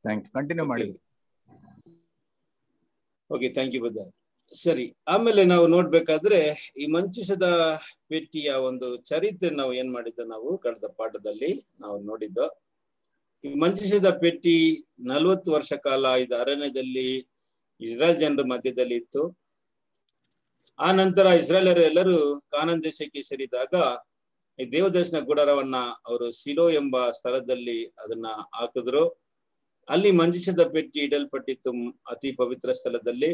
Thank you. Continue ಮಾಡಿ. Okay, thank you brother. ಸರಿ, ಆಮೇಲೆ ನಾವು ನೋಡ್ಬೇಕಾದ್ರೆ ಈ ಮಂಜೂಷದ ಪೆಟ್ಟಿಯ ಒಂದು ಚರಿತ್ರೆ ನಾವು ಏನ್ ಮಾಡಿದ್ದು, ನಾವು ಕಳೆದ ಪಾಠದಲ್ಲಿ ನಾವು ನೋಡಿದ್ದು. ಈ ಮಂಜೂಷದ ಪೆಟ್ಟಿ 40 ವರ್ಷ ಕಾಲ ಇದು ಅರಣ್ಯದಲ್ಲಿ ಇಸ್ರಾಯೇಲ್ ಜನರ ಮಧ್ಯದಲ್ಲಿ ಇತ್ತು. ಆ ನಂತರ ಇಸ್ರಾಯೇಲರು ಎಲ್ಲರೂ ಕಾನಾನ್ ದೇಶಕ್ಕೆ ಸೇರಿದಾಗ ಈ ದೇವದರ್ಶನ ಗುಡಾರವನ್ನ ಅವರು ಶಿಲೋ ಎಂಬ ಸ್ಥಳದಲ್ಲಿ ಅದನ್ನ ಹಾಕಿದ್ರು. ಅಲ್ಲಿ ಮಂಜೂಷದ ಪೆಟ್ಟಿ ಇಡಲ್ಪಟ್ಟಿತ್ತು, ಅತಿ ಪವಿತ್ರ ಸ್ಥಳದಲ್ಲಿ.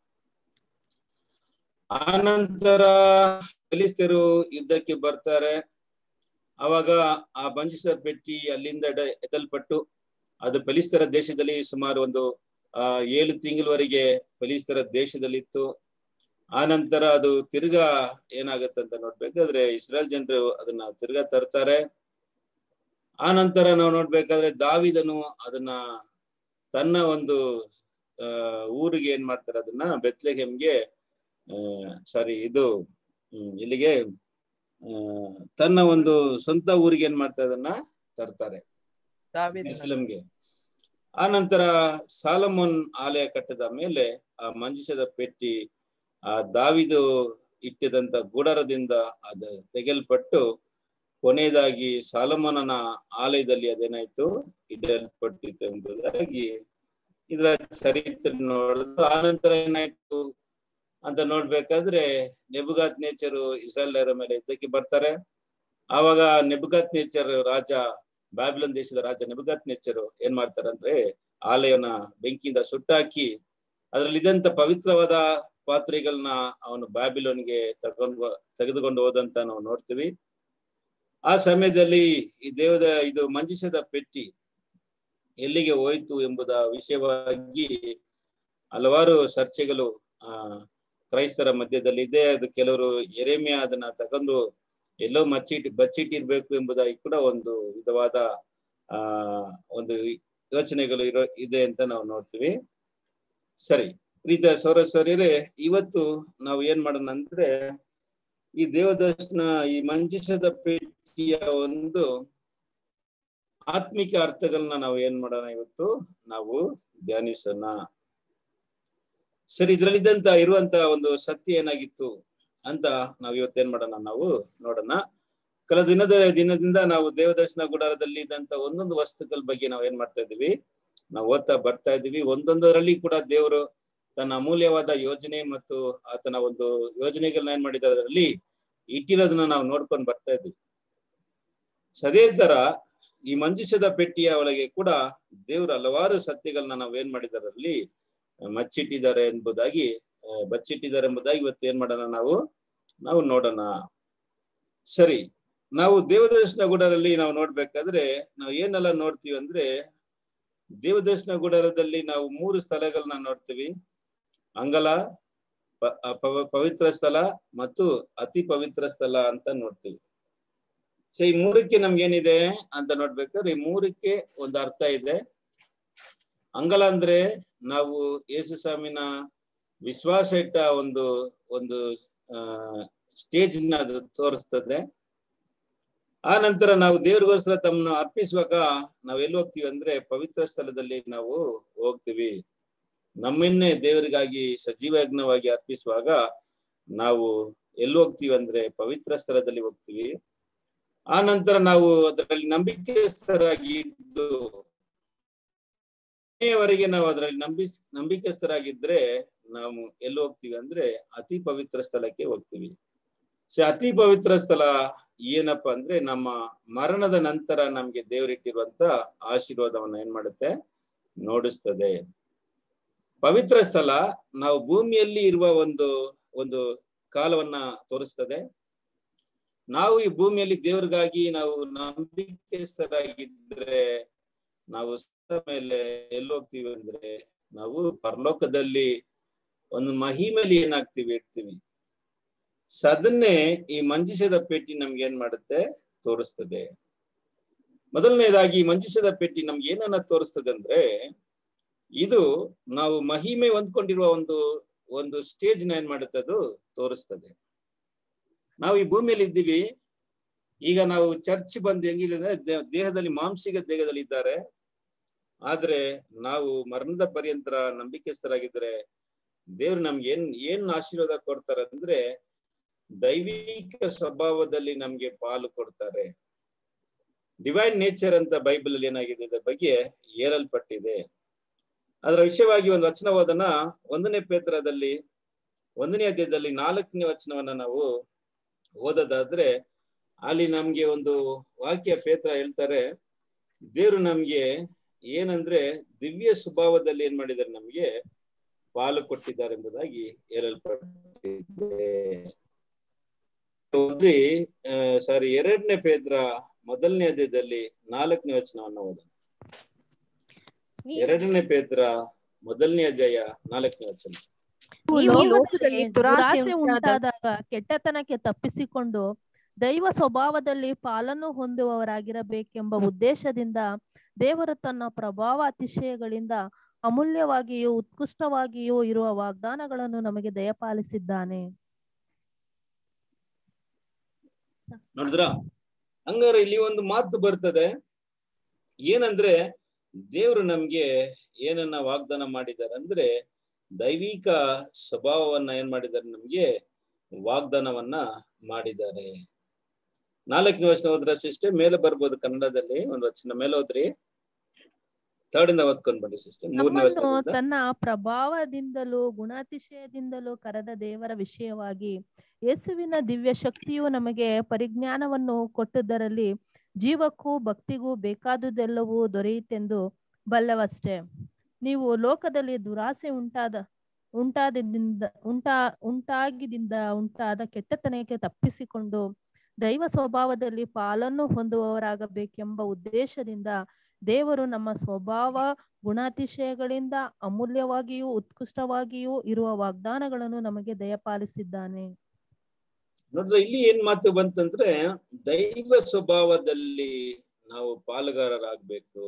ಆ ನಂತರ ಫಿಲಿಸ್ತೀಯರು ಯುದ್ಧಕ್ಕೆ ಬರ್ತಾರೆ. ಅವಾಗ ಆ ಮಂಜೂಷದ ಪೆಟ್ಟಿ ಅಲ್ಲಿಂದ ಎತ್ತಲ್ಪಟ್ಟು ಅದು ಫಿಲಿಸ್ತೀಯರ ದೇಶದಲ್ಲಿ ಸುಮಾರು ಒಂದು 7 ತಿಂಗಳವರೆಗೆ ಫಿಲಿಸ್ತೀಯರ ದೇಶದಲ್ಲಿತ್ತು. ಆ ನಂತರ ಅದು ತಿರ್ಗಾ ಏನಾಗತ್ತೆ ಅಂತ ನೋಡ್ಬೇಕಾದ್ರೆ ಇಸ್ರಾಯೇಲ್ ಜನರು ಅದನ್ನ ತಿರ್ಗಾ ತರ್ತಾರೆ. ಆ ನಂತರ ನಾವು ನೋಡ್ಬೇಕಾದ್ರೆ ದಾವೀದನು ಅದನ್ನ ತನ್ನ ಒಂದು ಊರಿಗೆ ಏನ್ ಮಾಡ್ತಾರೆ, ಅದನ್ನ ಬೆತ್ಲೆಹೇಮ್ಗೆ ಇಲ್ಲಿಗೆ ತನ್ನ ಒಂದು ಸ್ವಂತ ಊರಿಗೆ ಏನ್ ಮಾಡ್ತಾರೆ, ಅದನ್ನ ತರ್ತಾರೆ ಯೆರೂಸಲೇಮಿಗೆ. ಆ ನಂತರ ಸಾಲಮೋನ್ ಆಲಯ ಕಟ್ಟಿದ ಮೇಲೆ ಆ ಮಂಜೂಷದ ಪೆಟ್ಟಿ ಆ ದಾವೀದು ಇಟ್ಟಿದಂತ ಗುಡಾರದಿಂದ ಅದು ತೆಗೆಲ್ಪಟ್ಟು ಕೊನೆಯದಾಗಿ ಸಾಲಮೋನನ ಆಲಯದಲ್ಲಿ ಅದೇನಾಯ್ತು, ಇಡಲ್ಪಟ್ಟಿತ್ತು ಎಂಬುದಾಗಿ ಇದರ ಚರಿತ್ರೆ ನೋಡೋದು. ಆ ನಂತರ ಏನಾಯ್ತು ಅಂತ ನೋಡ್ಬೇಕಾದ್ರೆ ನೆಬುಕದ್ ನೇಚರು ಇಸ್ರಾಯೇಲರ ಮೇಲೆ ಯುದ್ಧಕ್ಕೆ ಬರ್ತಾರೆ. ಆವಾಗ ನೆಬುಕದ್ ನೇಚರ್ ರಾಜ, ಬ್ಯಾಬಿಲೋನ್ ದೇಶದ ರಾಜ ನೆಬುಕದ್ ನೇಚರು ಏನ್ ಮಾಡ್ತಾರೆ ಅಂದ್ರೆ ಆಲಯನ ಬೆಂಕಿಯಿಂದ ಸುಟ್ಟಾಕಿ ಅದರಲ್ಲಿ ಇದ್ದಂತ ಪವಿತ್ರವಾದ ಪಾತ್ರೆಗಳನ್ನ ಅವನು ಬ್ಯಾಬಿಲೋನ್ಗೆ ತೆಗೆದುಕೊಂಡು ಹೋದಂತ ನಾವು ನೋಡ್ತೀವಿ. ಆ ಸಮಯದಲ್ಲಿ ಈ ಇದು ಮಂಜೂಷದ ಪೆಟ್ಟಿ ಎಲ್ಲಿಗೆ ಹೋಯ್ತು ಎಂಬುದ ವಿಷಯವಾಗಿ ಹಲವಾರು ಚರ್ಚೆಗಳು ಕ್ರೈಸ್ತರ ಮಧ್ಯದಲ್ಲಿ ಇದೆ. ಅದು ಕೆಲವರು ಯೆರೆಮೀಯ ಅದನ್ನ ತಗೊಂಡು ಎಲ್ಲೋ ಬಚ್ಚಿಟ್ಟಿರ್ಬೇಕು ಎಂಬುದಾಗಿ ಕೂಡ ಒಂದು ವಿಧವಾದ ಒಂದು ಯೋಚನೆಗಳು ಇದೆ ಅಂತ ನಾವು ನೋಡ್ತೀವಿ. ಸರಿ, ಪ್ರೀತಿಯ ಸಹೋದರರೇ, ಇವತ್ತು ನಾವು ಏನ್ ಮಾಡೋಣ ಅಂದ್ರೆ ಈ ದೇವದರ್ಶನ ಈ ಮಂಜೂಷದ ಪೆಟ್ಟಿಯ ಒಂದು ಆತ್ಮಿಕ ಅರ್ಥಗಳನ್ನ ನಾವು ಏನ್ ಮಾಡೋಣ, ಇವತ್ತು ನಾವು ಧ್ಯಾನಿಸೋಣ. ಸರಿ, ಇದ್ರಲ್ಲಿದ್ದಂತ ಇರುವಂತ ಒಂದು ಸತ್ಯ ಏನಾಗಿತ್ತು ಅಂತ ನಾವು ಇವತ್ತೇನ್ ಮಾಡೋಣ, ನಾವು ನೋಡೋಣ. ಕೆಲ ದಿನದಿಂದ ನಾವು ದೇವದರ್ಶನ ಗುಡಾರದಲ್ಲಿ ಇದ್ದಂತ ಒಂದೊಂದು ವಸ್ತುಗಳ ಬಗ್ಗೆ ನಾವು ಏನ್ ಮಾಡ್ತಾ ಇದೀವಿ, ನಾವು ಓದ್ತಾ ಬರ್ತಾ ಇದೀವಿ. ಒಂದೊಂದರಲ್ಲಿ ಕೂಡ ದೇವರು ತನ್ನ ಅಮೂಲ್ಯವಾದ ಯೋಜನೆ ಮತ್ತು ಆತನ ಒಂದು ಯೋಜನೆಗಳನ್ನ ಏನ್ ಮಾಡಿದ್ದಾರೆ, ಅದರಲ್ಲಿ ಇಟ್ಟಿರೋದನ್ನ ನಾವು ನೋಡ್ಕೊಂಡು ಬರ್ತಾ ಇದ್ವಿ. ಅದೇ ತರ ಈ ಮಂಜೂಷದ ಪೆಟ್ಟಿಯ ಒಳಗೆ ಕೂಡ ದೇವರು ಹಲವಾರು ಸತ್ಯಗಳನ್ನ ನಾವ್ ಏನ್ ಮಾಡಿದ್ದಾರೆ, ಅಲ್ಲಿ ಬಚ್ಚಿಟ್ಟಿದ್ದಾರೆ ಎಂಬುದಾಗಿ ಇವತ್ತು ಏನ್ ಮಾಡೋಣ, ನಾವು ನೋಡೋಣ. ಸರಿ, ನಾವು ದೇವದರ್ಶನ ಗುಡಾರಲ್ಲಿ ನಾವು ನೋಡ್ಬೇಕಾದ್ರೆ ನಾವು ಏನೆಲ್ಲ ನೋಡ್ತೀವಿ ಅಂದ್ರೆ, ದೇವದರ್ಶನ ಗುಡಾರದಲ್ಲಿ ನಾವು 3 ಸ್ಥಳಗಳನ್ನ ನೋಡ್ತೀವಿ. ಅಂಗಲ, ಪವಿತ್ರ ಸ್ಥಳ ಮತ್ತು ಅತಿ ಪವಿತ್ರ ಸ್ಥಳ ಅಂತ ನೋಡ್ತೀವಿ. ಸೊ ಈ 3ಕ್ಕೆ ನಮ್ಗೇನಿದೆ ಅಂತ ನೋಡ್ಬೇಕಾದ್ರೆ ಈ 3ಕ್ಕೆ ಒಂದು ಅರ್ಥ ಇದೆ. ಅಂಗಲ ಅಂದ್ರೆ ನಾವು ಯೇಸು ಸ್ವಾಮಿನ ವಿಶ್ವಾಸ ಇಟ್ಟ ಒಂದು ಸ್ಟೇಜ್ ನ ಅದು ತೋರಿಸ್ತದೆ. ಆ ನಂತರ ನಾವು ದೇವ್ರಿಗೋಸ್ಕರ ತಮ್ಮನ್ನು ಅರ್ಪಿಸುವಾಗ ನಾವ್ ಎಲ್ಲಿ ಹೋಗ್ತೀವಿ ಅಂದ್ರೆ ಪವಿತ್ರ ಸ್ಥಳದಲ್ಲಿ ನಾವು ಹೋಗ್ತೀವಿ. ನಮ್ಮನ್ನೇ ದೇವರಿಗಾಗಿ ಸಜೀವ ಯಜ್ಞವಾಗಿ ಅರ್ಪಿಸುವಾಗ ನಾವು ಎಲ್ಲಿ ಹೋಗ್ತೀವಿ ಅಂದ್ರೆ ಪವಿತ್ರ ಸ್ಥಳದಲ್ಲಿ ಹೋಗ್ತೀವಿ. ಆ ನಂತರ ನಾವು ಅದರಲ್ಲಿ ನಂಬಿಕೆಸ್ಥರಾಗಿದ್ದು ಕೊನೆಯವರೆಗೆ ನಾವು ಅದರಲ್ಲಿ ನಂಬಿಕೆಸ್ಥರಾಗಿದ್ರೆ ನಾವು ಎಲ್ಲಿ ಹೋಗ್ತೀವಿ ಅಂದ್ರೆ ಅತಿ ಪವಿತ್ರ ಸ್ಥಳಕ್ಕೆ ಹೋಗ್ತೀವಿ. ಸೊ ಅತಿ ಪವಿತ್ರ ಸ್ಥಳ ಏನಪ್ಪಾ ಅಂದ್ರೆ ನಮ್ಮ ಮರಣದ ನಂತರ ನಮ್ಗೆ ದೇವರಿಟ್ಟಿರುವಂತ ಆಶೀರ್ವಾದವನ್ನ ಏನ್ ಮಾಡುತ್ತೆ, ನೋಡಿಸ್ತದೆ. ಪವಿತ್ರ ಸ್ಥಳ ನಾವು ಭೂಮಿಯಲ್ಲಿ ಇರುವ ಒಂದು ಕಾಲವನ್ನ ತೋರಿಸ್ತದೆ. ನಾವು ಈ ಭೂಮಿಯಲ್ಲಿ ದೇವರಿಗಾಗಿ ನಾವು ನಂಬಿಕೆಸ್ಥರಾಗಿದ್ರೆ ನಾವು ಮೇಲೆ ಎಲ್ಲಿ ಹೋಗ್ತೀವಿ ಅಂದ್ರೆ ನಾವು ಪರಲೋಕದಲ್ಲಿ ಒಂದು ಮಹಿಮೆಯಲ್ಲಿ ಇರ್ತೀವಿ. ಅದನ್ನೇ ಈ ಮಂಜೂಷದ ಪೆಟ್ಟಿ ನಮ್ಗೆ ಏನ್ ಮಾಡುತ್ತೆ, ತೋರಿಸ್ತದೆ. ಮೊದಲನೇದಾಗಿ ಮಂಜೂಷದ ಪೆಟ್ಟಿ ನಮ್ಗೆ ಏನನ್ನ ತೋರಿಸ್ತದೆ ಅಂದ್ರೆ, ಇದು ನಾವು ಮಹಿಮೆ ಹೊಂದ್ಕೊಂಡಿರುವ ಒಂದು ಸ್ಟೇಜ್ ನ ಏನ್ ಮಾಡುತ್ತೆ, ಅದು ತೋರಿಸ್ತದೆ. ನಾವು ಈ ಭೂಮಿಯಲ್ಲಿ ಇದ್ದೀವಿ. ಈಗ ನಾವು ಚರ್ಚ್ ಬಂದು ಹೆಂಗಿಲ್ಲ, ದೇಹದಲ್ಲಿ ಮಾಂಸಿಕ ದೇಹದಲ್ಲಿ ಇದ್ದಾರೆ. ಆದ್ರೆ ನಾವು ಮರಣದ ಪರ್ಯಂತರ ನಂಬಿಕೆಸ್ಥರಾಗಿದ್ರೆ ದೇವ್ರು ನಮ್ಗೆ ಏನ್ ಆಶೀರ್ವಾದ ಕೊಡ್ತಾರೆ ಅಂದ್ರೆ ದೈವಿಕ ಸ್ವಭಾವದಲ್ಲಿ ನಮ್ಗೆ ಪಾಲು ಕೊಡ್ತಾರೆ. ಡಿವೈನ್ ನೇಚರ್ ಅಂತ ಬೈಬಲ್ ಅಲ್ಲಿ ಏನಾಗಿದೆ ಇದರ ಬಗ್ಗೆ ಹೇಳಲ್ಪಟ್ಟಿದೆ. ಅದರ ವಿಷಯವಾಗಿ ಒಂದು ವಚನ ಓದೋಣ. 1ನೇ ಪೇತ್ರದಲ್ಲಿ 1ನೇ ಅಧ್ಯಾಯದಲ್ಲಿ 4ನೇ ವಚನವನ್ನ ನಾವು ಓದೋದಾದ್ರೆ ಅಲ್ಲಿ ನಮ್ಗೆ ಒಂದು ವಾಕ್ಯ ಪೇತ್ರ ಹೇಳ್ತಾರೆ, ದೇವ್ರು ನಮ್ಗೆ ಏನಂದ್ರೆ ದಿವ್ಯ ಸ್ವಭಾವದಲ್ಲಿ ಏನ್ ಮಾಡಿದ್ದಾರೆ, ನಮ್ಗೆ ಪಾಲು ಕೊಟ್ಟಿದ್ದಾರೆ ಎಂಬುದಾಗಿ ಹೇಳಲ್ಪಟ್ಟಿದೆ. 2ನೇ ಪೇತ್ರ 1ನೇ ಅಧ್ಯಾಯದಲ್ಲಿ 4ನೇ ವಚನವನ್ನು ಓದೋಣ. 2ನೇ ಪೇತ್ರ 1ನೇ ಅಧ್ಯಾಯ 4ನೇ ವಚನ. ಲೋಕದಲ್ಲಿ ದುರಾಸೆ ಉಂಟಾದಾಗ ಕೆಟ್ಟತನಕ್ಕೆ ತಪ್ಪಿಸಿಕೊಂಡು ದೈವ ಸ್ವಭಾವದಲ್ಲಿ ಪಾಲನ್ನು ಹೊಂದುವವರಾಗಿರಬೇಕೆಂಬ ಉದ್ದೇಶದಿಂದ ದೇವರು ತನ್ನ ಪ್ರಭಾವ ಅತಿಶಯಗಳಿಂದ ಅಮೂಲ್ಯವಾಗಿಯೂ ಉತ್ಕೃಷ್ಟವಾಗಿಯೂ ಇರುವ ವಾಗ್ದಾನಗಳನ್ನು ನಮಗೆ ದಯಪಾಲಿಸಿದ್ದಾನೆ. ನೋಡಿದ್ರ, ಹಂಗಾರೆ ಇಲ್ಲಿ ಒಂದು ಮಾತು ಬರ್ತದೆ, ಏನಂದ್ರೆ ದೇವರು ನಮ್ಗೆ ಏನನ್ನ ವಾಗ್ದಾನ ಮಾಡಿದ್ದಾರೆ ಅಂದ್ರೆ ದೈವಿಕ ಸ್ವಭಾವವನ್ನ ಏನ್ ಮಾಡಿದ್ದಾರೆ, ನಮ್ಗೆ ವಾಗ್ದಾನವನ್ನ ಮಾಡಿದ್ದಾರೆ. 4ನೇ ವಚನ ಹೋದ್ರ ಸಿಸ್ಟರ್ ಮೇಲೆ ಬರ್ಬೋದು, ಕನ್ನಡದಲ್ಲಿ ಒಂದು ವಚನ ಮೇಲೆ ಹೋದ್ರಿ, 3ರಿಂದ ಓದ್ಕೊಂಡ್ ಬನ್ನಿ ಸಿಸ್ಟರ್. 3ನೇ ವಚನ. ತನ್ನ ಪ್ರಭಾವದಿಂದಲೂ ಗುಣಾತಿಶಯದಿಂದಲೂ ಕರೆದ ದೇವರ ವಿಷಯವಾಗಿ ಯೇಸುವಿನ ದಿವ್ಯ ಶಕ್ತಿಯು ನಮಗೆ ಪರಿಜ್ಞಾನವನ್ನು ಕೊಟ್ಟುದರಲ್ಲಿ ಜೀವಕ್ಕೂ ಭಕ್ತಿಗೂ ಬೇಕಾದುದೆಲ್ಲವೂ ದೊರೆಯಿತೆಂದು ಬಲ್ಲವಷ್ಟೇ. ನೀವು ಲೋಕದಲ್ಲಿ ದುರಾಸೆ ಉಂಟಾಗಿದಿಂದ ಉಂಟಾದ ಕೆಟ್ಟತನಕ್ಕೆ ತಪ್ಪಿಸಿಕೊಂಡು ದೈವ ಸ್ವಭಾವದಲ್ಲಿ ಪಾಲನ್ನು ಹೊಂದುವವರಾಗಬೇಕೆಂಬ ಉದ್ದೇಶದಿಂದ ದೇವರು ನಮ್ಮ ಸ್ವಭಾವ ಗುಣಾತಿಶಯಗಳಿಂದ ಅಮೂಲ್ಯವಾಗಿಯೂ ಉತ್ಕೃಷ್ಟವಾಗಿಯೂ ಇರುವ ವಾಗ್ದಾನಗಳನ್ನು ನಮಗೆ ದಯಪಾಲಿಸಿದ್ದಾನೆ. ನೋಡ್ರೆ, ಇಲ್ಲಿ ಏನ್ ಮಾತು ಬಂತಂದ್ರೆ ದೈವ ಸ್ವಭಾವದಲ್ಲಿ ನಾವು ಪಾಲುಗಾರರಾಗ್ಬೇಕು.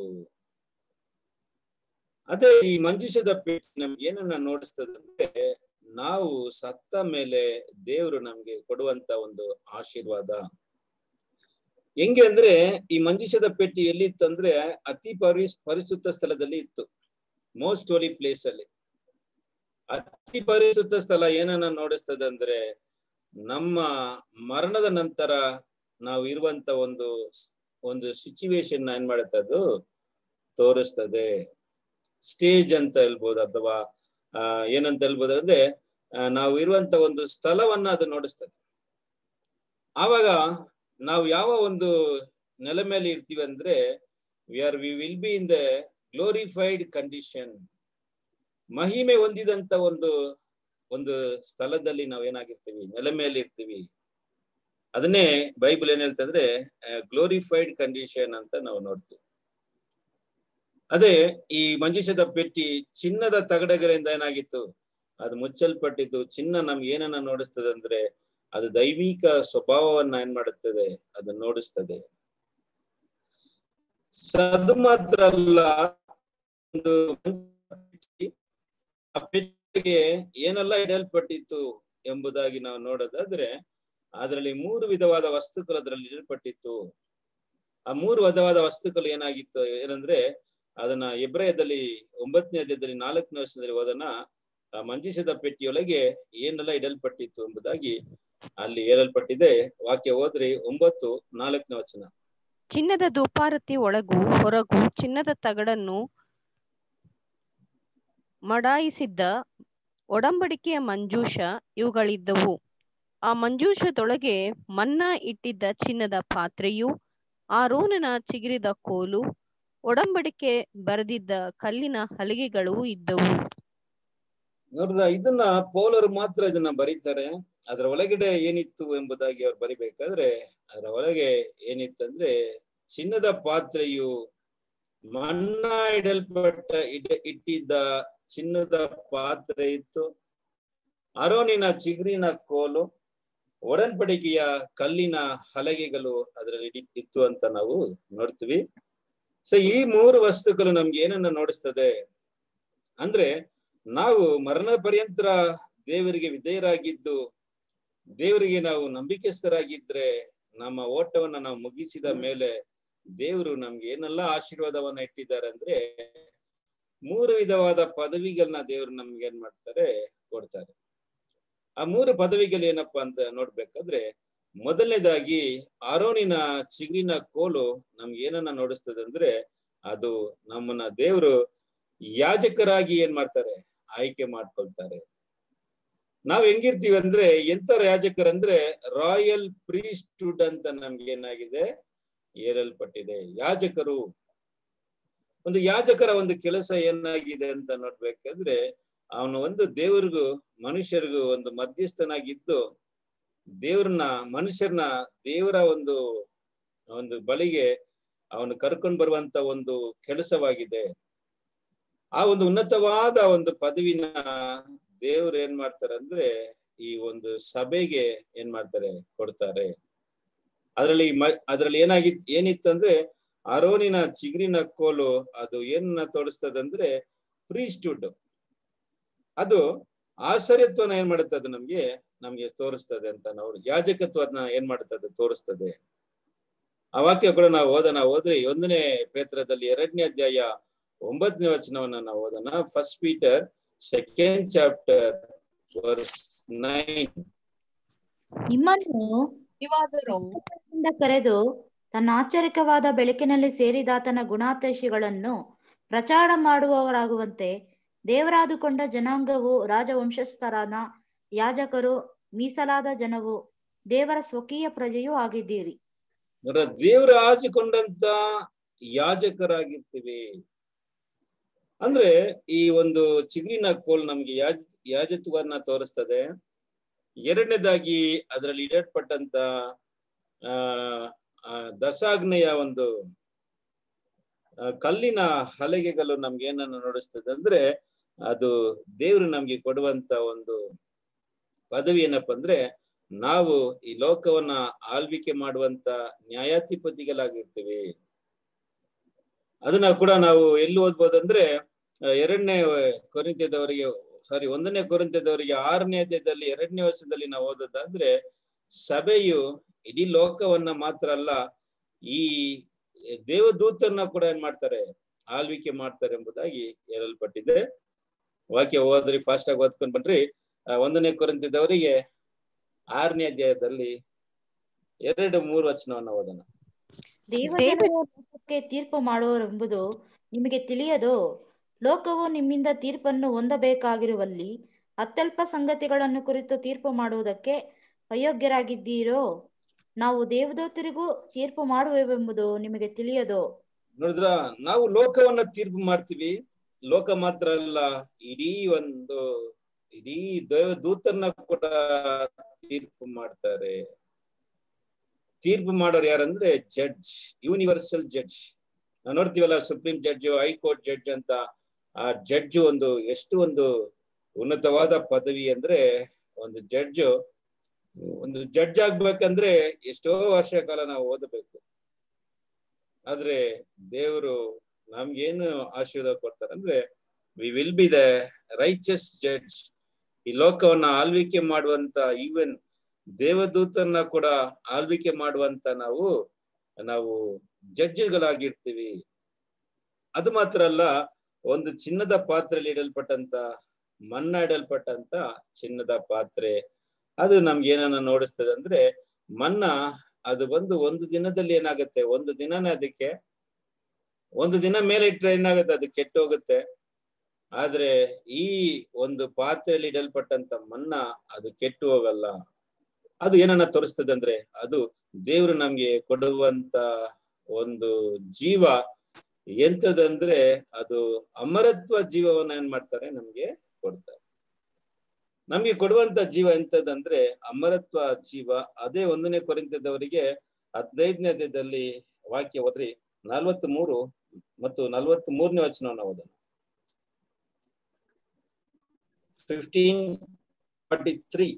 ಅದೇ ಈ ಮಂಜುಷದ ಪೇಟೆ ನಮ್ಗೆ ಏನನ್ನ ನೋಡಿಸ್ತದಂದ್ರೆ ನಾವು ಸತ್ತ ಮೇಲೆ ದೇವರು ನಮ್ಗೆ ಕೊಡುವಂತ ಒಂದು ಆಶೀರ್ವಾದ. ಹೆಂಗೆ ಅಂದ್ರೆ ಈ ಮಂಜುಷದ ಪೆಟ್ಟಿ ಎಲ್ಲಿತ್ತು ಅಂದ್ರೆ ಅತಿ ಪರಿಶುದ್ಧ ಸ್ಥಳದಲ್ಲಿ ಇತ್ತು, ಮೋಸ್ಟ್ ಹೋಲಿ ಪ್ಲೇಸ್ ಅಲ್ಲಿ. ಅತಿ ಪರಿಶುದ್ಧ ಸ್ಥಳ ಏನನ್ನ ನೋಡಿಸ್ತದೆ ಅಂದ್ರೆ ನಮ್ಮ ಮರಣದ ನಂತರ ನಾವು ಇರುವಂತ ಒಂದು ಸಿಚುವೇಶನ್ ಏನ್ ಮಾಡುತ್ತೆ, ಅದು ತೋರಿಸ್ತದೆ. ಸ್ಟೇಜ್ ಅಂತ ಹೇಳ್ಬೋದು, ಅಥವಾ ಏನಂತ ಹೇಳ್ಬೋದು ಅಂದ್ರೆ ನಾವು ಇರುವಂತ ಒಂದು ಸ್ಥಳವನ್ನ ಅದು ನೋಡಿಸ್ತದೆ. ಆವಾಗ ನಾವು ಯಾವ ಒಂದು ನೆಲೆ ಮೇಲೆ ಇರ್ತೀವಿ ಅಂದ್ರೆ we will be in the glorified condition. ಮಹಿಮೆ ಹೊಂದಿದಂತ ಒಂದು ಸ್ಥಳದಲ್ಲಿ ನಾವು ಏನಾಗಿರ್ತೀವಿ, ನೆಲೆ ಮೇಲೆ ಇರ್ತೀವಿ. ಅದನ್ನೇ ಬೈಬಲ್ ಏನ್ ಹೇಳ್ತಂದ್ರೆ ಗ್ಲೋರಿಫೈಡ್ ಕಂಡೀಷನ್ ಅಂತ ನಾವು ನೋಡ್ತೀವಿ. ಅದೇ ಈ ಮಂಜುಷದ ಪೆಟ್ಟಿ ಚಿನ್ನದ ತಗಡುಗಳಿಂದ ಏನಾಗಿತ್ತು, ಅದು ಮುಚ್ಚಲ್ಪಟ್ಟಿದ್ದು. ಚಿನ್ನ ನಮ್ಗೆ ಏನನ್ನ ನೋಡಿಸ್ತದೆ ಅಂದ್ರೆ ಅದು ದೈವಿಕ ಸ್ವಭಾವವನ್ನ ಏನ್ ಮಾಡುತ್ತದೆ, ಅದು ನೋಡಿಸ್ತದೆ. ಅದು ಮಾತ್ರ ಅಲ್ಲ, ಒಂದು ಪೆಟ್ಟಿಗೆ ಏನೆಲ್ಲ ಇಡಲ್ಪಟ್ಟಿತ್ತು ಎಂಬುದಾಗಿ ನಾವು ನೋಡೋದಾದ್ರೆ ಅದರಲ್ಲಿ 3 ವಿಧವಾದ ವಸ್ತುಗಳು ಅದರಲ್ಲಿ ಇಡಲ್ಪಟ್ಟಿತ್ತು. ಆ 3 ವಿಧವಾದ ವಸ್ತುಗಳು ಏನಾಗಿತ್ತು ಏನಂದ್ರೆ ಅದನ್ನ ಎಬ್ರಾಯದಲ್ಲಿ 9ನೇ ಅಧ್ಯಾಯದಲ್ಲಿ 4ನೇ ವಚನದಲ್ಲಿ ಓದೋಣ. ಆ ಮಂಜೂಷದ ಪೆಟ್ಟಿಯೊಳಗೆ ಏನೆಲ್ಲ ಇಡಲ್ಪಟ್ಟಿತ್ತು ಎಂಬುದಾಗಿ ಅಲ್ಲಿ ಹೇಳಲ್ಪಟ್ಟಿದೆ. ವಾಕ್ಯ ಓದ್ರಿ 9:4ನೇ ವಚನ. ಚಿನ್ನದ ಧೂಪಾರತಿ ಒಳಗೂ ಹೊರಗೂ ಚಿನ್ನದ ತಗಡನ್ನು ಮಡಾಯಿಸಿದ್ದ ಒಡಂಬಡಿಕೆಯ ಮಂಜೂಷ ಇವುಗಳಿದ್ದವು. ಆ ಮಂಜೂಷದೊಳಗೆ ಮನ್ನಾ ಇಟ್ಟಿದ್ದ ಚಿನ್ನದ ಪಾತ್ರೆಯು, ಆರೋನನ ಚಿಗಿರಿದ ಕೋಲು, ಒಡಂಬಡಿಕೆ ಬರೆದಿದ್ದ ಕಲ್ಲಿನ ಹಲಿಗೆಗಳು ಇದ್ದವು. ನೋಡ್ರ, ಇದನ್ನ ಪೌಲರು ಮಾತ್ರ ಇದನ್ನ ಬರೀತಾರೆ. ಅದರ ಒಳಗಡೆ ಏನಿತ್ತು ಎಂಬುದಾಗಿ ಅವ್ರು ಬರಿಬೇಕಾದ್ರೆ ಅದರ ಒಳಗೆ ಏನಿತ್ತಂದ್ರೆ ಚಿನ್ನದ ಪಾತ್ರೆಯು, ಮನ್ನಾ ಇಟ್ಟಿದ್ದ ಚಿನ್ನದ ಪಾತ್ರೆ ಇತ್ತು, ಅರೋನಿನ ಚಿಗುರಿನ ಕೋಲು, ಒಡಂಬಡಿಕೆಯ ಕಲ್ಲಿನ ಹಲಗೆಗಳು ಅದರಲ್ಲಿ ಇತ್ತು ಅಂತ ನಾವು ನೋಡ್ತೀವಿ. ಸೊ ಈ 3 ವಸ್ತುಗಳು ನಮ್ಗೆ ಏನನ್ನ ನೋಡಿಸ್ತದೆ ಅಂದ್ರೆ ನಾವು ಮರಣ ಪರ್ಯಂತರ ದೇವರಿಗೆ ವಿಧೇಯರಾಗಿದ್ದು ದೇವರಿಗೆ ನಾವು ನಂಬಿಕೆಸ್ಥರಾಗಿದ್ರೆ ನಮ್ಮ ಓಟವನ್ನ ನಾವು ಮುಗಿಸಿದ ಮೇಲೆ ದೇವರು ನಮ್ಗೆ ಏನೆಲ್ಲ ಆಶೀರ್ವಾದವನ್ನ ಇಟ್ಟಿದ್ದಾರೆ ಅಂದ್ರೆ 3 ವಿಧವಾದ ಪದವಿಗಳನ್ನ ದೇವರು ನಮ್ಗೆ ಏನ್ ಮಾಡ್ತಾರೆ, ಕೊಡ್ತಾರೆ. ಆ 3 ಪದವಿಗಳು ಏನಪ್ಪಾ ಅಂತ ನೋಡ್ಬೇಕಾದ್ರೆ, ಮೊದಲನೇದಾಗಿ ಆರೋನಿನ ಚಿಗುರಿನ ಕೋಲು ನಮ್ಗೆ ಏನನ್ನ ನೋಡಿಸ್ತದೆ ಅಂದ್ರೆ, ಅದು ನಮ್ಮನ್ನ ದೇವರು ಯಾಜಕರಾಗಿ ಏನ್ ಮಾಡ್ತಾರೆ, ಆಯ್ಕೆ ಮಾಡ್ಕೊಳ್ತಾರೆ. ನಾವ್ ಹೆಂಗಿರ್ತೀವಿ ಅಂದ್ರೆ, ಎಂತ ಯಾಜಕರಂದ್ರೆ ರಾಯಲ್ ಪ್ರೀಸ್ಟ್ಹುಡ್ ಅಂತ ನಮ್ಗೆ ಏನಾಗಿದೆ, ಏರಲ್ಪಟ್ಟಿದೆ. ಯಾಜಕರು, ಒಂದು ಯಾಜಕರ ಒಂದು ಕೆಲಸ ಏನಾಗಿದೆ ಅಂತ ನೋಡ್ಬೇಕಾದ್ರೆ, ಅವನು ಒಂದು ದೇವರಿಗೂ ಮನುಷ್ಯರಿಗೂ ಒಂದು ಮಧ್ಯಸ್ಥನಾಗಿದ್ದು ಮನುಷ್ಯರನ್ನ ದೇವರ ಒಂದು ಬಳಿಗೆ ಅವನು ಕರ್ಕೊಂಡು ಬರುವಂತ ಒಂದು ಕೆಲಸವಾಗಿದೆ. ಆ ಒಂದು ಉನ್ನತವಾದ ಒಂದು ಪದವಿನ ದೇವರು ಏನ್ ಮಾಡ್ತಾರೆ ಅಂದ್ರೆ, ಈ ಒಂದು ಸಭೆಗೆ ಏನ್ ಮಾಡ್ತಾರೆ, ಕೊಡ್ತಾರೆ. ಅದ್ರಲ್ಲಿ ಏನಿತ್ತಂದ್ರೆ, ಆರೋನಿನ ಚಿಗುರಿನ ಕೋಲು ಅದು ಏನನ್ನ ತೋರಿಸ್ತದಂದ್ರೆ ಪ್ರೀಸ್ಟ್ಹುಡ್. ಅದು ಆಶ್ಚರ್ಯತ್ವನ ಏನ್ ಮಾಡುತ್ತೆ, ಅದು ನಮ್ಗೆ ತೋರಿಸ್ತದೆ ಅಂತ ನಾವು ಯಾಜಕತ್ವನ ಏನ್ ಮಾಡುತ್ತದೆ, ತೋರಿಸ್ತದೆ. ಆ ವಾಕ್ಯ ಕೂಡ ನಾವು ಓದ್ರಿ 1ನೇ ಪೇತ್ರದಲ್ಲಿ 2ನೇ ಅಧ್ಯಾಯ 9ನೇ ವಚನವನ್ನ ನಾವು ಓದೋಣ. 1 Peter 2nd chapter verse 9. ನಿಮ್ಮನ್ನು ಕರೆದು ತನ್ನ ಆಶ್ಚರ್ಯಕವಾದ ಬೆಳಕಿನಲ್ಲಿ ಸೇರಿದಾತನ ಗುಣಾತಿಶಯಗಳನ್ನು ಪ್ರಚಾರ ಮಾಡುವವರಾಗುವಂತೆ ದೇವರಾದುಕೊಂಡ ಜನಾಂಗವು, ರಾಜವಂಶಸ್ಥರಾದ ಯಾಜಕರು, ಮೀಸಲಾದ ಜನವು, ದೇವರ ಸ್ವಕೀಯ ಪ್ರಜೆಯೂ ಆಗಿದ್ದೀರಿ. ದೇವರ ಆಚಿಕೊಂಡಂತ ಯಾಜಕರಾಗಿರ್ತೀವಿ ಅಂದ್ರೆ, ಈ ಒಂದು ಚಿಗುರಿನ ಕೋಲ್ ನಮ್ಗೆ ಯಾಜತ್ವನ್ನ ತೋರಿಸ್ತದೆ. ಎರಡನೇದಾಗಿ ಅದರಲ್ಲಿ ಇಡಲ್ಪಟ್ಟಂತ ದಶಾಗ್ನೆಯ ಒಂದು ಕಲ್ಲಿನ ಹಲಗೆಗಳು ನಮ್ಗೆ ಏನನ್ನ ನೋಡಿಸ್ತದೆ ಅಂದ್ರೆ, ಅದು ದೇವರು ನಮ್ಗೆ ಕೊಡುವಂತ ಒಂದು ಪದವಿ ಏನಪ್ಪಾ ಅಂದ್ರೆ, ನಾವು ಈ ಲೋಕವನ್ನ ಆಳ್ವಿಕೆ ಮಾಡುವಂತ ನ್ಯಾಯಾಧಿಪತಿಗಳಾಗಿರ್ತೀವಿ. ಅದನ್ನ ಕೂಡ ನಾವು ಎಲ್ಲಿ ಓದ್ಬೋದಂದ್ರೆ, 1ನೇ ಕೊರಿಂಥದವರಿಗೆ 6ನೇ ಅಧ್ಯಾಯದಲ್ಲಿ 2ನೇ ವರ್ಷದಲ್ಲಿ ನಾವು ಓದೋದಾದ್ರೆ, ಸಭೆಯು ಇಡೀ ಲೋಕವನ್ನ ಮಾತ್ರ ಅಲ್ಲ, ಈ ದೇವದೂತರನ್ನ ಕೂಡ ಏನ್ ಮಾಡ್ತಾರೆ, ಆಳ್ವಿಕೆ ಮಾಡ್ತಾರೆ ಎಂಬುದಾಗಿ ಹೇಳಲ್ಪಟ್ಟಿದೆ. ವಾಕ್ಯ ಓದ್ರಿ, ಫಾಸ್ಟ್ ಆಗಿ ಓದ್ಕೊಂಡ್ ಬನ್ರಿ. 1ನೇ ಕೊರಿಂಥದವರಿಗೆ 6ನೇ ಅಧ್ಯಾಯದಲ್ಲಿ 2-3 ವಚನವನ್ನ ಓದೋಣ. ಲೋಕಕ್ಕೆ ತೀರ್ಪು ಮಾಡುವರೆಂಬುದು ನಿಮಗೆ ತಿಳಿಯದೋ? ಲೋಕವು ನಿಮ್ಮಿಂದ ತೀರ್ಪನ್ನು ಹೊಂದಬೇಕಾಗಿರುವಲ್ಲಿ ಅತ್ಯಲ್ಪ ಸಂಗತಿಗಳನ್ನು ಕುರಿತು ತೀರ್ಪು ಮಾಡುವುದಕ್ಕೆ ಅಯೋಗ್ಯರಾಗಿದ್ದೀರೋ? ನಾವು ದೇವದೂತರಿಗೂ ತೀರ್ಪು ಮಾಡುವೆವೆಂಬುದು ನಿಮಗೆ ತಿಳಿಯದೋ? ನೋಡಿದ್ರ, ನಾವು ಲೋಕವನ್ನ ತೀರ್ಪು ಮಾಡ್ತೀವಿ. ಲೋಕ ಮಾತ್ರ ಅಲ್ಲ, ಇಡೀ ದೇವದೂತರನ್ನ ಕೂಡ ತೀರ್ಪು ಮಾಡ್ತಾರೆ. ತೀರ್ಪು ಮಾಡೋರು ಯಾರಂದ್ರೆ ಜಡ್ಜ್, ಯೂನಿವರ್ಸಲ್ ಜಡ್ಜ್. ನಾವು ನೋಡ್ತೀವಲ್ಲ, ಸುಪ್ರೀಂ ಜಡ್ಜ್, ಹೈಕೋರ್ಟ್ ಜಡ್ಜ್ ಅಂತ. ಆ ಜಡ್ಜ್ ಎಷ್ಟು ಒಂದು ಉನ್ನತವಾದ ಪದವಿ ಅಂದ್ರೆ, ಒಂದು ಜಡ್ಜ್ ಆಗ್ಬೇಕಂದ್ರೆ ಎಷ್ಟೋ ವರ್ಷ ಕಾಲ ನಾವು ಓದಬೇಕು. ಆದ್ರೆ ದೇವರು ನಮ್ಗೇನು ಆಶೀರ್ವಾದ ಕೊಡ್ತಾರೆ ಅಂದ್ರೆ, we will be the righteous judge. ಈ ಲೋಕವನ್ನ ಆಳ್ವಿಕೆ ಮಾಡುವಂತ, ಈವನ್ ದೇವದೂತರನ್ನ ಕೂಡ ಆಳ್ವಿಕೆ ಮಾಡುವಂತ ನಾವು ಜಡ್ಜ್ಗಳಾಗಿರ್ತೀವಿ. ಅದು ಮಾತ್ರ ಅಲ್ಲ, ಒಂದು ಚಿನ್ನದ ಪಾತ್ರೆಯಲ್ಲಿ ಮನ್ನ ಇಡಲ್ಪಟ್ಟಂತ ಚಿನ್ನದ ಪಾತ್ರೆ, ಅದು ನಮ್ಗೆ ಏನನ್ನ ನೋಡಿಸ್ತದೆ ಅಂದ್ರೆ, ಮನ್ನ ಅದು ಬಂದು ಒಂದು ದಿನದಲ್ಲಿ ಏನಾಗುತ್ತೆ, ಒಂದು ದಿನ ಮೇಲೆ ಇಟ್ಟರೆ ಏನಾಗುತ್ತೆ, ಅದು ಕೆಟ್ಟೋಗುತ್ತೆ. ಆದ್ರೆ ಈ ಒಂದು ಪಾತ್ರೆಯಲ್ಲಿ ಇಡಲ್ಪಟ್ಟಂತ ಮನ್ನ ಅದು ಕೆಟ್ಟು ಹೋಗಲ್ಲ. ಅದು ಏನನ್ನ ತೋರಿಸ್ತದೆ ಅಂದ್ರೆ, ಅದು ದೇವರು ನಮ್ಗೆ ಕೊಡುವಂತ ಒಂದು ಜೀವ ಎಂತದಂದ್ರೆ, ಅದು ಅಮರತ್ವ ಜೀವವನ್ನ ಏನ್ ಮಾಡ್ತಾರೆ, ನಮ್ಗೆ ಕೊಡ್ತಾರೆ. ನಮ್ಗೆ ಕೊಡುವಂತ ಜೀವ ಎಂತದಂದ್ರೆ ಅಮರತ್ವ ಜೀವ. ಅದೇ 1ನೇ ಕೊರಿಂಥದವರಿಗೆ 15ನೇ ಅಧ್ಯಾಯದಲ್ಲಿ ವಾಕ್ಯ ಓದ್ರಿ, 43 ಮತ್ತು 43ನೇ ವಚನವನ್ನ ಓದೋಣ. 15:43.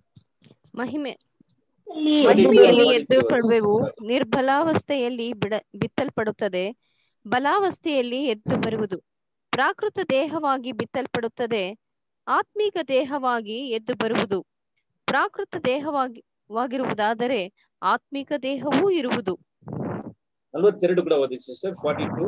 ಮಹಿಮೆಯಲ್ಲಿ ಎದ್ದುಕೊಳ್ಳುವೆವು, ನಿರ್ಬಲಾವಸ್ಥೆಯಲ್ಲಿ ಬಿತ್ತಲ್ಪಡುತ್ತದೆ, ಬಲಾವಸ್ಥೆಯಲ್ಲಿ ಎದ್ದು ಬರುವುದು. ಪ್ರಾಕೃತ ದೇಹವಾಗಿ ಬಿತ್ತಲ್ಪಡುತ್ತದೆ, ಆತ್ಮೀಕ ದೇಹವಾಗಿ ಎದ್ದು ಬರುವುದು. ಪ್ರಾಕೃತ ದೇಹವಾಗಿರುವುದಾದರೆ ಆತ್ಮಿಕ ದೇಹವೂ ಇರುವುದು. 42 ಕೂಡ ಓದಿ ಸಿಸ್ಟರ್. 42.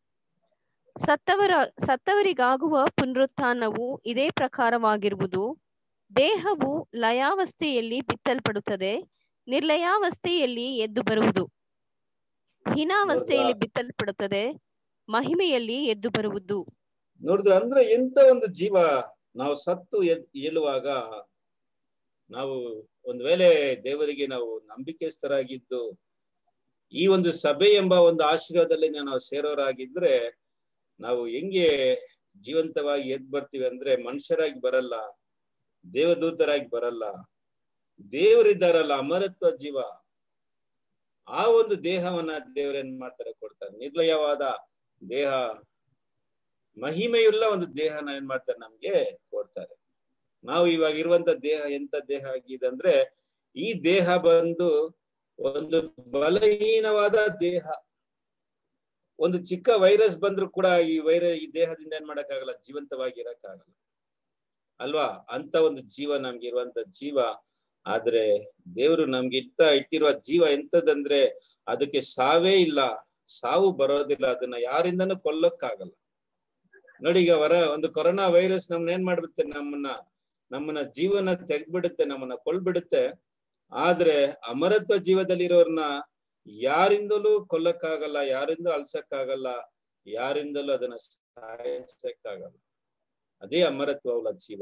ಸತ್ತವರಿಗಾಗುವ ಪುನರುತ್ಥಾನವು ಇದೇ ಪ್ರಕಾರವಾಗಿರುವುದು. ದೇಹವು ಲಯಾವಸ್ಥೆಯಲ್ಲಿ ಬಿತ್ತಲ್ಪಡುತ್ತದೆ, ನಿರ್ಲಯಾವಸ್ಥೆಯಲ್ಲಿ ಎದ್ದು ಬರುವುದು. ಹೀನಾವಸ್ಥೆಯಲ್ಲಿ ಬಿತ್ತಲ್ಪಡುತ್ತದೆ, ಮಹಿಮೆಯಲ್ಲಿ ಎದ್ದು ಬರುವುದು. ನೋಡಿದ್ರ ಅಂದ್ರೆ ಎಂತ ಒಂದು ಜೀವ. ನಾವು ಸತ್ತು ಏಳುವಾಗ ನಾವು ಒಂದು ವೇಳೆ ದೇವರಿಗೆ ನಾವು ನಂಬಿಕೆಸ್ಥರಾಗಿದ್ದು ಈ ಒಂದು ಸಭೆ ಎಂಬ ಒಂದು ಆಶೀರ್ವಾದದಲ್ಲಿ ನಾವು ಸೇರೋರಾಗಿದ್ರೆ ನಾವು ಹೆಂಗೆ ಜೀವಂತವಾಗಿ ಎದ್ದು ಬರ್ತೀವಿ ಅಂದ್ರೆ ಮನುಷ್ಯರಾಗಿ ಬರಲ್ಲ, ದೇವದೂತರಾಗಿ ಬರಲ್ಲ, ದೇವರಿದ್ದಾರಲ್ಲ ಅಮರತ್ವ ಜೀವ, ಆ ಒಂದು ದೇಹವನ್ನ ದೇವರೇನ್ ಮಾಡ್ತಾರೆ, ಕೊಡ್ತಾರೆ. ನಿರ್ಲಯವಾದ ದೇಹ, ಮಹಿಮೆಯುಳ್ಳ ಒಂದು ದೇಹನ ಏನ್ ಮಾಡ್ತಾರೆ, ನಮ್ಗೆ ಕೊಡ್ತಾರೆ. ನಾವು ಇವಾಗ ಇರುವಂತ ದೇಹ ಎಂತ ದೇಹ ಆಗಿದೆ ಅಂದ್ರೆ ಈ ದೇಹ ಬಂದು ಒಂದು ಬಲಹೀನವಾದ ದೇಹ. ಒಂದು ಚಿಕ್ಕ ವೈರಸ್ ಬಂದ್ರು ಕೂಡ ಈ ದೇಹದಿಂದ ಏನ್ ಮಾಡಕ್ಕಾಗಲ್ಲ, ಜೀವಂತವಾಗಿ ಇರಕ್ಕಾಗಲ್ಲ ಅಲ್ವಾ? ಅಂತ ಒಂದು ಜೀವ ನಮ್ಗೆ ಇರುವಂತ ಜೀವ. ಆದ್ರೆ ದೇವರು ನಮ್ಗೆ ಇಟ್ಟಿರುವ ಜೀವ ಎಂತದಂದ್ರೆ ಅದಕ್ಕೆ ಸಾವೇ ಇಲ್ಲ, ಸಾವು ಬರೋದಿಲ್ಲ, ಅದನ್ನ ಯಾರಿಂದನೂ ಕೊಲ್ಲಕ್ಕಾಗಲ್ಲ. ನೋಡಿ, ಈಗ ಒಂದು ಕೊರೋನಾ ವೈರಸ್ ನಮ್ಮನ್ನ ಏನ್ ಮಾಡ್ಬಿಡುತ್ತೆ, ನಮ್ಮನ್ನ ಜೀವನ ತೆಗೆದ್ಬಿಡುತ್ತೆ, ನಮ್ಮನ್ನ ಕೊಲ್ಬಿಡುತ್ತೆ. ಆದ್ರೆ ಅಮರತ್ವ ಜೀವದಲ್ಲಿರೋರ್ನ ಯಾರಿಂದಲೂ ಕೊಲ್ಲಕ್ಕಾಗಲ್ಲ, ಯಾರಿಂದಲೂ ಅಳ್ಸಕ್ಕಾಗಲ್ಲ, ಯಾರಿಂದಲೂ ಅದನ್ನ ಸಾಯಿಸಕ್ಕಾಗಲ್ಲ. ಅದೇ ಅಮರತ್ವ ಉಳ್ಳ ಜೀವ.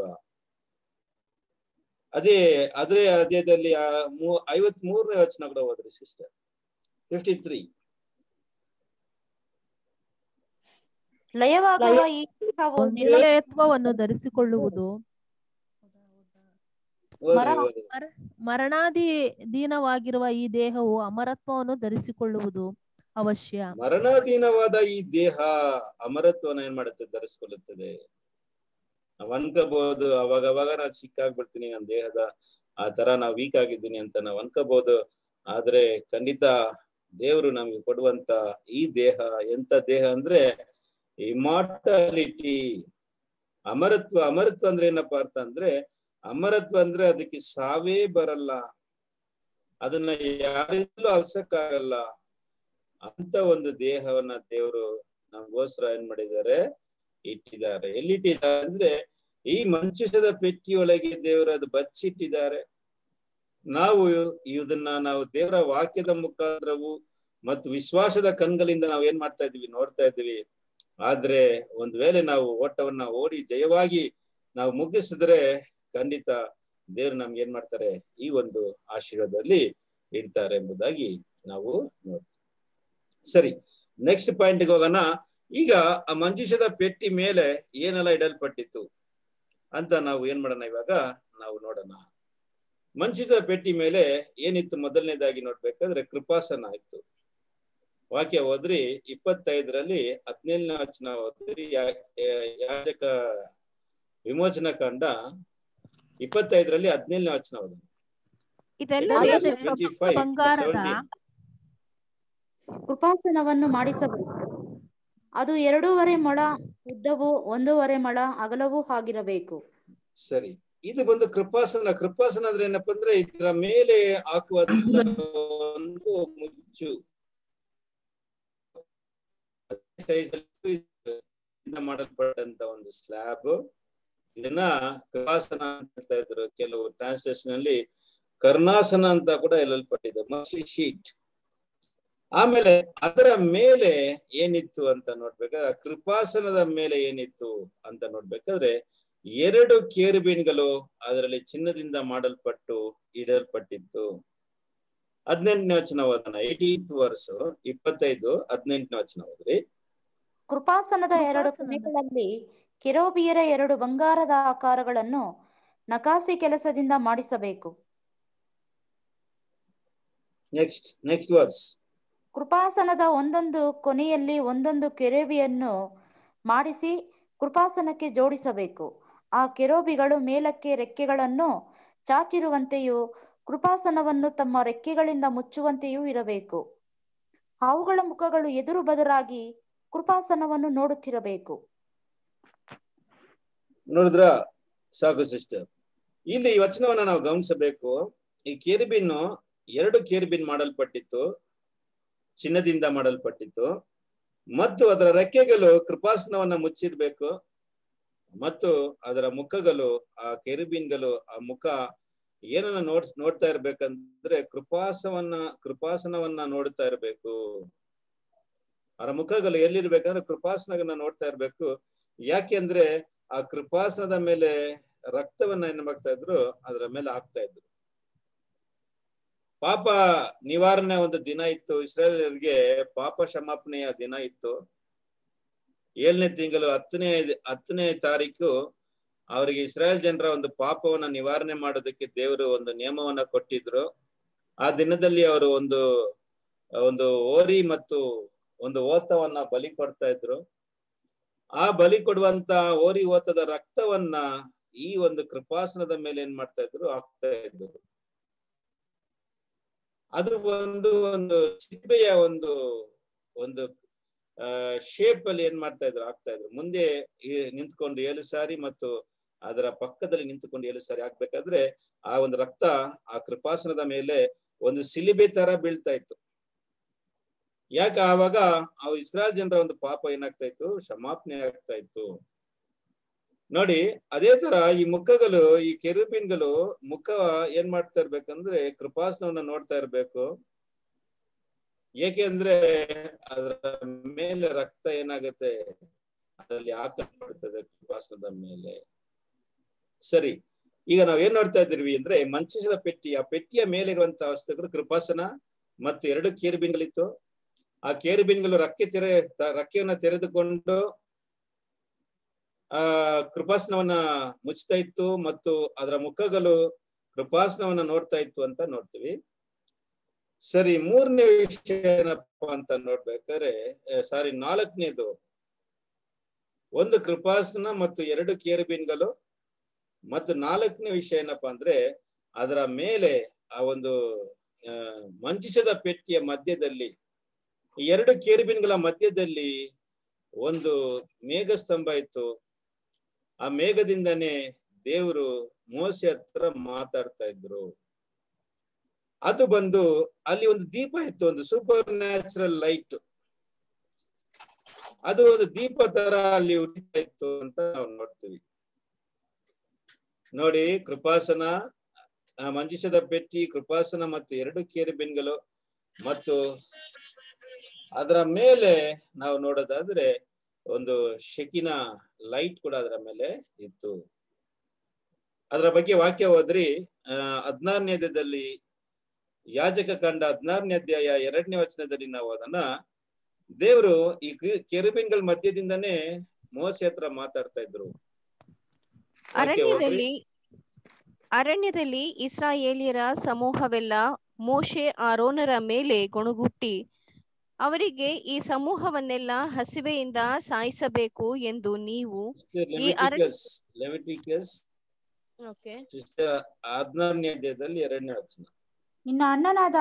ಅದೇ ಅಧ್ಯಾಯದಲ್ಲಿ 53ನೇ ವಚನ ಕೂಡ ಹೋದ್ರಿ ಸಿಸ್ಟರ್. 53. ಲಯವಾಗುವ ಈ ದೇಹವು ನಿರ್ಲಯತ್ವವನ್ನು ಧರಿಸಿಕೊಳ್ಳುವುದು, ಮರಣಾಧೀನವಾಗಿರುವ ಈ ದೇಹವು ಅಮರತ್ವವನ್ನು ಧರಿಸಿಕೊಳ್ಳುವುದು ಅವಶ್ಯ. ಮರಣಾಧೀನವಾದ ಈ ದೇಹ ಅಮರತ್ವನ ಏನ್ ಮಾಡುತ್ತೆ, ಧರಿಸಿಕೊಳ್ಳುತ್ತದೆ. ನಾವ್ ಅನ್ಕೋಬಹುದು ಅವಾಗ ನಾನು ಸಿಕ್ಕಾಗ್ಬಿಡ್ತೀನಿ, ನನ್ನ ದೇಹದ ಆ ತರ ನಾವು ವೀಕ್ ಆಗಿದ್ದೀನಿ ಅಂತ ನಾವ್ ಅನ್ಕೋಬಹುದು. ಆದ್ರೆ ಖಂಡಿತ ದೇವರು ನಮ್ಗೆ ಕೊಡುವಂತ ಈ ದೇಹ ಎಂತ ದೇಹ ಅಂದ್ರೆ ಇಮಾರ್ಟಾಲಿಟಿ, ಅಮರತ್ವ. ಅಮರತ್ವ ಅಂದ್ರೆ ಏನಪ್ಪಾ ಅರ್ಥ ಅಂದ್ರೆ, ಅಮರತ್ವ ಅಂದ್ರೆ ಅದಕ್ಕೆ ಸಾವೇ ಬರಲ್ಲ, ಅದನ್ನ ಯಾರಿಂದಲೂ ಅಲ್ಸಕ್ಕಾಗಲ್ಲ. ಅಂತ ಒಂದು ದೇಹವನ್ನ ದೇವರು ನಮಗೋಸ್ಕರ ಏನ್ ಮಾಡಿದ್ದಾರೆ, ಇಟ್ಟಿದ್ದಾರೆ. ಎಲ್ಲಿಟ್ಟಿದ್ದಾರೆ ಅಂದ್ರೆ ಈ ಮಂಚೂಷದ ಪೆಟ್ಟಿಯೊಳಗೆ ದೇವರು ಅದು ಬಚ್ಚಿಟ್ಟಿದ್ದಾರೆ. ನಾವು ನಾವು ದೇವರ ವಾಕ್ಯದ ಮುಖಾಂತರವು ಮತ್ತು ವಿಶ್ವಾಸದ ಕಣ್ಗಳಿಂದ ನಾವು ಏನ್ ಮಾಡ್ತಾ ಇದೀವಿ, ನೋಡ್ತಾ ಇದ್ದೀವಿ. ಆದ್ರೆ ಒಂದ್ ವೇಳೆ ನಾವು ಓಟವನ್ನ ಓಡಿ ಜಯವಾಗಿ ನಾವು ಮುಗಿಸಿದ್ರೆ ಖಂಡಿತ ದೇವ್ರು ನಮ್ಗೆ ಏನ್ ಮಾಡ್ತಾರೆ, ಈ ಒಂದು ಆಶೀರ್ವಾದದಲ್ಲಿ ಇಡ್ತಾರೆ ಎಂಬುದಾಗಿ ನಾವು ನೋಡ್ತೀವಿ. ಸರಿ, ನೆಕ್ಸ್ಟ್ ಪಾಯಿಂಟ್ಗೆ ಹೋಗೋಣ. ಈಗ ಆ ಮಂಜೂಷದ ಪೆಟ್ಟಿ ಮೇಲೆ ಏನೆಲ್ಲ ಇಡಲ್ಪಟ್ಟಿತ್ತು ಅಂತ ನಾವು ಏನ್ ಮಾಡೋಣ, ಇವಾಗ ನಾವು ನೋಡೋಣ. ಮಂಜೂಷದ ಪೆಟ್ಟಿ ಮೇಲೆ ಏನಿತ್ತು ಮೊದಲನೇದಾಗಿ ನೋಡ್ಬೇಕಾದ್ರೆ ಕೃಪಾಸನ ಇತ್ತು. ವಾಕ್ಯ ಹೋದ್ರಿ 25ರಲ್ಲಿ 17ನೇ ವಚನ ಹೋದ್ರಿ. ಯಾಜಕ ವಿಮೋಚನಾ ಕಾಂಡ 25ರಲ್ಲಿ 17ನೇ ವಚನ ಹೋದ್ರಿ. ಕೃಪಾಸನವನ್ನು ಮಾಡಿಸಬೇಕು. ಅದು 2.5 ಮೊಳ ಉದ್ದವು, 1.5 ಮೊಳ ಅಗಲವೂ ಆಗಿರಬೇಕು. ಸರಿ, ಇದು ಬಂದು ಕೃಪಾಸನ. ಕೃಪಾಸನ ಅಂದ್ರೆ ಏನಪ್ಪಾ ಅಂದ್ರೆ ಇದರ ಮೇಲೆ ಹಾಕುವಂತ ಒಂದು ಮುಚ್ಚು ಮಾಡಲ್ಪಟ್ಟಂತ ಒಂದು ಸ್ಲ್ಯಾಬ್. ಇದನ್ನ ಕೃಪಾಸನ ಅಂತ ಹೇಳ್ತಾ ಇದ್ರು. ಕೆಲವು ಟ್ರಾನ್ಸ್ಲೇಷನ್ ಅಲ್ಲಿ ಕರ್ಣಾಸನ ಅಂತ ಕೂಡ ಹೇಳಲ್ಪಟ್ಟಿದೆ, ಮಸಿ ಶೀಟ್. ಆಮೇಲೆ ಅದರ ಮೇಲೆ ಏನಿತ್ತು ಅಂತ ನೋಡ್ಬೇಕಾದ್ರೆ, ಕೃಪಾಸನದ ಮೇಲೆ ಏನಿತ್ತು ಅಂತ ನೋಡ್ಬೇಕಾದ್ರೆ 2 ಕೇರುಬೀನ್ಗಳು ಅದರಲ್ಲಿ ಚಿನ್ನದಿಂದ ಮಾಡಲ್ಪಟ್ಟು ಇಡಲ್ಪಟ್ಟಿತ್ತು. 18ನೇ ವಚನ ಓದೋಣ. 18th ವರ್ಸ್ 25, 18ನೇ ವಚನ ಓದ್ರಿ. ಕೃಪಾಸನದ 2 ಕೊನೆಗಳಲ್ಲಿ ಕೆರೂಬಿಯರ 2 ಬಂಗಾರದ ಆಕಾರಗಳನ್ನು ನಕಾಸಿ ಕೆಲಸದಿಂದ ಮಾಡಿಸಬೇಕು. Next verse. ಕೃಪಾಸನದ ಒಂದೊಂದು ಕೊನೆಯಲ್ಲಿ ಒಂದೊಂದು ಕೆರೂಬಿಯನ್ನು ಮಾಡಿಸಿ ಕೃಪಾಸನಕ್ಕೆ ಜೋಡಿಸಬೇಕು. ಆ ಕೆರೂಬಿಗಳು ಮೇಲಕ್ಕೆ ರೆಕ್ಕೆಗಳನ್ನು ಚಾಚಿರುವಂತೆಯೂ ಕೃಪಾಸನವನ್ನು ತಮ್ಮ ರೆಕ್ಕೆಗಳಿಂದ ಮುಚ್ಚುವಂತೆಯೂ ಇರಬೇಕು. ಅವುಗಳ ಮುಖಗಳು ಎದುರು ಬದುರಾಗಿ ಕೃಪಾಸನವನ್ನು ನೋಡುತ್ತಿರಬೇಕು. ನೋಡಿದ್ರ ಸಾಕು ಸಿಸ್ಟರ್. ಇಲ್ಲಿ ಈ ವಚನವನ್ನ ನಾವು ಗಮನಿಸಬೇಕು. ಈ ಕೇರುಬಿನ್ 2 ಕೇರುಬಿನ್ ಮಾಡಲ್ಪಟ್ಟಿತ್ತು. ಚಿನ್ನದಿಂದ ಮಾಡಲ್ಪಟ್ಟಿತ್ತು, ಮತ್ತು ಅದರ ರೆಕ್ಕೆಗಳು ಕೃಪಾಸನವನ್ನ ಮುಚ್ಚಿರ್ಬೇಕು, ಮತ್ತು ಅದರ ಮುಖಗಳು, ಆ ಕೆರುಬಿನ್ಗಳು, ಆ ಮುಖ ಏನನ್ನ ನೋಡ್ತಾ ಇರ್ಬೇಕಂದ್ರೆ ಕೃಪಾಸನವನ್ನ ನೋಡ್ತಾ ಇರ್ಬೇಕು. ಅವರ ಮುಖಗಳು ಎಲ್ಲಿರ್ಬೇಕಂದ್ರೆ ಕೃಪಾಸನವನ್ನ ನೋಡ್ತಾ ಇರ್ಬೇಕು. ಯಾಕೆಂದ್ರೆ ಆ ಕೃಪಾಸನದ ಮೇಲೆ ರಕ್ತವನ್ನ ಏನ್ ಮಾಡ್ತಾ ಇದ್ರು, ಅದರ ಮೇಲೆ ಹಾಕ್ತಾ ಇದ್ರು. ಪಾಪ ನಿವಾರಣೆ ಒಂದು ದಿನ ಇತ್ತು, ಇಸ್ರಾಯೇಲರಿಗೆ ಪಾಪ ಕ್ಷಮಾಪಣೆಯ ದಿನ ಇತ್ತು. 7ನೇ ತಿಂಗಳು 10ನೇ ತಾರೀಕು ಅವರಿಗೆ ಇಸ್ರಾಯೇಲ್ ಜನರ ಒಂದು ಪಾಪವನ್ನ ನಿವಾರಣೆ ಮಾಡೋದಕ್ಕೆ ದೇವರು ಒಂದು ನಿಯಮವನ್ನ ಕೊಟ್ಟಿದ್ರು. ಆ ದಿನದಲ್ಲಿ ಅವರು ಒಂದು ಓರಿ ಮತ್ತು ಒಂದು ಓತವನ್ನ ಬಲಿ ಕೊಡ್ತಾ ಇದ್ರು. ಆ ಬಲಿ ಕೊಡುವಂತ ಓರಿ ಓತದ ರಕ್ತವನ್ನ ಈ ಒಂದು ಕೃಪಾಸನದ ಮೇಲೆ ಏನ್ ಮಾಡ್ತಾ ಇದ್ರು, ಹಾಕ್ತಾ ಇದ್ರು. ಅದು ಒಂದು ಸಿಪ್ಪೆಯ ಒಂದು ಶೇಪ್ ಅಲ್ಲಿ ಏನ್ ಮಾಡ್ತಾ ಇದ್ರು, ಹಾಕ್ತಾ ಇದ್ರು. ಮುಂದೆ ನಿಂತ್ಕೊಂಡು 7 ಸಾರಿ ಮತ್ತು ಅದರ ಪಕ್ಕದಲ್ಲಿ ನಿಂತುಕೊಂಡು 7 ಸಾರಿ ಹಾಕ್ಬೇಕಾದ್ರೆ ಆ ಒಂದು ರಕ್ತ ಆ ಕೃಪಾಸನದ ಮೇಲೆ ಒಂದು ಸಿಲಿಬೆ ತರ ಬೀಳ್ತಾ ಇತ್ತು. ಯಾಕೆ ಆವಾಗ ಇಸ್ರಾಯೇಲ್ ಜನರ ಒಂದು ಪಾಪ ಏನಾಗ್ತಾ ಇತ್ತು, ಕ್ಷಮಾಪಣೆ ಆಗ್ತಾ ಇತ್ತು. ನೋಡಿ, ಅದೇ ತರ ಈ ಮುಖಗಳು, ಈ ಕೆರುಬಿನ್ಗಳು ಮುಖ ಏನ್ ಮಾಡ್ತಾ ಇರ್ಬೇಕಂದ್ರೆ ಕೃಪಾಸನವನ್ನ ನೋಡ್ತಾ ಇರ್ಬೇಕು. ಏಕೆಂದ್ರೆ ಅದರ ಮೇಲೆ ರಕ್ತ ಏನಾಗುತ್ತೆ, ಅದರಲ್ಲಿ ಹಾಕಲ್ಪಡ್ತದೆ ಕೃಪಾಸನದ ಮೇಲೆ. ಸರಿ, ಈಗ ನಾವ್ ಏನ್ ನೋಡ್ತಾ ಇದ್ದೀವಿ ಅಂದ್ರೆ ಮಂಚಿಸಿದ ಪೆಟ್ಟಿ, ಆ ಪೆಟ್ಟಿಯ ಮೇಲೆ ಇರುವಂತಹ ವಸ್ತುಗಳು ಕೃಪಾಸನ ಮತ್ತು 2 ಕೇರುಬಿನ್ಗಳಿತ್ತು. ಆ ಕೇರುಬಿನ್ಗಳು ರೆಕ್ಕೆಯನ್ನ ತೆರೆದುಕೊಂಡು ಕೃಪಾಸನವನ್ನ ಮುಚ್ತಾ ಇತ್ತು ಮತ್ತು ಅದರ ಮುಖಗಳು ಕೃಪಾಸನವನ್ನ ನೋಡ್ತಾ ಇತ್ತು ಅಂತ ನೋಡ್ತೀವಿ. ಸರಿ, 3ನೇ ವಿಷಯ ಏನಪ್ಪಾ ಅಂತ ನೋಡ್ಬೇಕಾದ್ರೆ, 4ನೇದು ಒಂದು ಕೃಪಾಸನ ಮತ್ತು 2 ಕೇರುಬಿನ್ಗಳು, ಮತ್ತು 4ನೇ ವಿಷಯ ಏನಪ್ಪಾ ಅಂದ್ರೆ ಅದರ ಮೇಲೆ ಆ ಒಂದು ಮಂಚಿಸದ ಪೆಟ್ಟಿಯ ಮಧ್ಯದಲ್ಲಿ, 2 ಕೇರುಬಿನ್ಗಳ ಮಧ್ಯದಲ್ಲಿ ಒಂದು ಮೇಘಸ್ತಂಭ ಇತ್ತು. ಆ ಮೇಘದಿಂದನೇ ದೇವರು ಮೋಸೆ ಹತ್ರ ಮಾತಾಡ್ತಾ ಇದ್ರು. ಅದು ಬಂದು ಅಲ್ಲಿ ಒಂದು ದೀಪ ಇತ್ತು, ಒಂದು ಸೂಪರ್ ನ್ಯಾಚುರಲ್ ಲೈಟ್, ಅದು ಒಂದು ದೀಪ ತರ ಅಲ್ಲಿ ಉರಿತಾ ಇತ್ತು ಅಂತ ನಾವು ನೋಡ್ತೀವಿ. ನೋಡಿ, ಕೃಪಾಸನ, ಮಂಜಿಸದ ಪೆಟ್ಟಿ, ಕೃಪಾಸನ ಮತ್ತು 2 ಕೇರುಬಿನ್ಗಳು, ಮತ್ತು ಅದರ ಮೇಲೆ ನಾವು ನೋಡೋದಾದ್ರೆ ಒಂದು ಶೆಕಿನ ಲೈಟ್ ಕೂಡ ಅದರ ಮೇಲೆ ಇತ್ತು. ಅದರ ಬಗ್ಗೆ ವಾಕ್ಯ ಹೋದ್ರಿ 16ನೇ ಅಧ್ಯಾಯದಲ್ಲಿ, ಯಾಜಕ ಕಾಂಡ 16ನೇ ಅಧ್ಯಾಯ 2ನೇ ವಚನದಲ್ಲಿ ನಾವು ಅದನ್ನ ದೇವರು ಈ ಕೆರುಬಿನ್ಗಳ ಮಧ್ಯದಿಂದನೇ ಮೋಸೆ ಹತ್ರ ಮಾತಾಡ್ತಾ ಇದ್ರು. ಅರಣ್ಯದಲ್ಲಿ ಇಸ್ರಾಯೇಲಿಯರ ಸಮೂಹವೆಲ್ಲ ಮೋಶೆ ಆರೋನರ ಮೇಲೆ ಗೊಣಗುಟ್ಟಿ ಅವರಿಗೆ ಈ ಸಮೂಹವನ್ನೆಲ್ಲ ಹಸಿವೆಯಿಂದ ಸಾಯಿಸಬೇಕು ಎಂದು ನೀವು ಈ 16ನೇ ಅಧ್ಯಾಯದಲ್ಲಿ 2ನೇ ವಚನ. ನಿನ್ನ ಅಣ್ಣನಾದ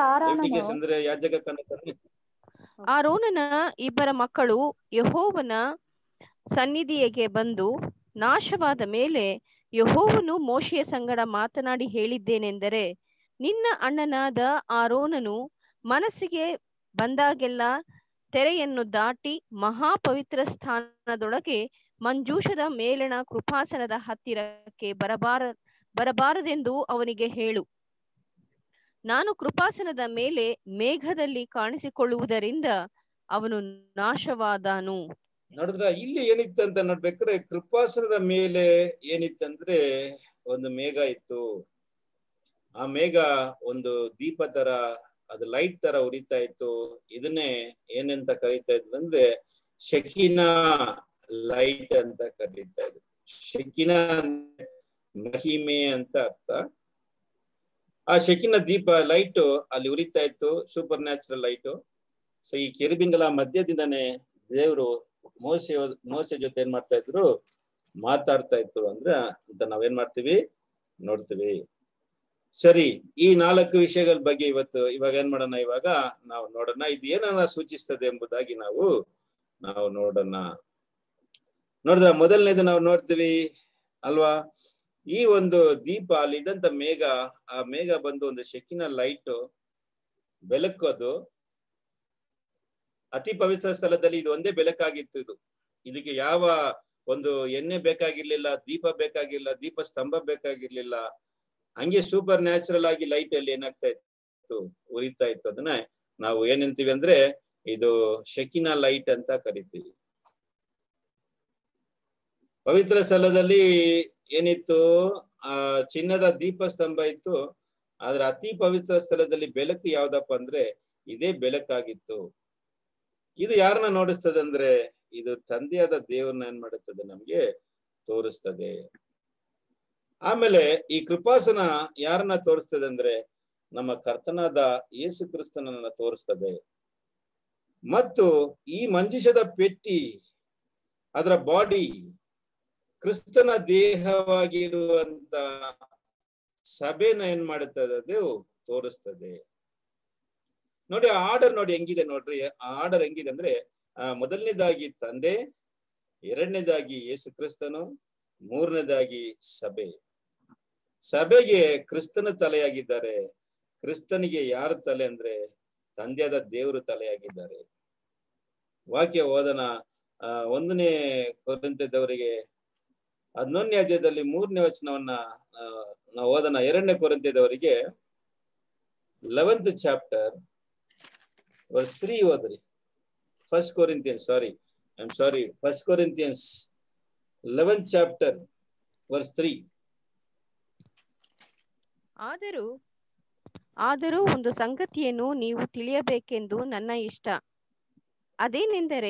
ಆರೋನನ 2 ಮಕ್ಕಳು ಯೆಹೋವನ ಸನ್ನಿಧಿಗೆ ಬಂದು ನಾಶವಾದ ಮೇಲೆ ಯೆಹೋವನು ಮೋಶೆಯ ಸಂಗಡ ಮಾತನಾಡಿ ಹೇಳಿದ್ದೇನೆಂದರೆ, ನಿನ್ನ ಅಣ್ಣನಾದ ಆರೋನನು ಮನಸ್ಸಿಗೆ ಬಂದಾಗೆಲ್ಲ ತೆರೆಯನ್ನು ದಾಟಿ ಮಹಾಪವಿತ್ರ ಸ್ಥಾನದೊಳಗೆ ಮಂಜೂಷದ ಮೇಲಣ ಕೃಪಾಸನದ ಹತ್ತಿರಕ್ಕೆ ಬರಬಾರದೆಂದು ಅವನಿಗೆ ಹೇಳು. ನಾನು ಕೃಪಾಸನದ ಮೇಲೆ ಮೇಘದಲ್ಲಿ ಕಾಣಿಸಿಕೊಳ್ಳುವುದರಿಂದ ಅವನು ನಾಶವಾದನು. ನೋಡಿದ್ರ, ಇಲ್ಲಿ ಏನಿತ್ತಂತ ನೋಡ್ಬೇಕಾದ್ರೆ ಕೃಪಾಸನದ ಮೇಲೆ ಏನಿತ್ತಂದ್ರೆ ಒಂದು ಮೇಘ ಇತ್ತು. ಆ ಮೇಘ ಒಂದು ದೀಪ ತರ, ಅದು ಲೈಟ್ ತರ ಉರಿತಾ ಇತ್ತು. ಇದನ್ನೇ ಏನಂತ ಕರೀತಾ ಇದ್ರು ಅಂದ್ರೆ ಶೆಕಿನಾ ಲೈಟ್ ಅಂತ ಕರೀತಾ ಇದ್ರು. ಶೆಕಿನಾ ಮಹಿಮೆ ಅಂತ ಅರ್ಥ. ಆ ಶೆಕಿನ ದೀಪ ಲೈಟ್ ಅಲ್ಲಿ ಉರಿತಾ ಇತ್ತು, ಸೂಪರ್ ನ್ಯಾಚುರಲ್ ಲೈಟ್. ಸೊ ಈ ಕೆರುಬಿನ್ಗಳ ಮಧ್ಯದಿಂದನೇ ದೇವರು ಮೋಸೆ ಜೊತೆ ಏನ್ ಮಾಡ್ತಾ ಇದ್ರು, ಮಾತಾಡ್ತಾ ಇತ್ತು ಅಂದ್ರೆ ಅಂತ ನಾವೇನ್ ಮಾಡ್ತೀವಿ, ನೋಡ್ತೀವಿ. ಸರಿ, ಈ 4 ವಿಷಯಗಳ ಬಗ್ಗೆ ಇವಾಗ ಏನ್ ಮಾಡೋಣ, ಇವಾಗ ನಾವು ನೋಡೋಣ ಇದು ಏನನ್ನ ಸೂಚಿಸ್ತದೆ ಎಂಬುದಾಗಿ ನಾವು ನೋಡೋಣ. ನೋಡಿದ್ರ, ಮೊದಲನೇದು ನಾವು ನೋಡ್ತೀವಿ ಅಲ್ವಾ, ಈ ಒಂದು ದೀಪ, ಅಲ್ಲಿ ಇದ್ದಂತ ಮೇಘ, ಆ ಮೇಘ ಬಂದು ಒಂದು ಶೆಕಿನ ಲೈಟ್ ಬೆಳಕು. ಅದು ಅತಿ ಪವಿತ್ರ ಸ್ಥಳದಲ್ಲಿ ಇದು ಒಂದೇ ಬೆಳಕಾಗಿತ್ತು. ಇದಕ್ಕೆ ಯಾವ ಒಂದು ಎಣ್ಣೆ ಬೇಕಾಗಿರ್ಲಿಲ್ಲ, ದೀಪ ಬೇಕಾಗಿರ್ಲಿಲ್ಲ, ದೀಪ ಸ್ತಂಭ ಬೇಕಾಗಿರ್ಲಿಲ್ಲ. ಹಂಗೆ ಸೂಪರ್ ನ್ಯಾಚುರಲ್ ಆಗಿ ಲೈಟ್ ಅಲ್ಲಿ ಏನಾಗ್ತಾ ಇತ್ತು, ಉರಿತಾ ಇತ್ತು. ಅದನ್ನ ನಾವು ಏನಂತೀವಿ ಅಂದ್ರೆ ಇದು ಶೆಕಿನಾ ಲೈಟ್ ಅಂತ ಕರಿತೀವಿ. ಪವಿತ್ರ ಸ್ಥಳದಲ್ಲಿ ಏನಿತ್ತು, ಚಿನ್ನದ ದೀಪ ಸ್ತಂಭ ಇತ್ತು. ಆದ್ರೆ ಅತಿ ಪವಿತ್ರ ಸ್ಥಳದಲ್ಲಿ ಬೆಳಕು ಯಾವ್ದಪ್ಪ ಅಂದ್ರೆ ಇದೇ ಬೆಳಕಾಗಿತ್ತು. ಇದು ಯಾರನ್ನ ನೋಡಿಸ್ತದೆ ಅಂದ್ರೆ ಇದು ತಂದೆಯಾದ ದೇವ್ರನ್ನ ಏನ್ ಮಾಡುತ್ತದೆ, ನಮ್ಗೆ ತೋರಿಸ್ತದೆ. ಆಮೇಲೆ ಈ ಕೃಪಾಸನ ಯಾರನ್ನ ತೋರಿಸ್ತದೆ ಅಂದ್ರೆ ನಮ್ಮ ಕರ್ತನಾದ ಯೇಸು ಕ್ರಿಸ್ತನನ್ನ ತೋರಿಸ್ತದೆ. ಮತ್ತು ಈ ಮಂಜುಷದ ಪೆಟ್ಟಿ, ಅದರ ಬಾಡಿ, ಕ್ರಿಸ್ತನ ದೇಹವಾಗಿರುವಂತ ಸಭೆನ ಏನ್ ಮಾಡುತ್ತದೆ, ಅದು ತೋರಿಸ್ತದೆ. ನೋಡಿ ಆರ್ಡರ್ ನೋಡಿ ಹೆಂಗಿದೆ ನೋಡ್ರಿ. ಆ ಆರ್ಡರ್ ಹೆಂಗಿದೆ ಅಂದ್ರೆ ಮೊದಲನೇದಾಗಿ ತಂದೆ, ಎರಡನೇದಾಗಿ ಯೇಸು ಕ್ರಿಸ್ತನು, ಮೂರನೇದಾಗಿ ಸಭೆ. ಸಭೆಗೆ ಕ್ರಿಸ್ತನ ತಲೆಯಾಗಿದ್ದಾರೆ. ಕ್ರಿಸ್ತನಿಗೆ ಯಾರ ತಲೆ ಅಂದ್ರೆ ತಂದೆಯಾದ ದೇವರು ತಲೆಯಾಗಿದ್ದಾರೆ. ವಾಕ್ಯ ಓದನ 1ನೇ ಕೊರಿಂಥದವರಿಗೆ 11ನೇ ಅಧ್ಯಾಯದಲ್ಲಿ 3ನೇ ವಚನವನ್ನ ನಾವು ಓದನ. 2ನೇ ಕೊರಿಂಥದವರಿಗೆ 11th chapter verse 3 ಓದ್ರಿ. 1 Corinthians 11th chapter verse 3. ಆದರೂ ಒಂದು ಸಂಗತಿಯನ್ನು ನೀವು ತಿಳಿಯಬೇಕೆಂದು ನನ್ನ ಇಷ್ಟ. ಅದೇನೆಂದರೆ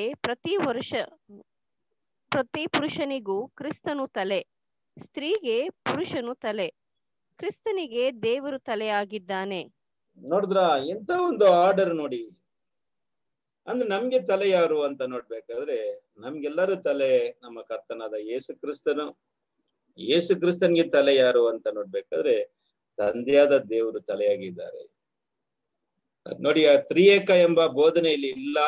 ಪ್ರತಿ ಪುರುಷನಿಗೂ ಕ್ರಿಸ್ತನು ತಲೆ, ಸ್ತ್ರೀಗೆ ಪುರುಷನು ತಲೆ, ಕ್ರಿಸ್ತನಿಗೆ ದೇವರು ತಲೆಯಾಗಿದ್ದಾನೆ. ನೋಡಿದ್ರ ಎಂತ ಒಂದು ಆರ್ಡರ್ ನೋಡಿ. ಅಂದ್ರೆ ನಮ್ಗೆ ತಲೆ ಯಾರು ಅಂತ ನೋಡ್ಬೇಕಾದ್ರೆ ನಮ್ಗೆಲ್ಲರೂ ತಲೆ ನಮ್ಮ ಕರ್ತನಾದ ಯೇಸು ಕ್ರಿಸ್ತನು. ಯೇಸು ಕ್ರಿಸ್ತನ್ಗೆ ತಲೆ ಯಾರು ಅಂತ ನೋಡ್ಬೇಕಾದ್ರೆ ತಂದೆಯಾದ ದೇವರು ತಲೆಯಾಗಿದ್ದಾರೆ. ನೋಡಿ, ಆ ತ್ರಿಯೇಕ ಎಂಬ ಬೋಧನೆಯಲ್ಲಿ ಇಲ್ಲ.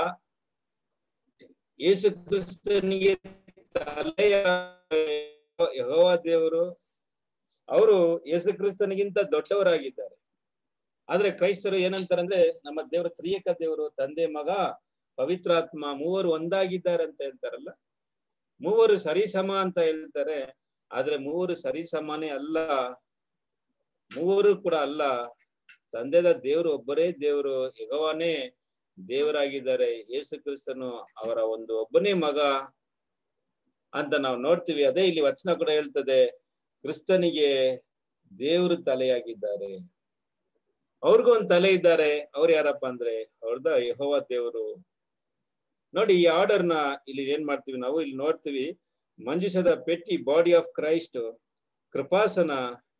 ಯೇಸು ಕ್ರಿಸ್ತನಿಗೆ ತಲೆಯ ಯೆಹೋವ ದೇವರು, ಅವರು ಯೇಸು ಕ್ರಿಸ್ತನಿಗಿಂತ ದೊಡ್ಡವರಾಗಿದ್ದಾರೆ. ಆದ್ರೆ ಕ್ರೈಸ್ತರು ಏನಂತಾರಂದ್ರೆ ನಮ್ಮ ದೇವರು ತ್ರಿಯೇಕ ದೇವರು, ತಂದೆ, ಮಗ, ಪವಿತ್ರಾತ್ಮ ಮೂವರು ಒಂದಾಗಿದ್ದಾರೆ ಅಂತ ಹೇಳ್ತಾರಲ್ಲ. ಮೂವರು ಸರಿಸಮ ಅಂತ ಹೇಳ್ತಾರೆ. ಆದ್ರೆ ಮೂವರು ಸರಿಸಮಾನೇ ಅಲ್ಲ, ಮೂವರು ಕೂಡ ಅಲ್ಲ. ತಂದೆದ ದೇವರು ಒಬ್ಬರೇ ದೇವರು, ಯೆಹೋವನೇ ದೇವರಾಗಿದ್ದಾರೆ. ಯೇಸು ಕ್ರಿಸ್ತನು ಅವರ ಒಂದು ಒಬ್ಬನೇ ಮಗ ಅಂತ ನಾವು ನೋಡ್ತೀವಿ. ಅದೇ ಇಲ್ಲಿ ವಚನ ಕೂಡ ಹೇಳ್ತದೆ, ಕ್ರಿಸ್ತನಿಗೆ ದೇವರು ತಲೆಯಾಗಿದ್ದಾರೆ. ಅವ್ರಿಗೂ ಒಂದು ತಲೆ ಇದ್ದಾರೆ. ಅವ್ರು ಯಾರಪ್ಪ ಅಂದ್ರೆ ಅವ್ರದ ಯೆಹೋವ ದೇವರು. ನೋಡಿ, ಈ ಆರ್ಡರ್ನ ಇಲ್ಲಿ ಏನ್ ಮಾಡ್ತೀವಿ ನಾವು, ಇಲ್ಲಿ ನೋಡ್ತೀವಿ. ಮಂಜುಷದ ಪೆಟ್ಟಿ ಬಾಡಿ ಆಫ್ ಕ್ರೈಸ್ಟ್, ಕೃಪಾಸನ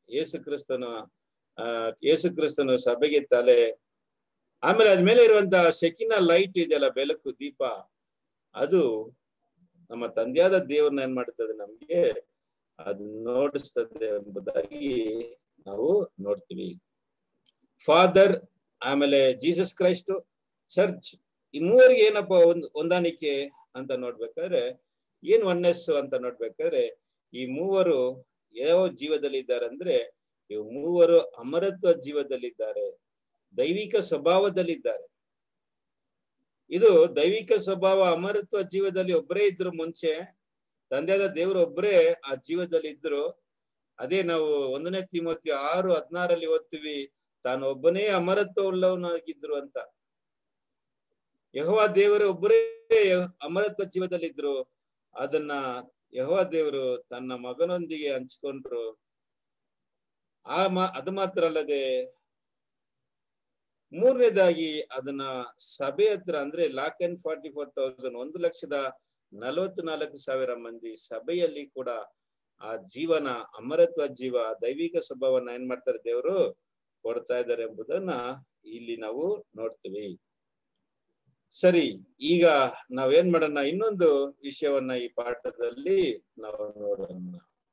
ಯೇಸು ಕ್ರಿಸ್ತನು ಸಭೆಗೆ ತಲೆ. ಆಮೇಲೆ ಅದ್ಮೇಲೆ ಇರುವಂತ ಶೆಕಿನ ಲೈಟ್ ಇದೆಯಲ್ಲ, ಬೆಳಕು, ದೀಪ, ಅದು ನಮ್ಮ ತಂದೆಯಾದ ದೇವ್ರನ್ನ ಏನ್ ಮಾಡ್ತದೆ, ನಮ್ಗೆ ಅದು ನೋಡಿಸ್ತದೆ ಎಂಬುದಾಗಿ ನಾವು ನೋಡ್ತೀವಿ. ಫಾದರ್, ಆಮೇಲೆ ಜೀಸಸ್ ಕ್ರೈಸ್ಟ್, ಚರ್ಚ್, ಈ ಮೂವರಿಗೆ ಏನಪ್ಪ ಹೊಂದಾಣಿಕೆ ಅಂತ ನೋಡ್ಬೇಕಾದ್ರೆ, ಏನ್ ಒನ್ನೆಸ್ ಅಂತ ನೋಡ್ಬೇಕಾದ್ರೆ, ಈ ಮೂವರು ಯಾವ ಜೀವದಲ್ಲಿ ಇದ್ದಾರೆ ಅಂದ್ರೆ ಇವು ಮೂವರು ಅಮರತ್ವ ಜೀವದಲ್ಲಿದ್ದಾರೆ, ದೈವಿಕ ಸ್ವಭಾವದಲ್ಲಿದ್ದಾರೆ. ಇದು ದೈವಿಕ ಸ್ವಭಾವ, ಅಮರತ್ವ ಜೀವದಲ್ಲಿ ಒಬ್ಬರೇ ಇದ್ರು. ಮುಂಚೆ ತಂದೆಯಾದ ದೇವರು ಒಬ್ಬರೇ ಆ ಜೀವದಲ್ಲಿ ಇದ್ರು. ಅದೇ ನಾವು 1ನೇ ತಿಮೋಥಿ 6:16 ಓದ್ತೀವಿ, ತಾನು ಒಬ್ಬನೇ ಅಮರತ್ವ ಉಳ್ಳವನಾಗಿದ್ರು ಅಂತ. ಯೆಹೋವ ದೇವರು ಒಬ್ಬರೇ ಅಮರತ್ವ ಜೀವದಲ್ಲಿದ್ರು. ಅದನ್ನ ಯೆಹೋವ ದೇವರು ತನ್ನ ಮಗನೊಂದಿಗೆ ಹಂಚ್ಕೊಂಡ್ರು. ಅದು ಮಾತ್ರ ಅಲ್ಲದೆ ಮೂರನೇದಾಗಿ ಅದನ್ನ ಸಭೆ ಹತ್ರ ಅಂದ್ರೆ 1,44,000 1,44,000 ಮಂದಿ ಸಭೆಯಲ್ಲಿ ಕೂಡ ಆ ಜೀವನ, ಅಮರತ್ವ ಜೀವ, ದೈವಿಕ ಸ್ವಭಾವನ ಏನ್ ಮಾಡ್ತಾರೆ, ದೇವರು ಕೊಡ್ತಾ ಇದ್ದಾರೆ ಎಂಬುದನ್ನ ಇಲ್ಲಿ ನಾವು ನೋಡ್ತೀವಿ. ಸರಿ, ಈಗ ನಾವೇನ್ ಮಾಡೋಣ, ಇನ್ನೊಂದು ವಿಷಯವನ್ನ ಈ ಪಾಠದಲ್ಲಿ ನಾವು ನೋಡೋಣ.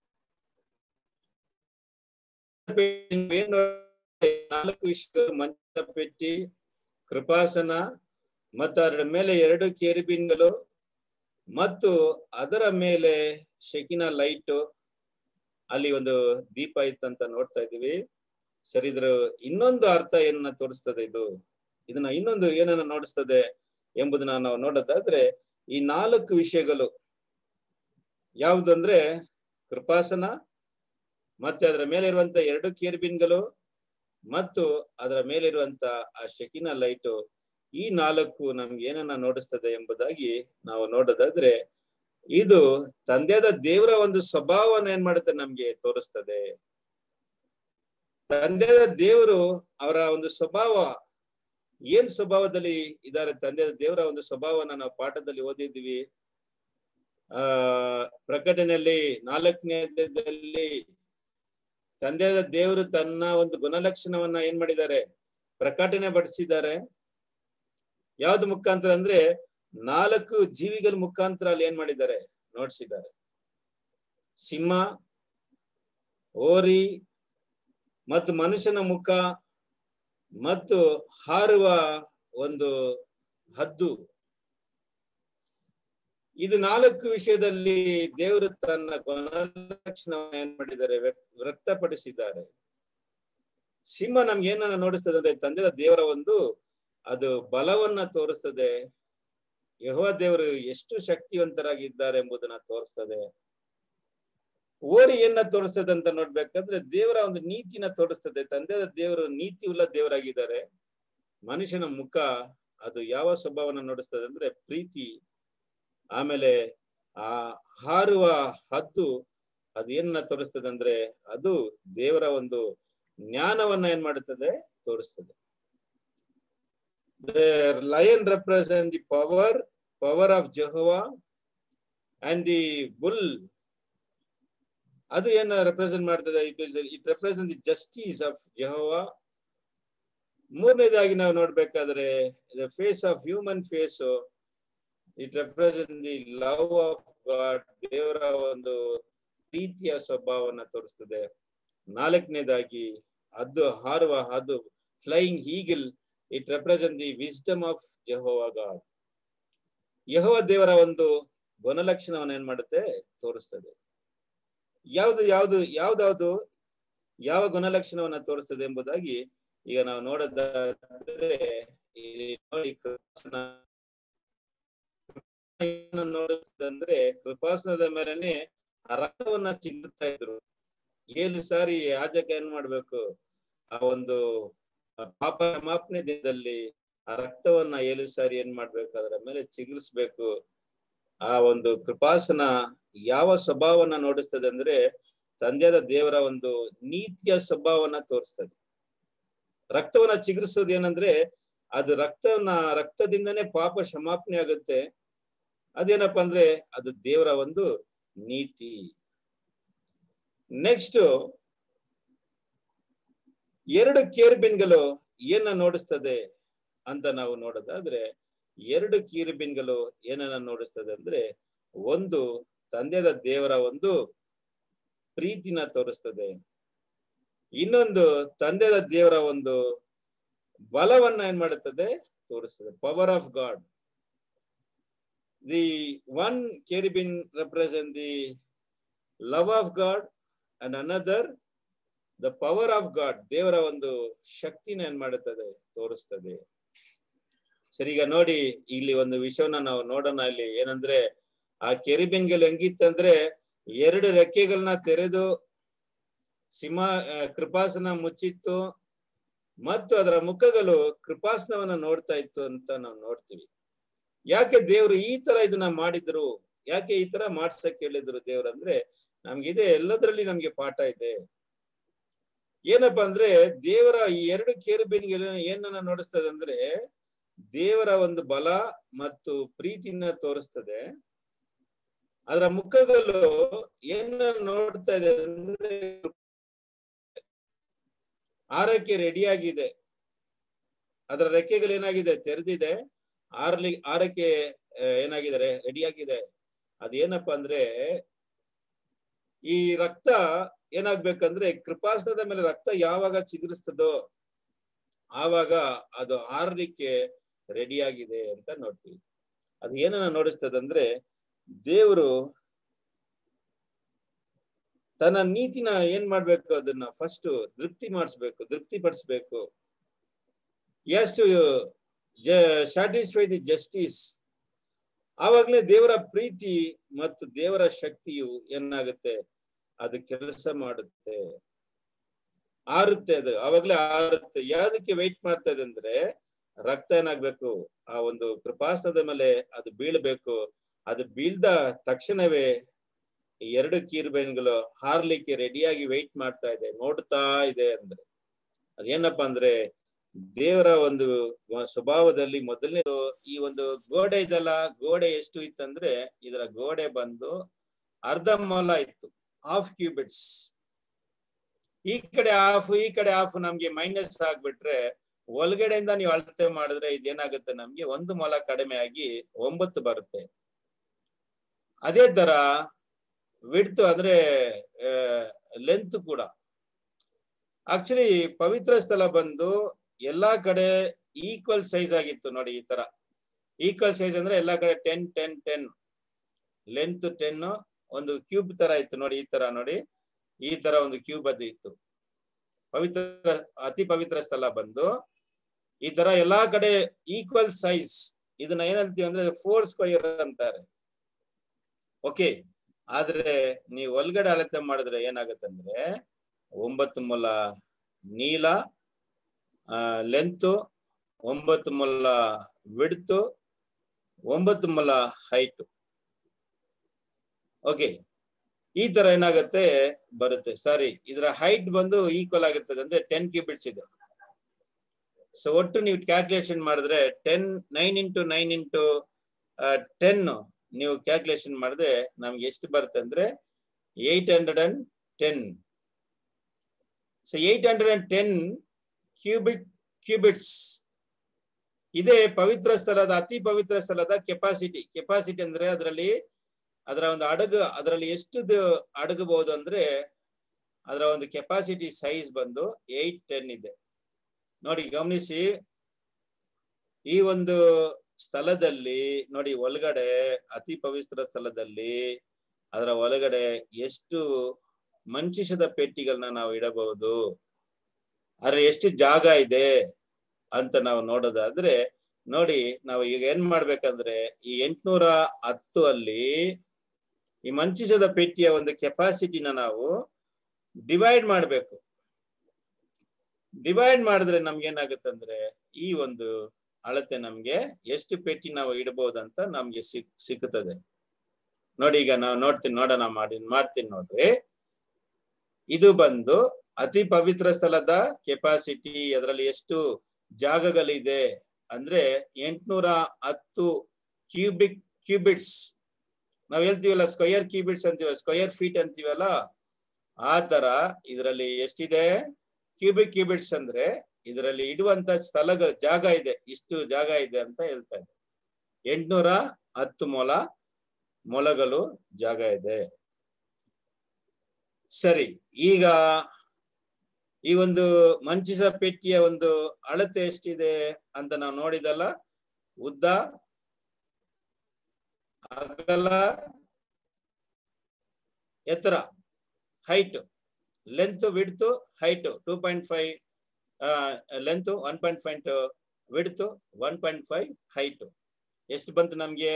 4 ವಿಷಯ: ಮಂಜುಷದ ಪೆಟ್ಟಿ, ಕೃಪಾಸನ, ಮತ್ತು ಅದರ ಮೇಲೆ 2 ಕೇರುಬಿನ್ಗಳು, ಮತ್ತು ಅದರ ಮೇಲೆ ಶೆಕಿನ ಲೈಟ್, ಅಲ್ಲಿ ಒಂದು ದೀಪ ಇತ್ತಂತ ನೋಡ್ತಾ ಇದೀವಿ. ಸರಿ, ಇದ್ರ ಇನ್ನೊಂದು ಅರ್ಥ ಏನನ್ನ ತೋರಿಸ್ತದೆ, ಇದನ್ನ ಇನ್ನೊಂದು ಏನನ್ನ ನೋಡಿಸ್ತದೆ, ಎಂಬುದನ್ನ ನಾವು ನೋಡೋದಾದ್ರೆ ಈ 4 ವಿಷಯಗಳು ಯಾವುದಂದ್ರೆ ಕೃಪಾಸನ, ಮತ್ತೆ ಅದರ ಮೇಲೆ ಇರುವಂತ 2 ಕೇರ್ಬಿನ್ಗಳು ಮತ್ತು ಅದರ ಮೇಲಿರುವಂತ ಆ ಶೆಕಿನ ಲೈಟು, ಈ 4 ನಮ್ಗೆ ಏನನ್ನ ನೋಡಿಸ್ತದೆ ಎಂಬುದಾಗಿ ನಾವು ನೋಡೋದಾದ್ರೆ ಇದು ತಂದೆಯಾದ ದೇವರ ಒಂದು ಸ್ವಭಾವವನ್ನು ಏನ್ ಮಾಡುತ್ತೆ ನಮ್ಗೆ ತೋರಿಸ್ತದೆ. ತಂದೆಯಾದ ದೇವರು ಅವರ ಒಂದು ಸ್ವಭಾವ ಏನ್ ಸ್ವಭಾವದಲ್ಲಿ ಇದ್ದಾರೆ, ತಂದೆಯಾದ ದೇವರ ಒಂದು ಸ್ವಭಾವನ ನಾವು ಪಾಠದಲ್ಲಿ ಓದಿದ್ವಿ. ಪ್ರಕಟಣೆಯಲ್ಲಿ 4ನೇ ಅಧ್ಯಾಯದಲ್ಲಿ ತಂದೆಯಾದ ದೇವರು ತನ್ನ ಒಂದು ಗುಣಲಕ್ಷಣವನ್ನ ಏನ್ ಮಾಡಿದ್ದಾರೆ, ಪ್ರಕಟಣೆ ಪಡಿಸಿದ್ದಾರೆ. ಯಾವ್ದು ಮುಖಾಂತರ ಅಂದ್ರೆ 4 ಜೀವಿಗಳ ಮುಖಾಂತರ ಅಲ್ಲಿ ಏನ್ ಮಾಡಿದ್ದಾರೆ, ನೋಡ್ಸಿದ್ದಾರೆ. ಸಿಂಹ, ಹೋರಿ ಮತ್ತು ಮನುಷ್ಯನ ಮುಖ ಮತ್ತು ಹಾರುವ ಒಂದು ಹದ್ದು, ಇದು 4 ವಿಷಯದಲ್ಲಿ ದೇವರು ತನ್ನ ಗುಣಲಕ್ಷಣವನ್ನು ಏನ್ ಮಾಡಿದ್ದಾರೆ, ವ್ಯಕ್ತಪಡಿಸಿದ್ದಾರೆ. ಸಿಂಹ ನಮ್ಗೆ ಏನನ್ನ ನೋಡಿಸ್ತದೆ ಅಂದ್ರೆ ತಂದೆಯ ದೇವರ ಒಂದು ಅದು ಬಲವನ್ನ ತೋರಿಸ್ತದೆ. ಯೆಹೋವ ದೇವರು ಎಷ್ಟು ಶಕ್ತಿವಂತರಾಗಿದ್ದಾರೆ ಎಂಬುದನ್ನ ತೋರಿಸ್ತದೆ. ಹೋರಿ ಏನ ತೋರಿಸ್ತದೆ ಅಂತ ನೋಡ್ಬೇಕಂದ್ರೆ ದೇವರ ಒಂದು ನೀತಿನ ತೋರಿಸ್ತದೆ. ತಂದೆಯ ದೇವರು ನೀತಿ ಉಳ್ಳ ದೇವರಾಗಿದ್ದಾರೆ. ಮನುಷ್ಯನ ಮುಖ ಅದು ಯಾವ ಸ್ವಭಾವನ ನೋಡಿಸ್ತದೆ ಅಂದ್ರೆ ಪ್ರೀತಿ. ಆಮೇಲೆ ಆ ಹಾರುವ ಹದ್ದು ಅದು ಏನನ್ನ ತೋರಿಸ್ತದೆ ಅಂದ್ರೆ ಅದು ದೇವರ ಒಂದು ಜ್ಞಾನವನ್ನ ಏನ್ ಮಾಡುತ್ತದೆ, ತೋರಿಸ್ತದೆ. The lion represents the power of Jehovah, and the bull ಅದು ಏನ ರೆಪ್ರೆಸೆಂಟ್ ಮಾಡ್ತದೆ, it represent the justice of Jehovah. ಮೂರನೇದಾಗಿ ನಾವು ನೋಡ್ಬೇಕಾದ್ರೆ the face of human face, it represent the love of God, ದೇವರ ಒಂದು ಪ್ರೀತಿಯ ಸ್ವಭಾವನ ತೋರಿಸ್ತದೆ. 4ನೇದಾಗಿ ಅದು ಹಾರುವ ಅದು flying eagle, it represent the wisdom of Jehovah God. ಯೆಹೋವ ದೇವರ ಒಂದು ಗುಣಲಕ್ಷಣವನ್ನು ಏನ್ ಮಾಡುತ್ತೆ, ತೋರಿಸ್ತದೆ. ಯಾವ್ದಾವ್ದು ಯಾವ ಗುಣಲಕ್ಷಣವನ್ನ ತೋರಿಸ್ತದೆ ಎಂಬುದಾಗಿ ಈಗ ನಾವು ನೋಡೋದಾದ್ರೆ ನೋಡುತ್ತಂದ್ರೆ ಕೃಪಾಸನದ ಮೇಲೆನೆ ಆ ರಕ್ತವನ್ನ ಚಿಗುರ್ತಾ ಇದ್ರು. 7 ಸಾರಿ ಯಾಜಕ ಏನ್ ಮಾಡ್ಬೇಕು, ಆ ಒಂದು ಪಾಪ ಕ್ಷಮಾಪಣೆ ದಿನದಲ್ಲಿ ಆ ರಕ್ತವನ್ನ 7 ಸಾರಿ ಏನ್ ಮಾಡ್ಬೇಕು, ಅದರ ಮೇಲೆ ಚಿಗುರಿಸ್ಬೇಕು. ಆ ಒಂದು ಕೃಪಾಸನ ಯಾವ ಸ್ವಭಾವನ ನೋಡಿಸ್ತದೆ ಅಂದ್ರೆ ತಂದೆಯಾದ ದೇವರ ಒಂದು ನೀತಿಯ ಸ್ವಭಾವನ ತೋರಿಸ್ತದೆ. ರಕ್ತವನ್ನ ಚಿಗುರಿಸೋದು ಏನಂದ್ರೆ ಅದು ರಕ್ತದಿಂದನೇ ಪಾಪ ಕ್ಷಮಾಪಣೆ ಆಗುತ್ತೆ. ಅದೇನಪ್ಪ ಅಂದ್ರೆ ಅದು ದೇವರ ಒಂದು ನೀತಿ. ನೆಕ್ಸ್ಟ್ 2 ಕೇರ್ಬಿನ್ಗಳು ಏನ ನೋಡಿಸ್ತದೆ ಅಂತ ನಾವು ನೋಡೋದಾದ್ರೆ 2 ಕೇರ್ಬಿನ್ಗಳು ಏನನ್ನ ನೋಡಿಸ್ತದೆ ಅಂದ್ರೆ ಒಂದು ತಂದೆಯಾದ ದೇವರ ಒಂದು ಪ್ರೀತಿನ ತೋರಿಸ್ತದೆ, ಇನ್ನೊಂದು ತಂದೆಯಾದ ದೇವರ ಒಂದು ಬಲವನ್ನ ಏನ್ ಮಾಡುತ್ತದೆ, ತೋರಿಸ್ತದೆ. Power of God. The one cherubim represent the love of God and another the power of God, ದೇವರ ಒಂದು ಶಕ್ತಿನ ಏನ್ ಮಾಡುತ್ತದೆ, ತೋರಿಸ್ತದೆ. ಸರಿ, ಈಗ ನೋಡಿ ಇಲ್ಲಿ ಒಂದು ವಿಷಯವನ್ನ ನಾವು ನೋಡೋಣ. ಇಲ್ಲಿ ಏನಂದ್ರೆ ಆ ಕೆರಿಬಿನ್ಗಳು ಹೆಂಗಿತ್ತಂದ್ರೆ 2 ರೆಕ್ಕೆಗಳನ್ನ ತೆರೆದು ಕೃಪಾಸನ ಮುಚ್ಚಿತ್ತು ಮತ್ತು ಅದರ ಮುಖಗಳು ಕೃಪಾಸನವನ್ನ ನೋಡ್ತಾ ಇತ್ತು ಅಂತ ನಾವು ನೋಡ್ತೀವಿ. ಯಾಕೆ ದೇವ್ರು ಈ ತರ ಇದನ್ನ ಮಾಡಿದ್ರು, ಯಾಕೆ ಈ ತರ ಮಾಡ್ಸಕ್ ಹೇಳಿದ್ರು ದೇವ್ರು ಅಂದ್ರೆ ನಮ್ಗಿದೆ ಎಲ್ಲದ್ರಲ್ಲಿ ನಮ್ಗೆ ಪಾಠ ಇದೆ. ಏನಪ್ಪಾ ಅಂದ್ರೆ ದೇವರ ಈ 2 ಕೇರುಬಿನ್ಗಳು ಏನನ್ನ ನೋಡಿಸ್ತದೆ ಅಂದ್ರೆ ದೇವರ ಒಂದು ಬಲ ಮತ್ತು ಪ್ರೀತಿನ ತೋರಿಸ್ತದೆ. ಅದರ ಮುಖಗಳು ಏನ ನೋಡ್ತಾ ಇದೆ ಅಂದ್ರೆ ಆರಕ್ಕೆ ರೆಡಿಯಾಗಿದೆ. ಅದರ ರೆಕ್ಕೆಗಳು ಏನಾಗಿದೆ, ತೆರೆದಿದೆ. ಆರಕ್ಕೆ ಏನಾಗಿದ್ದಾರೆ, ರೆಡಿಯಾಗಿದೆ. ಅದೇನಪ್ಪಾ ಅಂದ್ರೆ ಈ ರಕ್ತ ಏನಾಗ್ಬೇಕಂದ್ರೆ ಕೃಪಾಸನದ ಮೇಲೆ ರಕ್ತ ಯಾವಾಗ ಚಿಗುರಿಸ್ತದೋ ಆವಾಗ ಅದು ಆರಲಿಕ್ಕೆ ರೆಡಿಯಾಗಿದೆ ಅಂತ ನೋಡ್ತೀವಿ. ಅದು ಏನನ್ನ ನೋಡಿಸ್ತದಂದ್ರೆ ದೇವರು ತನ್ನ ನೀತಿನ ಏನ್ ಮಾಡ್ಬೇಕು, ಅದನ್ನ ಫಸ್ಟ್ ತೃಪ್ತಿ ಪಡಿಸ್ಬೇಕು. ಎಷ್ಟು ಸ್ಯಾಟಿಸ್ಫೈ ದಿ ಜಸ್ಟಿಸ್, ಆವಾಗಲೇ ದೇವರ ಪ್ರೀತಿ ಮತ್ತು ದೇವರ ಶಕ್ತಿಯು ಏನಾಗುತ್ತೆ, ಅದು ಕೆಲಸ ಮಾಡುತ್ತೆ, ಆರುತ್ತೆ. ಅದು ಆವಾಗಲೇ ಆರುತ್ತೆ. ಯಾವ್ದಕ್ಕೆ ವೆಯ್ಟ್ ಮಾಡ್ತಾ ಇದೆ ಅಂದ್ರೆ, ರಕ್ತ ಏನಾಗ್ಬೇಕು, ಆ ಒಂದು ಕೃಪಾಸನದ ಮೇಲೆ ಅದು ಬೀಳ್ಬೇಕು. ಅದು ಬೀಳ್ದ ತಕ್ಷಣವೇ ಈ 2 ಕೀರುಬೇನ್ಗಳು ಹಾರ್ಲಿಕ್ಕೆ ರೆಡಿಯಾಗಿ ವೆಯ್ಟ್ ಮಾಡ್ತಾ ಇದೆ, ನೋಡ್ತಾ ಇದೆ. ಅಂದ್ರೆ ಅದೇನಪ್ಪಾ ಅಂದ್ರೆ, ದೇವರ ಒಂದು ಸ್ವಭಾವದಲ್ಲಿ ಮೊದಲನೇದು ಈ ಒಂದು ಗೋಡೆ ಇದಲ್ಲ, ಗೋಡೆ ಎಷ್ಟು ಇತ್ತಂದ್ರೆ, ಇದರ ಗೋಡೆ ಬಂದು ಅರ್ಧ ಮೊಲ ಇತ್ತು, 1/2 ಕ್ಯೂಬಿಟ್ಸ್. ಈ ಕಡೆ ಹಾಫ್ ನಮ್ಗೆ ಮೈನಸ್ ಆಗ್ಬಿಟ್ರೆ, ಒಳಗಡೆಯಿಂದ ನೀವು ಅಳತೆ ಮಾಡಿದ್ರೆ ಇದೇನಾಗುತ್ತೆ, ನಮ್ಗೆ 1 ಮೊಲ ಕಡಿಮೆ ಆಗಿ 9 ಬರುತ್ತೆ. ಅದೇ ತರ ವಿಡ್ತ್ ಅಂದ್ರೆ ಲೆಂತ್ ಕೂಡ. ಆಕ್ಚುಲಿ ಪವಿತ್ರ ಸ್ಥಳ ಬಂದು ಎಲ್ಲಾ ಕಡೆ ಈಕ್ವಲ್ ಸೈಜ್ ಆಗಿತ್ತು ನೋಡಿ. ಈ ತರ ಈಕ್ವಲ್ ಸೈಜ್ ಅಂದ್ರೆ ಎಲ್ಲಾ ಕಡೆ 10 ಲೆಂತ್ 10, ಒಂದು ಕ್ಯೂಬ್ ತರ ಇತ್ತು ನೋಡಿ. ಈ ತರ ನೋಡಿ, ಈ ತರ ಒಂದು ಕ್ಯೂಬ್ ಅದು ಇತ್ತು. ಅತಿ ಪವಿತ್ರ ಸ್ಥಳ ಬಂದು ಈ ತರ ಎಲ್ಲಾ ಕಡೆ ಈಕ್ವಲ್ ಸೈಜ್. ಇದನ್ನ ಏನಂತೀವಿ ಅಂದ್ರೆ 4 ಸ್ಕ್ವೇರ್ ಅಂತಾರೆ. ಓಕೆ, ಆದ್ರೆ ನೀವು ಒಳಗಡೆ ಅಳತೆ ಮಾಡಿದ್ರೆ ಏನಾಗುತ್ತೆ ಅಂದ್ರೆ, 9 ಮೊಲ ನೀಲ ಲೆಂತ್, 9 ಮೊಲ ವಿಡ್ತ್, 9 ಮೊಲ ಹೈಟ್. ಓಕೆ, ಈ ತರ ಏನಾಗುತ್ತೆ ಬರುತ್ತೆ. ಸಾರಿ, ಇದರ ಹೈಟ್ ಬಂದು ಈಕ್ವಲ್ ಆಗಿರ್ತದೆ, ಅಂದ್ರೆ 10 ಕ್ಯೂಬಿಟ್ಸ್ ಇದೆ. ಸೊ ಒಟ್ಟು ನೀವು ಕ್ಯಾಲ್ಕುಲೇಷನ್ ಮಾಡಿದ್ರೆ 9 into 9 into 10 ನೀವು ಕ್ಯಾಲ್ಕುಲೇಷನ್ ಮಾಡಿದ್ರೆ ನಮ್ಗೆ ಎಷ್ಟು ಬರುತ್ತೆ ಅಂದ್ರೆ 810. ಸೊ 810 ಕ್ಯೂಬಿಟ್ಸ್ ಇದೇ ಪವಿತ್ರ ಸ್ಥಳದ, ಅತಿ ಪವಿತ್ರ ಸ್ಥಳದ ಕೆಪಾಸಿಟಿ ಅಂದ್ರೆ ಅದರ ಒಂದು ಅದರಲ್ಲಿ ಎಷ್ಟು ಅಡಗಬಹುದು ಅಂದ್ರೆ, ಅದರ ಒಂದು ಕೆಪಾಸಿಟಿ ಸೈಜ್ ಬಂದು 810 ಇದೆ. ನೋಡಿ, ಗಮನಿಸಿ, ಈ ಒಂದು ಸ್ಥಳದಲ್ಲಿ ನೋಡಿ, ಒಳಗಡೆ ಅತಿ ಪವಿತ್ರ ಸ್ಥಳದಲ್ಲಿ ಅದರ ಒಳಗಡೆ ಎಷ್ಟು ಮಂಚಿಸದ ಪೆಟ್ಟಿಗಳನ್ನ ನಾವು ಇಡಬಹುದು, ಅದ್ರ ಎಷ್ಟು ಜಾಗ ಇದೆ ಅಂತ ನಾವು ನೋಡೋದಾದ್ರೆ, ನೋಡಿ, ನಾವು ಈಗ ಏನ್ ಮಾಡ್ಬೇಕಂದ್ರೆ, ಈ 810 ಅಲ್ಲಿ ಈ ಮಂಚಿಸದ ಪೆಟ್ಟಿಯ ಒಂದು ಕೆಪಾಸಿಟಿನ ನಾವು ಡಿವೈಡ್ ಮಾಡ್ಬೇಕು. ಡಿವೈಡ್ ಮಾಡಿದ್ರೆ ನಮ್ಗೆ ಏನಾಗುತ್ತಂದ್ರೆ, ಈ ಒಂದು ಅಳತೆ ನಮ್ಗೆ ಎಷ್ಟು ಪೆಟ್ಟಿ ನಾವು ಇಡಬಹುದಂತ ನಮ್ಗೆ ಸಿಕ್ಕುತ್ತದೆ. ನೋಡಿ, ಈಗ ನಾವು ಮಾಡ್ತೀನಿ ನೋಡ್ರಿ. ಇದು ಬಂದು ಅತಿ ಪವಿತ್ರ ಸ್ಥಳದ ಕೆಪಾಸಿಟಿ. ಅದರಲ್ಲಿ ಎಷ್ಟು ಜಾಗಗಳಿದೆ ಅಂದ್ರೆ 810 ಕ್ಯೂಬಿಟ್ಸ್. ನಾವ್ ಹೇಳ್ತೀವಲ್ಲ ಸ್ಕ್ವೇರ್ ಕ್ಯೂಬಿಟ್ಸ್ ಅಂತೀವ, ಸ್ಕ್ವೇರ್ ಫೀಟ್ ಅಂತೀವಲ್ಲ, ಆ ತರ ಇದರಲ್ಲಿ ಎಷ್ಟಿದೆ ಕ್ಯೂಬಿಟ್ಸ್ ಅಂದ್ರೆ ಇದರಲ್ಲಿ ಇಡುವಂತ ಜಾಗ ಇದೆ, ಇಷ್ಟು ಜಾಗ ಇದೆ ಅಂತ ಹೇಳ್ತಾ ಇದೆ. 810 ಮೊಲಗಳು ಜಾಗ ಇದೆ. ಸರಿ, ಈಗ ಈ ಒಂದು ಮಂಚಿಸ ಪೆಟ್ಟಿಯ ಒಂದು ಅಳತೆ ಎಷ್ಟಿದೆ ಅಂತ ನಾವು ನೋಡಿದಲ್ಲ. ಉದ್ದ, ಅಗಲ, ಎತ್ತರ, height, length, width, height 2.5 length, 1.5 width, 1.5 height. ಎಷ್ಟು ಬಂತು ನಮ್ಗೆ?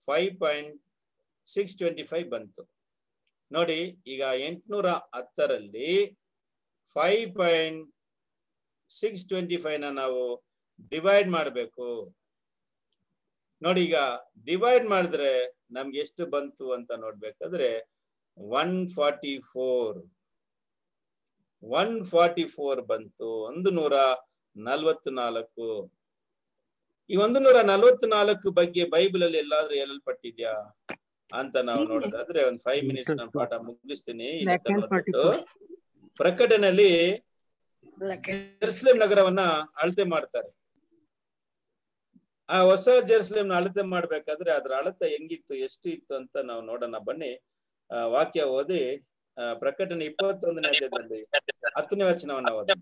5.625 ಬಂತು. ನೋಡಿ, ಈಗ 810ರಲ್ಲಿ 5.625 ನಾವು ಡಿವೈಡ್ ಮಾಡಬೇಕು. ನೋಡಿ, ಈಗ ಡಿವೈಡ್ ಮಾಡಿದ್ರೆ ನಮ್ಗೆ ಎಷ್ಟು ಬಂತು ಅಂತ ನೋಡ್ಬೇಕಾದ್ರೆ 144 ಬಂತು. 144. ಈ 144 ಬಗ್ಗೆ ಬೈಬಲ್ ಅಲ್ಲಿ ಎಲ್ಲಾದ್ರೂ ಹೇಳಲ್ಪಟ್ಟಿದ್ಯಾ ಅಂತ ನಾವು ನೋಡೋದಾದ್ರೆ, ಒಂದು 5 ಮಿನಿಟ್ಸ್ ನಾನು ಪಾಠ ಮುಗಿಸ್ತೀನಿ. ಪ್ರಕಟಣೆಯಲ್ಲಿ ಜೆರುಸಲೇಮ್ ನಗರವನ್ನ ಅಳತೆ ಮಾಡ್ತಾರೆ. ಆ ಹೊಸ ಜೆರುಸಲೇಮ್ ಅಳತೆ ಮಾಡ್ಬೇಕಾದ್ರೆ ಅದ್ರ ಅಳತೆ ಹೆಂಗಿತ್ತು, ಎಷ್ಟು ಇತ್ತು ಅಂತ ನಾವು ನೋಡೋಣ ಬನ್ನಿ. ವಾಕ್ಯ ಓದಿ, ಪ್ರಕಟಣೆ 21ನೇ ಅಧ್ಯಾಯದಲ್ಲಿ 10ನೇ ವಚನವನ್ನ ಓದಿ.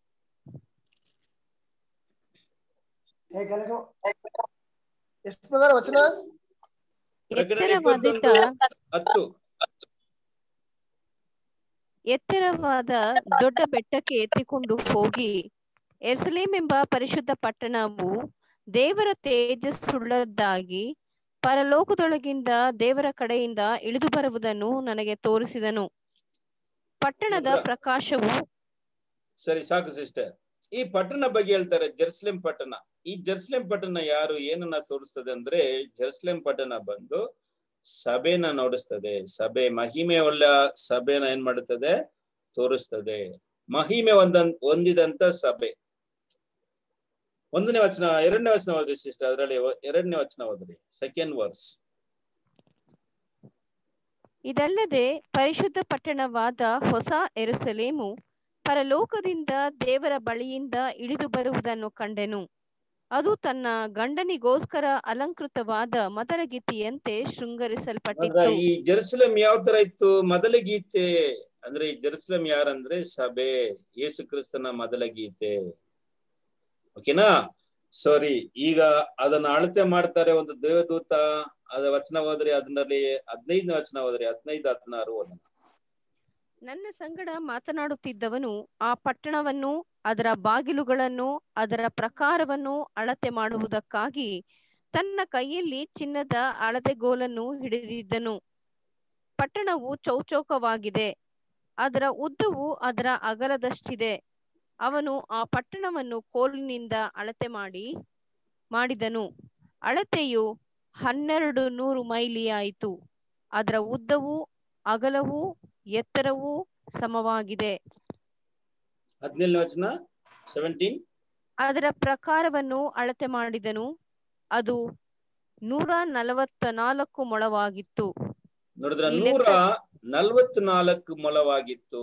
ಎತ್ತರವಾದ ದೊಡ್ಡ ಬೆಟ್ಟಕ್ಕೆ ಎತ್ತಿಕೊಂಡು ಹೋಗಿ, ಯೆರೂಸಲೇಮ್ ಎಂಬ ಪರಿಶುದ್ಧ ಪಟ್ಟಣವು ದೇವರ ತೇಜಸ್ಸುಳ್ಳದ್ದಾಗಿ ಪರಲೋಕದೊಳಗಿಂದ ದೇವರ ಕಡೆಯಿಂದ ಇಳಿದು ಬರುವುದನ್ನು ನನಗೆ ತೋರಿಸಿದನು. ಪಟ್ಟಣದ ಪ್ರಕಾಶವು ಸರಿ, ಸಾಕು ಸಿಸ್ಟರ್. ಈ ಪಟ್ಟಣ ಬಗ್ಗೆ ಹೇಳ್ತಾರೆ, ಜೆರುಸಲೇಮ್ ಪಟ್ಟಣ. ಈ ಜೆರುಸಲೇಮ್ ಪಟ್ಟಣ ಯಾರು ಏನನ್ನ ತೋರಿಸ್ತದೆ ಅಂದ್ರೆ, ಜೆರುಸಲೇಮ್ ಪಟ್ಟಣ ಬಂದು ಸಭೆನ ನೋಡಿಸ್ತದೆ. ಸಭೆ ಮಹಿಮೆ ಉಳ್ಳ ಸಭೆನ ಏನ್ ಮಾಡುತ್ತದೆ, ತೋರಿಸ್ತದೆ. ಮಹಿಮೆ ಹೊಂದಿದಂತ ಸಭೆ. 1ನೇ ವಚನ 2ನೇ ವಚನ ಓದ್ರಿ ಸಿಸ್ಟರ್. ಅದರಲ್ಲಿ 2ನೇ ವಚನ ಓದ್ರಿ, 2nd verse. ಇದಲ್ಲದೆ ಪರಿಶುದ್ಧ ಪಟ್ಟಣವಾದ ಹೊಸ ಯೆರೂಸಲೇಮು ಪರಲೋಕದಿಂದ ದೇವರ ಬಳಿಯಿಂದ ಇಳಿದು ಬರುವುದನ್ನು ಕಂಡೆನು. ಅದು ತನ್ನ ಗಂಡನಿಗೋಸ್ಕರ ಅಲಂಕೃತವಾದ ಮೊದಲ ಗೀತೆಯಂತೆ ಶೃಂಗರಿಸಲ್ಪಟ್ಟಿತ್ತು. ಈ ಜೆರುಸಲೇಮ್ ಯಾವ ತರ ಇತ್ತು? ಮೊದಲ ಗೀತೆ ಅಂದ್ರೆ ಈ ಜೆರುಸಲೇಮ್ ಯಾರಂದ್ರೆ ಸಭೆ, ಯೇಸು ಕ್ರಿಸ್ತನ ಮೊದಲ ಗೀತೆ. ಓಕೆನಾ? ಸಾರಿ, ಈಗ ಅದನ್ನ ಅಳತೆ ಮಾಡ್ತಾರೆ ಒಂದು ದೇವದೂತ. ಅದ ವಚನ ಹೋದ್ರಿ, ಅದರಲ್ಲಿ 15ನೇ ವಚನ ಹೋದ್ರಿ, 15, 16 ಓದೋಣ. ನನ್ನ ಸಂಗಡ ಮಾತನಾಡುತ್ತಿದ್ದವನು ಆ ಪಟ್ಟಣವನ್ನು, ಅದರ ಬಾಗಿಲುಗಳನ್ನು, ಅದರ ಪ್ರಕಾರವನ್ನು ಅಳತೆ ಮಾಡುವುದಕ್ಕಾಗಿ ತನ್ನ ಕೈಯಲ್ಲಿ ಚಿನ್ನದ ಅಳತೆಗೋಲನ್ನು ಹಿಡಿದಿದ್ದನು. ಪಟ್ಟಣವು ಚೌಚೌಕವಾಗಿದೆ, ಅದರ ಉದ್ದವು ಅದರ ಅಗಲದಷ್ಟಿದೆ. ಅವನು ಆ ಪಟ್ಟಣವನ್ನು ಕೋಲಿನಿಂದ ಅಳತೆ ಮಾಡಿದನು. ಅಳತೆಯು 1200 ಮೈಲಿಯಾಯಿತು. ಅದರ ಉದ್ದವು ಅಗಲವೂ ಎತ್ತರವೂ ಸಮವಾಗಿದೆ. 17ನೇ ವಚನ 17. ಅದರ ಪ್ರಕಾರವನ್ನು ಅಳತೆ ಮಾಡಿದನು. ಅದು 144 ಮೊಳವಾಗಿತ್ತು. ನೋಡಿದ್ರ, 144 ಮೊಳವಾಗಿತ್ತು.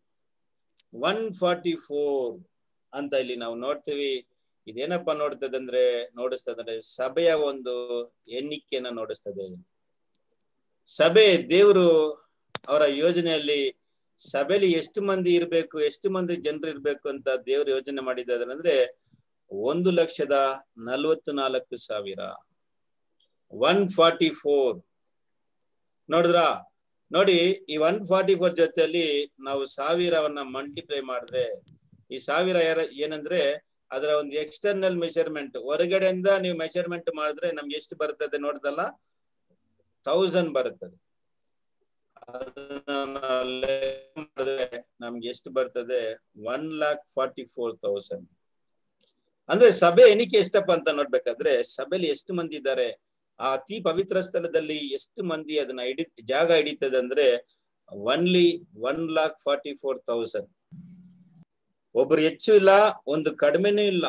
144 ಅಂತ ಇಲ್ಲಿ ನಾವು ನೋಡ್ತೀವಿ. ಇದೇನಪ್ಪ ನೋಡಿಸ್ತದಂದ್ರೆ ಸಭೆಯ ಒಂದು ಎಣ್ಣಿಕೆಯನ್ನ ನೋಡಿಸ್ತದೆ. ಸಭೆ ದೇವರು ಅವರ ಯೋಜನೆಯಲ್ಲಿ ಸಭೆಯಲ್ಲಿ ಎಷ್ಟು ಮಂದಿ ಇರ್ಬೇಕು, ಎಷ್ಟು ಮಂದಿ ಜನರು ಇರ್ಬೇಕು ಅಂತ ದೇವರು ಯೋಜನೆ ಮಾಡಿದ್ದಾರೆ ಅಂದ್ರೆ 1,44,000. 144 ನೋಡಿದ್ರ. ನೋಡಿ, ಈ 144 ಜೊತೆಯಲ್ಲಿ ನಾವು 1000ವನ್ನ ಮಲ್ಟಿಪ್ಲೈ ಮಾಡಿದ್ರೆ, ಈ 1000 ಏನಂದ್ರೆ ಅದರ ಒಂದು ಎಕ್ಸ್ಟರ್ನಲ್ ಮೆಷರ್ಮೆಂಟ್, ಹೊರಗಡೆಯಿಂದ ನೀವು ಮೆಷರ್ಮೆಂಟ್ ಮಾಡಿದ್ರೆ ನಮ್ಗೆ ಎಷ್ಟು ಬರ್ತದೆ ನೋಡ್ದಲ್ಲ, 1000 ಬರುತ್ತದೆ. ನಮ್ಗೆ ಎಷ್ಟು ಬರ್ತದೆ? 1,44,000. ಅಂದ್ರೆ ಸಭೆ ಎಣಿಕೆ ಎಷ್ಟಪ್ಪ ಅಂತ ನೋಡ್ಬೇಕಾದ್ರೆ, ಸಭೆಯಲ್ಲಿ ಎಷ್ಟು ಮಂದಿ ಇದ್ದಾರೆ, ಆ ಅತಿ ಪವಿತ್ರ ಸ್ಥಳದಲ್ಲಿ ಎಷ್ಟು ಮಂದಿ ಅದನ್ನ ಜಾಗ ಹಿಡಿತದೆ ಅಂದ್ರೆ ಓನ್ಲಿ 1,44,000. ಒಬ್ರು ಹೆಚ್ಚು ಇಲ್ಲ, ಒಂದು ಕಡಿಮೆನೂ ಇಲ್ಲ.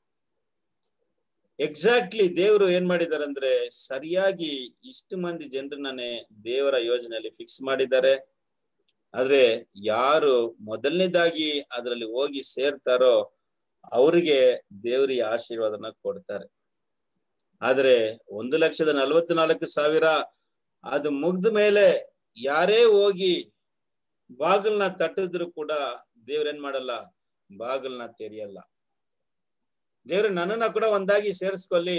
ಎಕ್ಸಾಕ್ಟ್ಲಿ ದೇವರು ಏನ್ ಮಾಡಿದ್ದಾರೆ ಅಂದ್ರೆ ಸರಿಯಾಗಿ ಇಷ್ಟು ಮಂದಿ ಜನರನ್ನೇ ದೇವರ ಯೋಜನೆಯಲ್ಲಿ ಫಿಕ್ಸ್ ಮಾಡಿದ್ದಾರೆ. ಆದ್ರೆ ಯಾರು ಮೊದಲನೇದಾಗಿ ಅದರಲ್ಲಿ ಹೋಗಿ ಸೇರ್ತಾರೋ ಅವರಿಗೆ ದೇವರಿಗೆ ಆಶೀರ್ವಾದನ ಕೊಡ್ತಾರೆ. ಆದ್ರೆ 1,44,000 ಅದು ಮುಗ್ದ ಮೇಲೆ ಯಾರೇ ಹೋಗಿ ಬಾಗಿಲ್ನ ತಟ್ಟಿದ್ರು ಕೂಡ ದೇವ್ರೇನ್ ಮಾಡಲ್ಲ, ಬಾಗಿಲ್ನ ತೆರೆಯಲ್ಲ. ದೇವ್ರು ನನ್ನನ್ನ ಕೂಡ ಒಂದಾಗಿ ಸೇರಿಸ್ಕೊಳ್ಳಿ,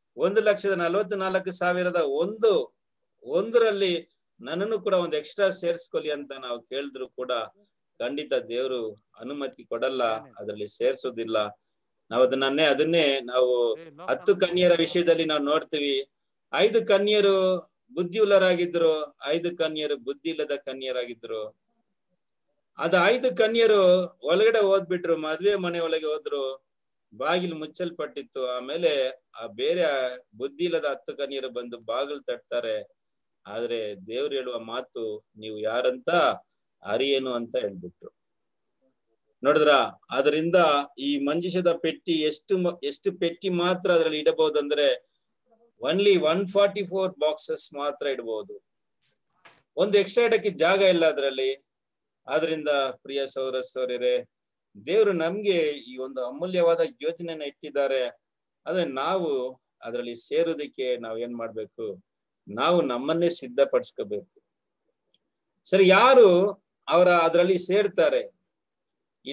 1,44,000 ಒಂದರಲ್ಲಿ ನನ್ನನ್ನು ಕೂಡ ಒಂದು ಎಕ್ಸ್ಟ್ರಾ ಸೇರಿಸ್ಕೊಳ್ಳಿ ಅಂತ ನಾವು ಕೇಳಿದ್ರು ಕೂಡ ಖಂಡಿತ ದೇವರು ಅನುಮತಿ ಕೊಡಲ್ಲ, ಅದರಲ್ಲಿ ಸೇರ್ಸೋದಿಲ್ಲ. ನಾವು ಅದನ್ನೇ ನಾವು 10 ಕನ್ಯರ ವಿಷಯದಲ್ಲಿ ನಾವು ನೋಡ್ತೀವಿ. 5 ಕನ್ಯರು ಬುದ್ಧಿಯುಳ್ಳರಾಗಿದ್ರು, 5 ಕನ್ಯರು ಬುದ್ಧಿ ಇಲ್ಲದ ಕನ್ಯರಾಗಿದ್ರು. ಅದ 5 ಕನ್ಯರು ಒಳಗಡೆ ಹೋದ್ಬಿಟ್ರು, ಮದ್ವೆ ಮನೆ ಒಳಗೆ ಹೋದ್ರು, ಬಾಗಿಲು ಮುಚ್ಚಲ್ಪಟ್ಟಿತ್ತು. ಆಮೇಲೆ ಆ ಬೇರೆ ಬುದ್ಧಿ ಇಲ್ಲದ 10 ಕನ್ಯರು ಬಂದು ಬಾಗಿಲು ತಟ್ತಾರೆ. ಆದ್ರೆ ದೇವ್ರು ಹೇಳುವ ಮಾತು, ನೀವು ಯಾರಂತ ಅರಿಯೇನು ಅಂತ ಹೇಳ್ಬಿಟ್ರು. ನೋಡಿದ್ರ, ಅದರಿಂದ ಈ ಮಂಜುಷದ ಪೆಟ್ಟಿ ಎಷ್ಟು ಪೆಟ್ಟಿ ಮಾತ್ರ ಅದರಲ್ಲಿ ಇಡಬಹುದಂದ್ರೆ ಓನ್ಲಿ 144 ಬಾಕ್ಸಸ್ ಮಾತ್ರ ಇಡಬಹುದು. ಒಂದು ಎಕ್ಸ್ಟ್ರಾ ಇಡಕ್ಕೆ ಜಾಗ ಇಲ್ಲ ಅದರಲ್ಲಿ. ಆದ್ರಿಂದ ಪ್ರಿಯ ಸಹೋದರರೇ, ದೇವರು ನಮ್ಗೆ ಈ ಒಂದು ಅಮೂಲ್ಯವಾದ ಯೋಜನೆಯನ್ನ ಇಟ್ಟಿದ್ದಾರೆ. ಆದ್ರೆ ನಾವು ಅದರಲ್ಲಿ ಸೇರೋದಕ್ಕೆ ನಾವ್ ಏನ್ ಮಾಡ್ಬೇಕು? ನಾವು ನಮ್ಮನ್ನೇ ಸಿದ್ಧಪಡಿಸ್ಕೋಬೇಕು. ಸರಿ, ಯಾರು ಅದರಲ್ಲಿ ಸೇರ್ತಾರೆ? ಈ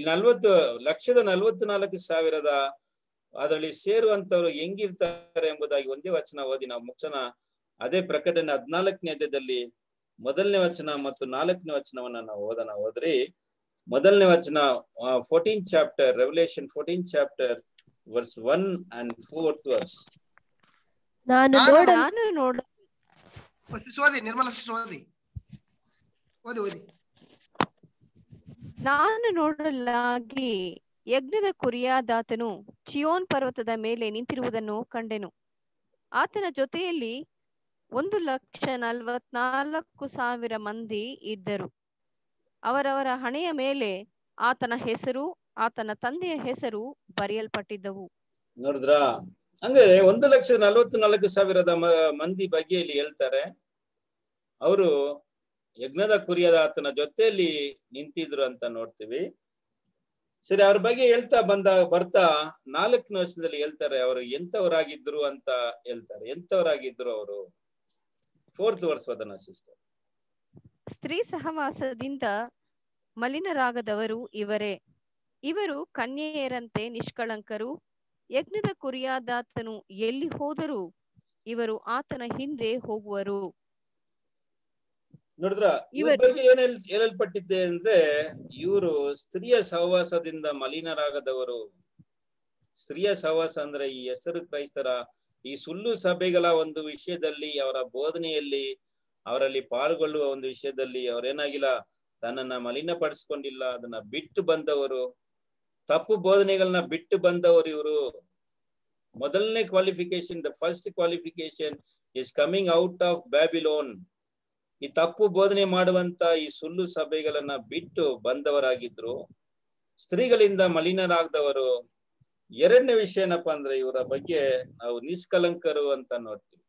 1,44,000 ಅದರಲ್ಲಿ ಸೇರುವಂತವ್ರು ಹೆಂಗಿರ್ತಾರೆ ಎಂಬುದಾಗಿ ಒಂದೇ ವಚನ ಓದಿ ನಾವು ಮುಚ್ಚನ. ಅದೇ ಪ್ರಕಟಣೆ 14ನೇ ಅಧ್ಯಾಯದಲ್ಲಿ 1ನೇ ವಚನ ಮತ್ತು 4ನೇ ವಚನವನ್ನ ನಾವು ಹೋದ್ರಿ. 1ನೇ ವಚನ, 14th chapter, Revelation 14th chapter, verse 1 and 4th verse. ನಾನು ನೋಡ ಓದಿ ನಿರ್ಮಲಾ ಸಿಸ್ಟರ್ ಓದಿ. ನಾನು ನೋಡಲಾಗಿ ಯಜ್ಞದ ಕುರಿಯಾದಾತನು ಚಿಯೋನ್ ಪರ್ವತದ ಮೇಲೆ ನಿಂತಿರುವುದನ್ನು ಕಂಡೆನು. ಆತನ ಜೊತೆಯಲ್ಲಿ 1,44,000 ಮಂದಿ ಇದ್ದರು. ಅವರವರ ಹಣೆಯ ಮೇಲೆ ಆತನ ಹೆಸರು, ಆತನ ತಂದೆಯ ಹೆಸರು ಬರೆಯಲ್ಪಟ್ಟಿದ್ದವು. ನೋಡಿದ್ರಾ? ಅಂದ್ರೆ 1,44,000 ಮಂದಿ ಬಗ್ಗೆ ಇಲ್ಲಿ ಹೇಳ್ತಾರೆ. ಅವರು ಯಜ್ಞದ ಕುರಿಯಾದ ಆತನ ಜೊತೆಯಲ್ಲಿ ನಿಂತಿದ್ರು ಅಂತ ನೋಡ್ತೀವಿ. ಸರಿ, ಅವ್ರ ಬಗ್ಗೆ ಬರ್ತಾ 4ನೇ ವರ್ಷದಲ್ಲಿ ಹೇಳ್ತಾರೆ ಅವರು ಎಂತವರಾಗಿದ್ರು ಅಂತ ಹೇಳ್ತಾರೆ. ಎಂತವರಾಗಿದ್ರು ಅವರು? 4th verse ಓದೋಣ ಸಿಸ್ಟರ್. ಸ್ತ್ರೀ ಸಹವಾಸದಿಂದ ಮಲಿನರಾಗದವರು ಇವರೇ. ಇವರು ಕನ್ಯೆಯರಂತೆ ನಿಷ್ಕಳಂಕರು. ಯಜ್ಞದ ಕುರಿಯಾದಾತನು ಎಲ್ಲಿ ಹೋದರೂ ಇವರು ಆತನ ಹಿಂದೆ ಹೋಗುವರು. ನೋಡಿದ್ರ, ಇವ್ರ ಬಗ್ಗೆ ಏನ್ ಹೇಳಲ್ಪಟ್ಟಿದ್ದೆ ಅಂದ್ರೆ, ಇವರು ಸ್ತ್ರೀಯ ಸಹವಾಸದಿಂದ ಮಲಿನರಾಗದವರು. ಸ್ತ್ರೀಯ ಸಹವಾಸ ಅಂದ್ರೆ ಈ ಹೆಸರು ಕ್ರೈಸ್ತರ ಈ ಸುಳ್ಳು ಸಭೆಗಳ ಒಂದು ವಿಷಯದಲ್ಲಿ, ಅವರ ಬೋಧನೆಯಲ್ಲಿ, ಅವರಲ್ಲಿ ಪಾಲ್ಗೊಳ್ಳುವ ಒಂದು ವಿಷಯದಲ್ಲಿ ಅವರೇನಾಗಿಲ್ಲ, ತನ್ನನ್ನ ಮಲಿನಪಡಿಸ್ಕೊಂಡಿಲ್ಲ. ಅದನ್ನ ಬಿಟ್ಟು ಬಂದವರು, ತಪ್ಪು ಬೋಧನೆಗಳನ್ನ ಬಿಟ್ಟು ಬಂದವರು ಇವರು. ಮೊದಲನೇ qualification, the first qualification is coming out of Babylon. ಈ ತಪ್ಪು ಬೋಧನೆ ಮಾಡುವಂತ ಈ ಸುಳ್ಳು ಸಭೆಗಳನ್ನ ಬಿಟ್ಟು ಬಂದವರಾಗಿದ್ರು, ಸ್ತ್ರೀಗಳಿಂದ ಮಲಿನರಾಗದವರು. 2ನೇ ವಿಷಯ ಏನಪ್ಪಾ ಅಂದ್ರೆ, ಇವರ ಬಗ್ಗೆ ನಾವು ನಿಷ್ಕಲಂಕರು ಅಂತ ನೋಡ್ತೀವಿ.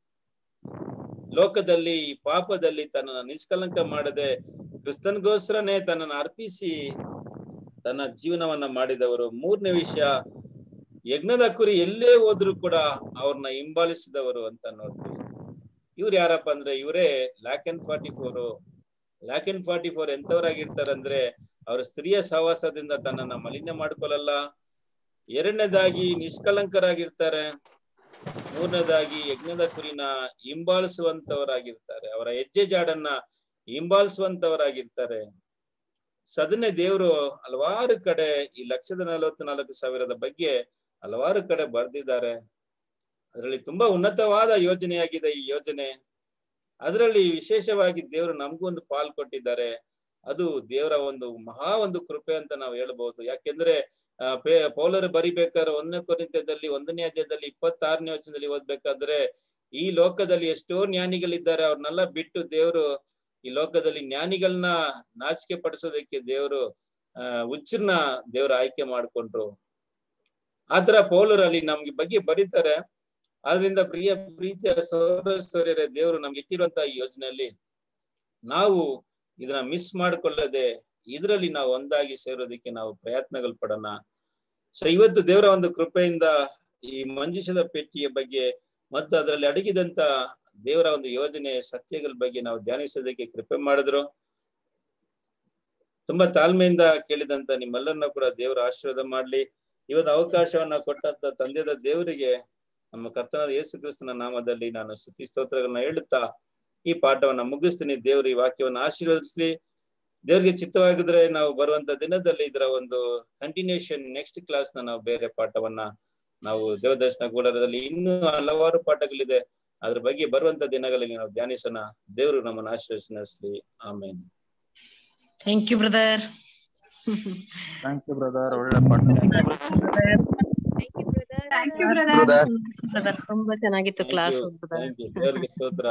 ಲೋಕದಲ್ಲಿ ಈ ಪಾಪದಲ್ಲಿ ತನ್ನನ್ನು ನಿಷ್ಕಲಂಕ ಮಾಡದೆ ಕ್ರಿಸ್ತನ್ಗೋಸ್ಕರನೇ ತನ್ನನ್ನು ಅರ್ಪಿಸಿ ತನ್ನ ಜೀವನವನ್ನ ಮಾಡಿದವರು. 3ನೇ ವಿಷಯ, ಯಜ್ಞದ ಕುರಿ ಎಲ್ಲೇ ಹೋದ್ರು ಕೂಡ ಅವ್ರನ್ನ ಹಿಂಬಾಲಿಸಿದವರು ಅಂತ ನೋಡ್ತೀವಿ. ಇವ್ರು ಯಾರಪ್ಪ ಅಂದ್ರೆ, ಇವರೇ ಲ್ಯಾಕೆನ್ 44. ಲ್ಯಾಕೆನ್ 44 ಎಂತವರಾಗಿರ್ತಾರಂದ್ರೆ, ಅವರು ಸ್ತ್ರೀಯ ಸಹವಾಸದಿಂದ ತನ್ನನ್ನ ಮಲಿನ ಮಾಡ್ಕೊಳ್ಳಲ್ಲ. 2ನೇದಾಗಿ ನಿಷ್ಕಲಂಕರಾಗಿರ್ತಾರೆ. 3ನೇದಾಗಿ ಯಜ್ಞದ ಕುರಿನ ಹಿಂಬಾಲಿಸುವಂತವರಾಗಿರ್ತಾರೆ. ಅವರ ಹೆಜ್ಜೆ ಜಾಡನ್ನ ಹಿಂಬಾಲಿಸುವಂತವರಾಗಿರ್ತಾರೆ. ಸದನೆ ದೇವರು ಹಲವಾರು ಕಡೆ ಈ 1,44,000 ಬಗ್ಗೆ ಹಲವಾರು ಕಡೆ ಬರೆದಿದ್ದಾರೆ. ಅದರಲ್ಲಿ ತುಂಬಾ ಉನ್ನತವಾದ ಯೋಜನೆಯಾಗಿದೆ ಈ ಯೋಜನೆ. ಅದರಲ್ಲಿ ವಿಶೇಷವಾಗಿ ದೇವರು ನಮಗೂ ಒಂದು ಪಾಲ್ ಕೊಟ್ಟಿದ್ದಾರೆ. ಅದು ದೇವರ ಒಂದು ಕೃಪೆ ಅಂತ ನಾವು ಹೇಳ್ಬಹುದು. ಯಾಕೆಂದ್ರೆ ಪೌಲರು ಬರಿಬೇಕಾದ್ರೆ 1ನೇ ಕೊರಿಂಥದಲ್ಲಿ 1ನೇ ಅಧ್ಯಾಯದಲ್ಲಿ 26ನೇ ವಚನದಲ್ಲಿ ಓದ್ಬೇಕಾದ್ರೆ, ಈ ಲೋಕದಲ್ಲಿ ಎಷ್ಟೋ ಜ್ಞಾನಿಗಳಿದ್ದಾರೆ, ಅವ್ರನ್ನೆಲ್ಲ ಬಿಟ್ಟು ದೇವರು ಈ ಲೋಕದಲ್ಲಿ ಜ್ಞಾನಿಗಳನ್ನ ನಾಚಿಕೆ ಪಡಿಸೋದಕ್ಕೆ ದೇವರು ಹುಚ್ಚರನ್ನ ದೇವರು ಆಯ್ಕೆ ಮಾಡ್ಕೊಂಡ್ರು. ಆತರ ಪೌಲರು ಅಲ್ಲಿ ನಮ್ಗೆ ಬಗ್ಗೆ ಬರೀತಾರೆ. ಆದ್ರಿಂದ ಪ್ರೀತಿಯ ಸಹೋದರರೇ, ದೇವರು ನಮ್ಗೆ ಇಟ್ಟಿರುವಂತಹ ಈ ಯೋಜನೆಯಲ್ಲಿ ನಾವು ಇದನ್ನ ಮಿಸ್ ಮಾಡ್ಕೊಳ್ಳದೆ ಇದರಲ್ಲಿ ನಾವು ಒಂದಾಗಿ ಸೇರೋದಕ್ಕೆ ನಾವು ಪ್ರಯತ್ನಗಳು ಪಡೋಣ. ಸೊ ಇವತ್ತು ದೇವರ ಒಂದು ಕೃಪೆಯಿಂದ ಈ ಮಂಜೂಷದ ಪೆಟ್ಟಿಯ ಬಗ್ಗೆ ಮತ್ತು ಅದರಲ್ಲಿ ಅಡಗಿದಂತ ದೇವರ ಒಂದು ಯೋಜನೆ ಸತ್ಯಗಳ ಬಗ್ಗೆ ನಾವು ಧ್ಯಾನಿಸೋದಕ್ಕೆ ಕೃಪೆ ಮಾಡಿದ್ರು. ತುಂಬಾ ತಾಳ್ಮೆಯಿಂದ ಕೇಳಿದಂತ ನಿಮ್ಮೆಲ್ಲರನ್ನ ಕೂಡ ದೇವರ ಆಶೀರ್ವಾದ ಮಾಡ್ಲಿ. ಇವತ್ತು ಅವಕಾಶವನ್ನ ಕೊಟ್ಟಂತ ತಂದೆದ ದೇವರಿಗೆ ನಮ್ಮ ಕರ್ತನಾದ ಯೇಸು ಕ್ರಿಸ್ತನ ನಾಮದಲ್ಲಿ ನಾನು ಸ್ತುತಿ ಸ್ತೋತ್ರಗಳನ್ನ ಹೇಳುತ್ತಾ ಈ ಪಾಠವನ್ನ ಮುಗಿಸ್ತೀನಿ. ದೇವರು ಈ ವಾಕ್ಯವನ್ನ ಆಶೀರ್ವದಿಸ್ಲಿ. ದೇವ್ರಿಗೆ ಚಿತ್ತವಾಗಿದ್ರೆ ನಾವು ಬರುವಂತ ದಿನದಲ್ಲಿ ಇದರ ಒಂದು ಕಂಟಿನ್ಯೂಷನ್ ನೆಕ್ಸ್ಟ್ ಕ್ಲಾಸ್ ನಾವು ಬೇರೆ ಪಾಠವನ್ನ ನಾವು ದೇವದರ್ಶನ ಗೂಡರದಲ್ಲಿ ಇನ್ನೂ ಹಲವಾರು ಪಾಠಗಳಿದೆ, ಅದ್ರ ಬಗ್ಗೆ ಬರುವಂತ ದಿನಗಳಲ್ಲಿ ನಾವು ಧ್ಯಾನಿಸೋಣ. ದೇವರು ನಮ್ಮನ್ನು ಆಶೀರ್ವದಿಸಲಿ. ಆಮೇನ್. Thank you brother. ಒಳ್ಳೆ ಪಾಠ. ತುಂಬಾ ಚೆನ್ನಾಗಿತ್ತು ಕ್ಲಾಸ್. ದೇವರಿಗೆ ಸ್ತೋತ್ರ.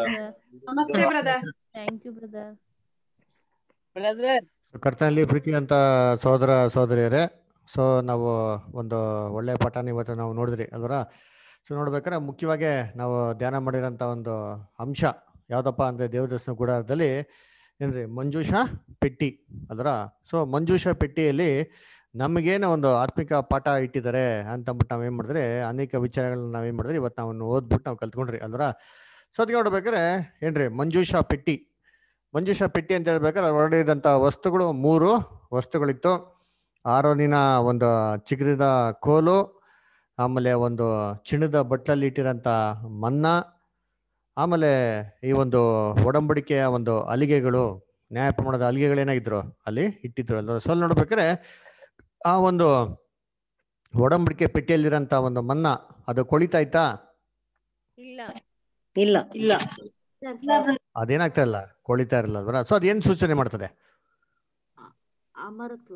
ಕರ್ತನಲ್ಲಿ ಪ್ರೀತಿ ಅಂತ ಸಹೋದರ ಸಹೋದರಿಯರೇ, ಸೊ ನಾವು ಒಂದು ಒಳ್ಳೆ ಪಾಠನ ಇವತ್ತು ನಾವು ನೋಡಿದ್ರಿ ಅಲ್ವರ. ಸೊ ನೋಡ್ಬೇಕಾದ್ರೆ ಮುಖ್ಯವಾಗಿ ನಾವು ಧ್ಯಾನ ಮಾಡಿರೋಂಥ ಒಂದು ಅಂಶ ಯಾವ್ದಪ್ಪ ಅಂದ್ರೆ ದೇವದರ್ಶನ ಗುಡಾರದಲ್ಲಿ ಏನ್ರಿ ಮಂಜೂಷ ಪೆಟ್ಟಿ ಅಲ್ವರ. ಸೊ ಮಂಜೂಷ ಪೆಟ್ಟಿಯಲ್ಲಿ ನಮಗೇನು ಒಂದು ಆತ್ಮಿಕ ಪಾಠ ಇಟ್ಟಿದ್ದಾರೆ ಅಂತಂದ್ಬಿಟ್ಟು ನಾವೇನ್ ಮಾಡಿದ್ರೆ ಅನೇಕ ವಿಚಾರಗಳನ್ನ ನಾವೇನ್ ಮಾಡಿದ್ರಿ ಇವತ್ತು ನಾವು ಓದ್ಬಿಟ್ಟು ನಾವು ಕಲ್ತ್ಕೊಂಡ್ರಿ ಅಲ್ವರ. ಸೊ ಅದಕ್ಕೆ ನೋಡ್ಬೇಕಾದ್ರೆ ಏನ್ರಿ ಮಂಜೂಷ ಪೆಟ್ಟಿ ಅಂತ ಹೇಳ್ಬೇಕಾದ್ರೆ ಹೊರಡಿದಂಥ ವಸ್ತುಗಳು 3 ವಸ್ತುಗಳಿತ್ತು. ಆರೋನಿನ ಒಂದು ಚಿಗುರಿದ ಕೋಲು, ಆಮೇಲೆ ಒಂದು ಚಿನ್ನದ ಬಟ್ಲಲ್ಲಿ ಇಟ್ಟಿರೋಂಥ ಮನ್ನ, ಆಮೇಲೆ ಈ ಒಂದು ಒಡಂಬಡಿಕೆಯ ಒಂದು ಹಲಿಗೆಗಳು, ನ್ಯಾಯ ಪ್ರಮಾಣದ ಹಲಿಗೆಗಳೇನಾಗಿದ್ರು ಅಲ್ಲಿ ಇಟ್ಟಿದ್ರು ಅಲ್ವ. ಸೊ ಅಲ್ಲಿ ನೋಡ್ಬೇಕಾದ್ರೆ ಆ ಒಂದು ಒಡಂಬಡಿಕೆ ಪೆಟ್ಟಿಯಲ್ಲಿರೋಂಥ ಒಂದು ಮನ್ನಾ ಅದು ಕೊಳಿತಾ ಇತ್ತಾ? ಇಲ್ಲ. ಇಲ್ಲ ಇಲ್ಲ ಅದೇನಾಗ್ತಾ ಇಲ್ಲ, ಕೊಳಿತಾ ಇರಲ್ಲ ಅಲ್ವರ. ಸೊ ಅದೇನ್ ಸೂಚನೆ ಮಾಡ್ತದೆ? ಅಮರತ್ವ.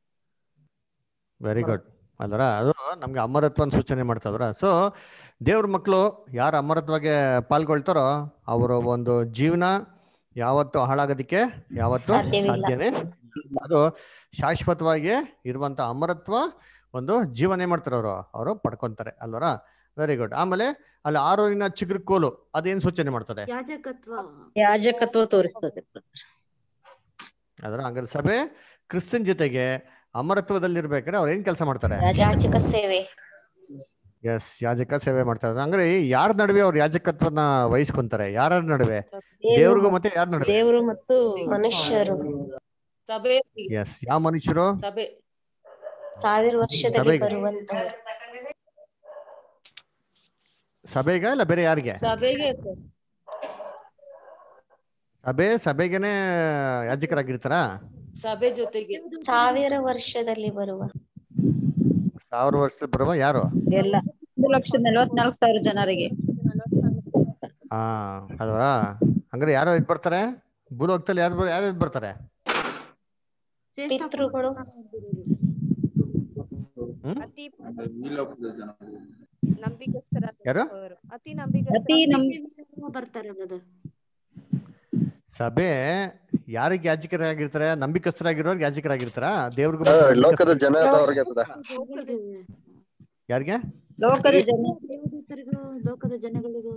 ವೆರಿ ಗುಡ್ ಅಲ್ವರ. ಅದು ನಮ್ಗೆ ಅಮರತ್ವನ ಸೂಚನೆ ಮಾಡ್ತದ್ರ. ಸೊ ದೇವ್ರ ಮಕ್ಕಳು ಯಾರು ಅಮರತ್ವಗೆ ಪಾಲ್ಗೊಳ್ತಾರೋ ಅವರ ಒಂದು ಜೀವನ ಯಾವತ್ತು ಹಾಳಾಗೋದಕ್ಕೆ ಯಾವತ್ತು ಸಾಧ್ಯನೇ. ಅದು ಶಾಶ್ವತವಾಗಿ ಇರುವಂತ ಅಮರತ್ವ ಒಂದು ಜೀವನ ಮಾಡ್ತಾರೆ ಅವರು ಪಡ್ಕೊಂತಾರೆ ಅಲ್ವರ. Very good. ಆಮೇಲೆ ಅಲ್ಲಿ 6 ಚಿಗುರು ಕೋಲು ಅದೇನ್ ಸೂಚನೆ ಮಾಡ್ತದೆ? ಯಾಜಕತ್ವ ತೋರಿಸ್ತದೆ ಅದರ. ಹಂಗಾರೆ ಸಭೆ ಕ್ರಿಸ್ತನ್ ಜೊತೆಗೆ ಅಮರತ್ವದಲ್ಲಿ ಇರ್ಬೇಕಾದ್ರೆ ಅವ್ರು ಏನ್ ಕೆಲಸ ಮಾಡ್ತಾರೆ? ಯಾಜಕ ಸೇವೆ. ಎಸ್, ಯಾಜಕ ಸೇವೆ ಮಾಡ್ತಾರೆ. ಅಂದ್ರೆ ಯಾರ ನಡುವೆ ಅವ್ರು ಯಾಜಕತ್ವನ ವಹಿಸ್ಕೊಂತಾರೆ? ಯಾರ ನಡುವೆ? ದೇವ್ರಿಗೂ ಮತ್ತೆ ಯಾರ ನಡುವೆ? ದೇವರು ಮತ್ತು ಮನುಷ್ಯರು. ಎಸ್, ಯಾವ ಮನುಷ್ಯರು? 1000 ವರ್ಷದಲ್ಲಿ ಬರುವಂತ ಸಭೆಗ ಇಲ್ಲ ಬೇರೆ ಯಾರಿಗೆ? ಸಭೆಗೆನೆ ಯಾಜಕರಾಗಿರ್ತಾರ? ಸಭೆ ಜೊತೆಗೆ 1000 ವರ್ಷದಲ್ಲಿ ಬರುವ 1000 ವರ್ಷದಲ್ಲಿ ಬರುವ ಯಾರು? ಎಲ್ಲ 1,44,000 ಜನರಿಗೆ. ಹಾ ಅಲ್ವಾ. ಹಂಗಾರೆ ಯಾರೋ ಇದ್ ಬರ್ತಾರೆ ಭೂಲೋಕದಲ್ಲಿ. ಯಾರು ಬರ್ತಾರೆ? ಪಿತೃಗಳು. ಅತಿ ನಂಬಿಕಸ್ಥರ ಯಾರು? ಅತಿ ನಂಬಿಕಸ್ಥರ ಬರ್ತಾರೆ. ಸಭೆ ಯಾರಿಗೆ ಯಾಜಕರಾಗಿರ್ತಾರೆ? ನಂಬಿಕಸ್ಥರಾಗಿರೋರ್ಗೆ ಯಾಜಕರಾಗಿರ್ತಾರ? ದೇವ್ರಿಗೂ ಲೋಕದ ಜನ ಯಾರಿಗೆ? ಲೋಕದ ಜನಗಳಿಗೂ.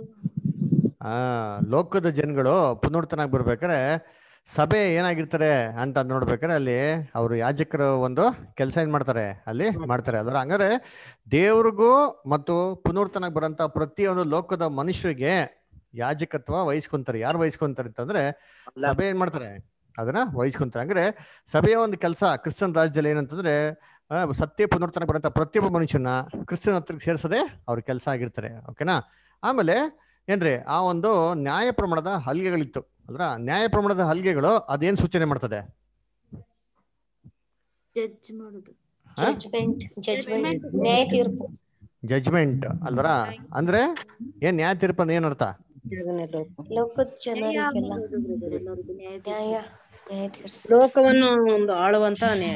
ಲೋಕದ ಜನಗಳು ಪುನರ್ತನಾಗಿ ಬರ್ಬೇಕಾರೆ ಸಭೆ ಏನಾಗಿರ್ತಾರೆ ಅಂತ ನೋಡ್ಬೇಕಾರೆ ಅಲ್ಲಿ ಅವರು ಯಾಜಕರ ಒಂದು ಕೆಲಸ ಏನ್ ಮಾಡ್ತಾರೆ ಅಲ್ಲಿ ಮಾಡ್ತಾರೆ. ಅದರ ಹಂಗಾರೆ ದೇವ್ರಿಗೂ ಮತ್ತು ಪುನರ್ತನಾಗಿ ಬರೋಂತ ಪ್ರತಿಯೊಂದು ಲೋಕದ ಮನುಷ್ಯರಿಗೆ ಯಾಜಕತ್ವ ವಹಿಸ್ಕೊಂತಾರೆ. ಯಾರು ವಹಿಸ್ಕೊಂತಾರೆ ಅಂತಂದ್ರೆ ಸಭೆ ಏನ್ ಮಾಡ್ತಾರೆ ಅದನ್ನ ವಹಿಸ್ಕೊಂತಾರೆ. ಅಂದ್ರೆ ಸಭೆಯ ಒಂದು ಕೆಲಸ ಕ್ರಿಸ್ತನ್ ರಾಜ್ಯದಲ್ಲಿ ಏನಂತಂದ್ರೆ ಸತ್ಯ ಪುನರ್ತನ ಬರೋಂಥ ಪ್ರತಿಯೊಬ್ಬ ಮನುಷ್ಯನ ಕ್ರಿಸ್ತನ ಹತ್ರಕ್ಕೆ ಸೇರಿಸದೆ ಅವ್ರ ಕೆಲಸ ಆಗಿರ್ತಾರೆ. ಓಕೆನಾ. ಆಮೇಲೆ ಏನ್ರಿ ಆ ಒಂದು ನ್ಯಾಯ ಪ್ರಮಾಣದ ಹಲ್ಗೆಗಳಿತ್ತು ಅಲ್ರ. ನ್ಯಾಯ ಪ್ರಮಾಣದ ಹಲ್ಗೆಗಳು ಅದೇನ್ ಸೂಚನೆ ಮಾಡ್ತದೆ? ಜಜ್ಮೆಂಟ್ ಅಲ್ವರ. ಅಂದ್ರೆ ಏನ್ ನ್ಯಾಯ ತೀರ್ಪು ಏನ್ ಅರ್ಥ? ಲೋಕವನ್ನು ಒಂದು ಆಳುವಂತ ನ್ಯಾಯ,